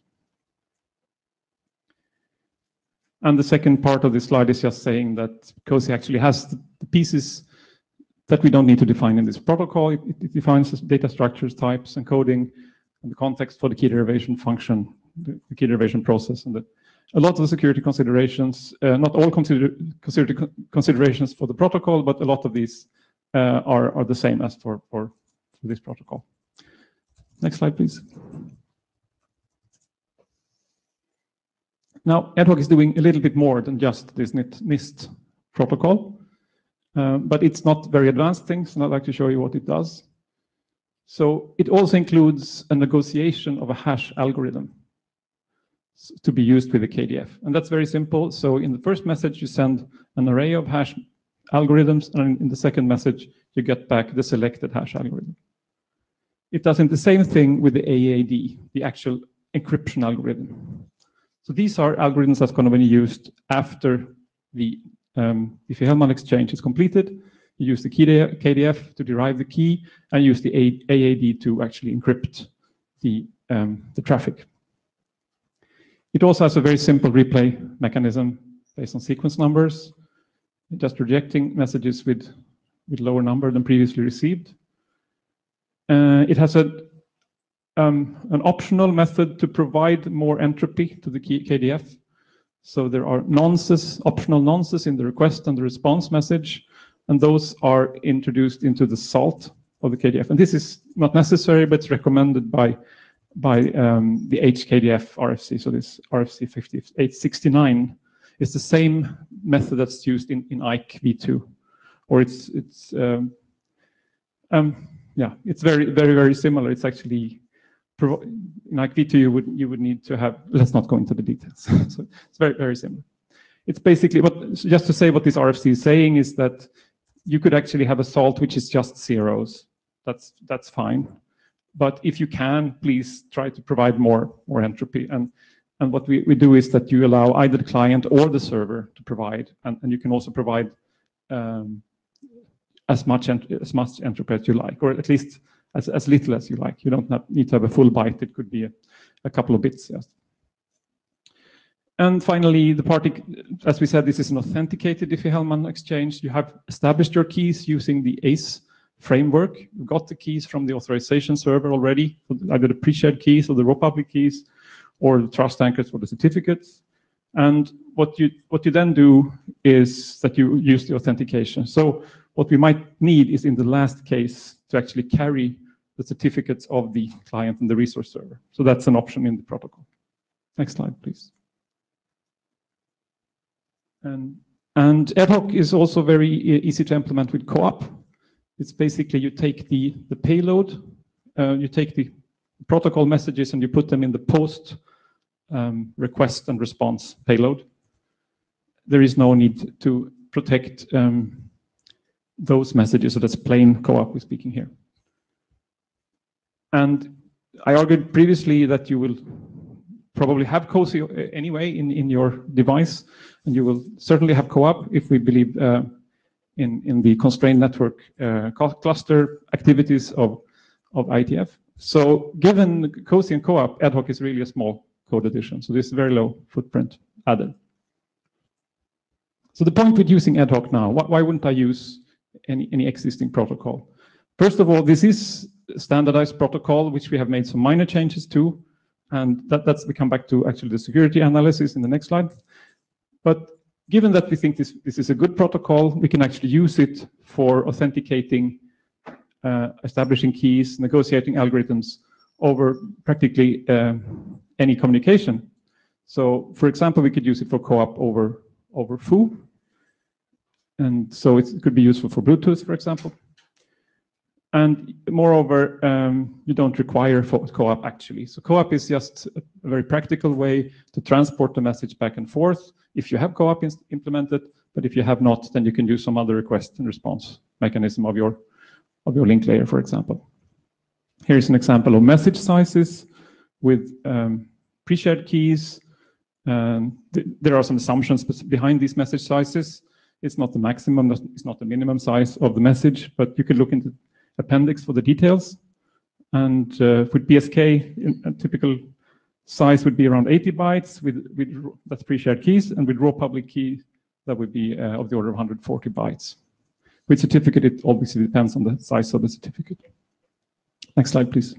And the second part of this slide is just saying that COSI actually has the pieces that we don't need to define in this protocol. It, it defines data structures, types, encoding, and the context for the key derivation function, the, the key derivation process, and the, a lot of the security considerations, uh, not all consider, consider, considerations for the protocol, but a lot of these uh, are, are the same as for, for, for this protocol. Next slide, please. Now, ad hoc is doing a little bit more than just this NIST protocol, uh, but it's not very advanced things, and I'd like to show you what it does. So it also includes a negotiation of a hash algorithm to be used with the K D F. And that's very simple. So in the first message, you send an array of hash algorithms, and in the second message, you get back the selected hash algorithm. It does the same thing with the A A D, the actual encryption algorithm. So these are algorithms that's going to be used after the um, Diffie-Hellman exchange is completed. You use the K D F to derive the key and use the A A D to actually encrypt the, um, the traffic. It also has a very simple replay mechanism based on sequence numbers, just rejecting messages with, with lower number than previously received. Uh, it has a, um, an optional method to provide more entropy to the K D F. So there are nonces, optional nonces in the request and the response message, and those are introduced into the salt of the K D F. And this is not necessary, but it's recommended by, by um, the H K D F R F C. So this R F C fifty-eight sixty-nine is the same method that's used in, in I C E v two. Or it's, it's um, um, yeah, it's very, very, very similar. It's actually, in I C E v two, you would, you would need to have, let's not go into the details. So it's very, very similar. It's basically, what, just to say what this R F C is saying is that you could actually have a salt which is just zeros. That's, that's fine. But if you can, please try to provide more, more entropy. And, and what we, we do is that you allow either the client or the server to provide, and, and you can also provide um, as much as much entropy as you like, or at least as, as little as you like. You don't have, need to have a full byte. It could be a, a couple of bits. Yes. And finally, the party, as we said, this is an authenticated Diffie-Hellman exchange. You have established your keys using the A C E framework. You've got the keys from the authorization server already, either the pre-shared keys or the raw public keys, or the trust anchors for the certificates. And what you what you then do is that you use the authentication. So what we might need is, in the last case, to actually carry the certificates of the client and the resource server. So that's an option in the protocol. Next slide, please. And, and ad hoc is also very easy to implement with co-op. It's basically you take the, the payload, uh, you take the protocol messages and you put them in the post um, request and response payload. There is no need to protect um, those messages, so that's plain co-op we're speaking here. And I argued previously that you will probably have COSI anyway in, in your device, and you will certainly have co-op if we believe uh, in, in the constrained network uh, cluster activities of, of I T F. So given COSI and co-op, ad hoc is really a small code addition, so this is very low footprint added. So the point with using ad hoc now, why, why wouldn't I use any, any existing protocol? First of all, this is a standardized protocol, which we have made some minor changes to. And that, that's, we come back to actually the security analysis in the next slide. But given that we think this, this is a good protocol, we can actually use it for authenticating, uh, establishing keys, negotiating algorithms over practically uh, any communication. So for example, we could use it for co-op over, over F U. And so it could be useful for Bluetooth, for example. And moreover, um, you don't require co-op actually. So co-op is just a very practical way to transport the message back and forth if you have co-op implemented, but if you have not, then you can use some other request and response mechanism of your, of your link layer, for example. Here's an example of message sizes with um, pre-shared keys. Um, th there are some assumptions behind these message sizes. It's not the maximum, it's not the minimum size of the message, but you can look into appendix for the details. And uh, with B S K, a typical size would be around eighty bytes with, with that's pre-shared keys, and with raw public key, that would be uh, of the order of one hundred forty bytes. With certificate, it obviously depends on the size of the certificate. Next slide, please.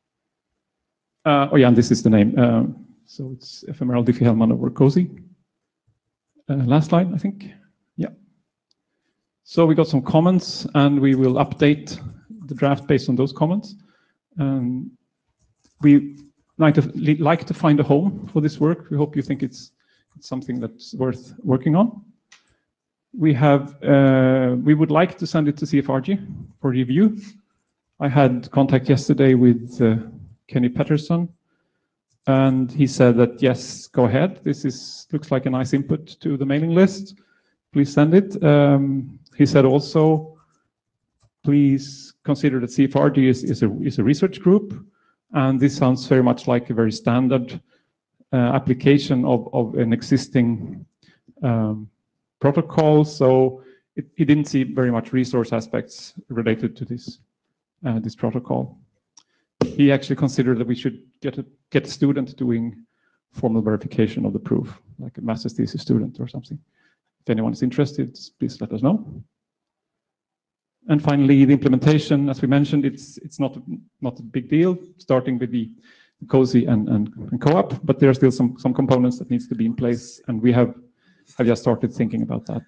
Uh, oh yeah, and this is the name. Uh, so it's ephemeral Diffie-Hellman over COSI. Uh, last slide, I think. Yeah. So we got some comments, and we will update the draft based on those comments. Um, we like to, like to find a home for this work. We hope you think it's, it's something that's worth working on. We have, uh, we would like to send it to C F R G for review. I had contact yesterday with uh, Kenny Patterson, and he said that yes, go ahead. This is looks like a nice input to the mailing list. Please send it. Um, he said also, please consider that C F R G is, is, a, is a research group, and this sounds very much like a very standard uh, application of, of an existing um, protocol. So it, he didn't see very much resource aspects related to this, uh, this protocol. he actually considered that we should get a get a student doing formal verification of the proof, like a master's thesis student or something. If anyone is interested, please let us know. And finally, the implementation, as we mentioned, it's it's not not a big deal, starting with the COSI and, and, and co-op, but there are still some some components that needs to be in place, and we have have just started thinking about that.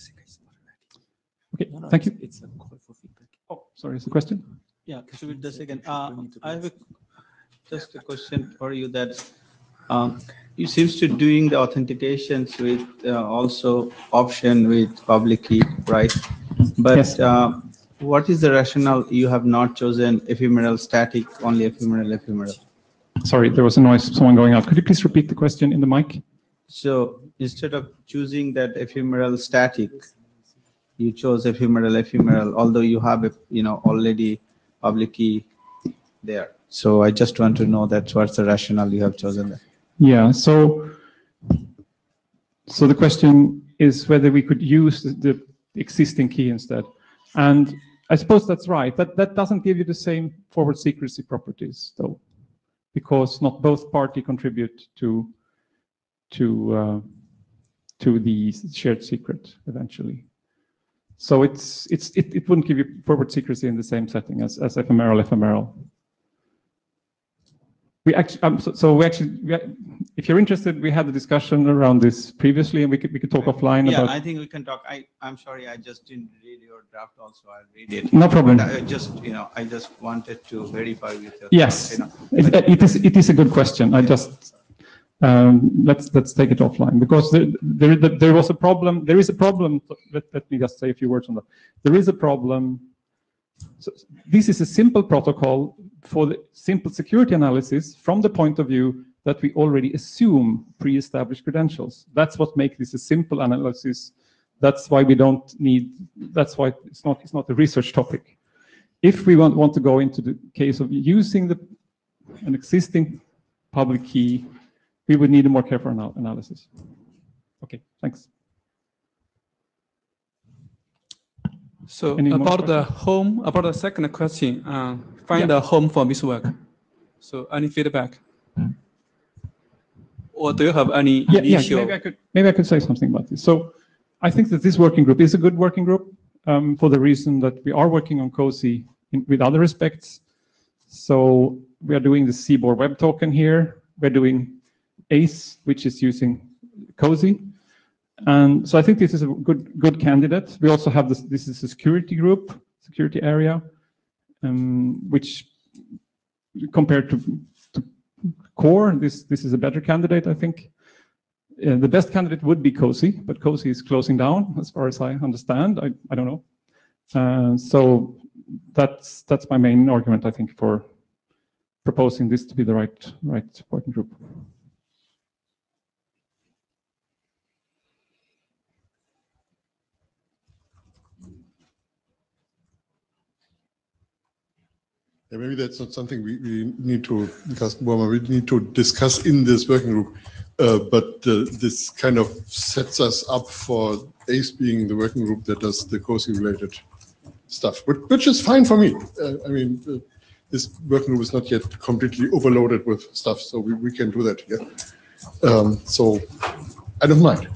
Okay, No, no, thank you. It's a call for feedback. Oh, sorry, is the question? Yeah, should we just again, uh, I have a, just a question for you that, um, you seems to doing the authentications with, uh, also option with public key, right? But, uh, what is the rationale you have not chosen ephemeral static, only ephemeral ephemeral? Sorry, there was a noise, someone going out. Could you please repeat the question in the mic? So instead of choosing that ephemeral static, you chose ephemeral ephemeral, although you have a, you know, already public key there. So I just want to know that what's the rationale you have chosen that. Yeah, so so the question is whether we could use the, the existing key instead. And I suppose that's right. That that doesn't give you the same forward secrecy properties though, because not both party contribute to to uh, to the shared secret eventually. So it's it's it, it wouldn't give you forward secrecy in the same setting as, as ephemeral ephemeral. We actually um, so, so we actually we, if you're interested, we had a discussion around this previously, and we could we could talk offline Yeah, about. I think we can talk. I I'm sorry, I just didn't read your draft. Also, I'll read it. No problem. But I just you know I just wanted to verify with you. Yes, You know, it, it is it is a good question. I just um, let's let's take it offline because there, there there was a problem. There is a problem. Let, let me just say a few words on that. There is a problem. So this is a simple protocol for the simple security analysis from the point of view that we already assume pre-established credentials. That's what makes this a simple analysis. That's why we don't need. That's why it's not it's not a research topic. If we want want to go into the case of using the an existing public key, we would need a more careful anal analysis. Okay, thanks. So Any more about the questions? home, about the second question, uh, find Yeah. a home for this work. So any feedback? Or do you have any Yeah, yeah, initial? maybe I could maybe I could say something about this. So I think that this working group is a good working group um, for the reason that we are working on COSI in, with other respects. So we are doing the C B O R web token here. We're doing ACE, which is using COSI. And so I think this is a good good candidate. We also have this, this is a security group, security area, um, which compared to, to core, this, this is a better candidate, I think. Uh, the best candidate would be COSI, but COSI is closing down as far as I understand. I, I don't know. Uh, so that's that's my main argument, I think, for proposing this to be the right right working group. Yeah, maybe that's not something we, we need to, we need to discuss in this working group. Uh, but uh, this kind of sets us up for ACE being the working group that does the COSI related stuff, which, which is fine for me. Uh, I mean, uh, this working group is not yet completely overloaded with stuff, so we, we can do that here. Um, so I don't mind.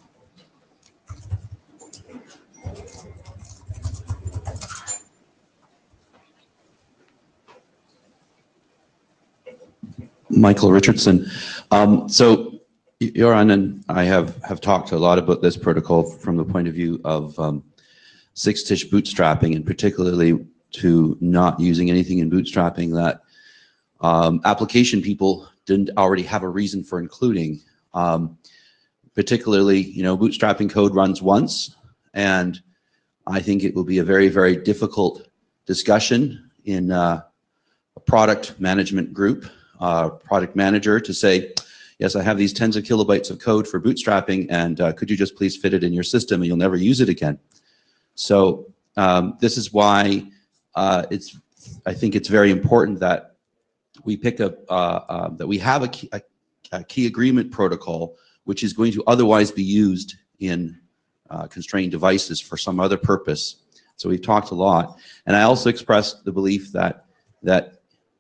Michael Richardson. Um, so Joran and I have, have talked a lot about this protocol from the point of view of um, six-stitch bootstrapping, and particularly to not using anything in bootstrapping that um, application people didn't already have a reason for including. Um, particularly, you know, bootstrapping code runs once, and I think it will be a very, very difficult discussion in uh, a product management group. Uh, product manager to say, yes, I have these tens of kilobytes of code for bootstrapping, and uh, could you just please fit it in your system and you'll never use it again. So um, this is why uh, it's, I think it's very important that we pick up, uh, uh, that we have a key, a, a key agreement protocol, which is going to otherwise be used in uh, constrained devices for some other purpose. So we've talked a lot. And I also expressed the belief that, that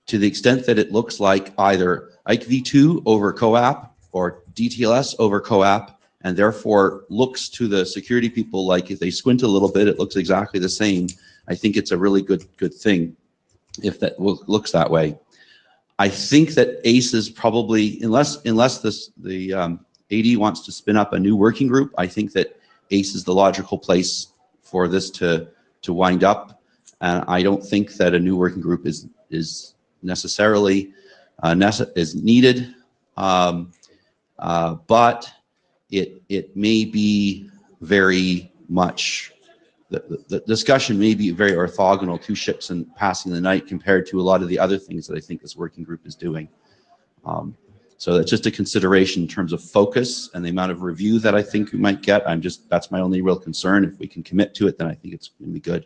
to the extent that it looks like either I C V two over COAP or D T L S over COAP, and therefore looks to the security people like if they squint a little bit, it looks exactly the same. I think it's a really good good thing if that looks that way. I think that ACE is probably, unless unless this the um, A D wants to spin up a new working group, I think that ACE is the logical place for this to to wind up. And I don't think that a new working group is is necessarily uh, nece is needed, um, uh, but it it may be very much. The, the discussion may be very orthogonal, two ships and passing the night, compared to a lot of the other things that I think this working group is doing. Um, so that's just a consideration in terms of focus and the amount of review that I think we might get. I'm just, that's my only real concern. If we can commit to it, then I think it's going to be good.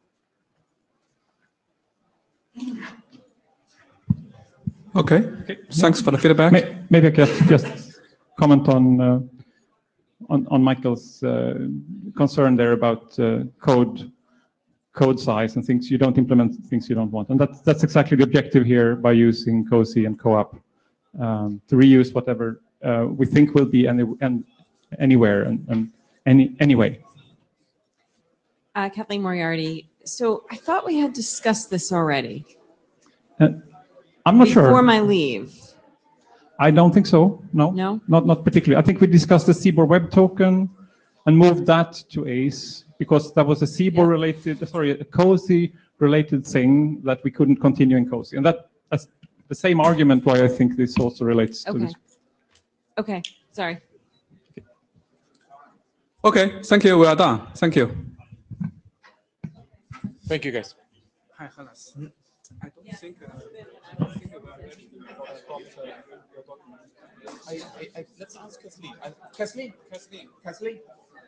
Okay, thanks for the feedback. May- Maybe I can just comment on uh, on, on Michael's uh, concern there about uh, code code size and things you don't implement, things you don't want. And that's, that's exactly the objective here by using COSI and COAP um, to reuse whatever uh, we think will be any, and anywhere and, and any anyway. Uh, Kathleen Moriarty. So I thought we had discussed this already. Uh, I'm not sure. Before my leave. I don't think so. No. No? Not not particularly. I think we discussed the C B O R web token and moved that to ACE because that was a C B O R related, sorry, a COSI related thing that we couldn't continue in COSI. And that, that's the same argument why I think this also relates Okay. to this. Okay. Sorry. Okay, thank you. We are done. Thank you. Thank you, guys. Hi, Hannes. I don't think, uh, I don't think we are ready to stop uh, your document. I, I, I, let's ask Kathleen. Uh, Kathleen, Kathleen, Kathleen.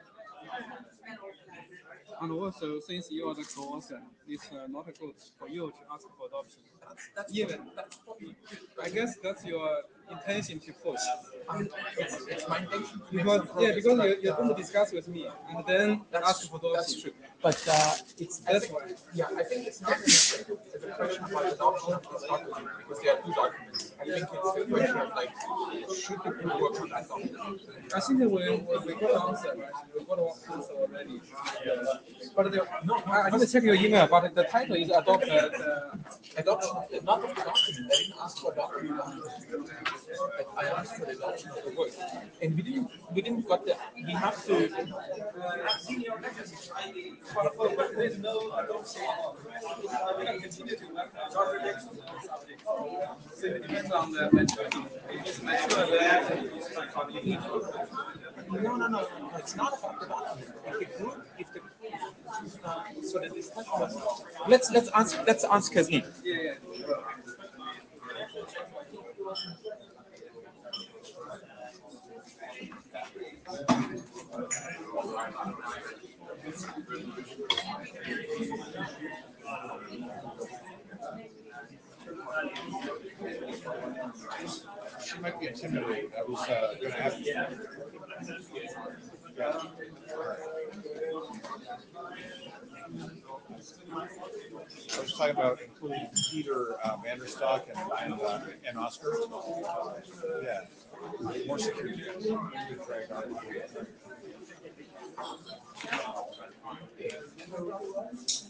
And also, since you are the co-author, it's uh, not good for you to ask for adoption. That's, that's Even, that's probably, I guess that's your intention to push. um, it's, it's my intention to make Because, some yeah, progress, because but, you're, you're going uh, to discuss with me and then That's- ask for adoption. That's true. But uh, it's I That's think, why. yeah, I think it's not necessarily the question about adoption is not the because there are two documents. I think it's the question of like should the group work on that document? I think that we, we got answer, right? We got answer already. Uh, but the, no, I, I didn't check your email, but the title is adopt. Uh, Adoption, not of the document. I didn't ask for document. I asked for the adoption of the work, and we didn't. We didn't got the. We have to. There's no adoption. We can continue to work so it depends on the maturity. If it's mature, then it's like continue. No, no, no, no. It's not about the document. If the group, if the uh, so the discussion was. Let's let's answer. Let's ask Kathleen. Yeah, yeah. She might be intimidated. I was uh, going to ask. Yeah. I was talking about including Peter uh, Vanderstock and and, uh, and Oscar. Yeah, more security. Drag our-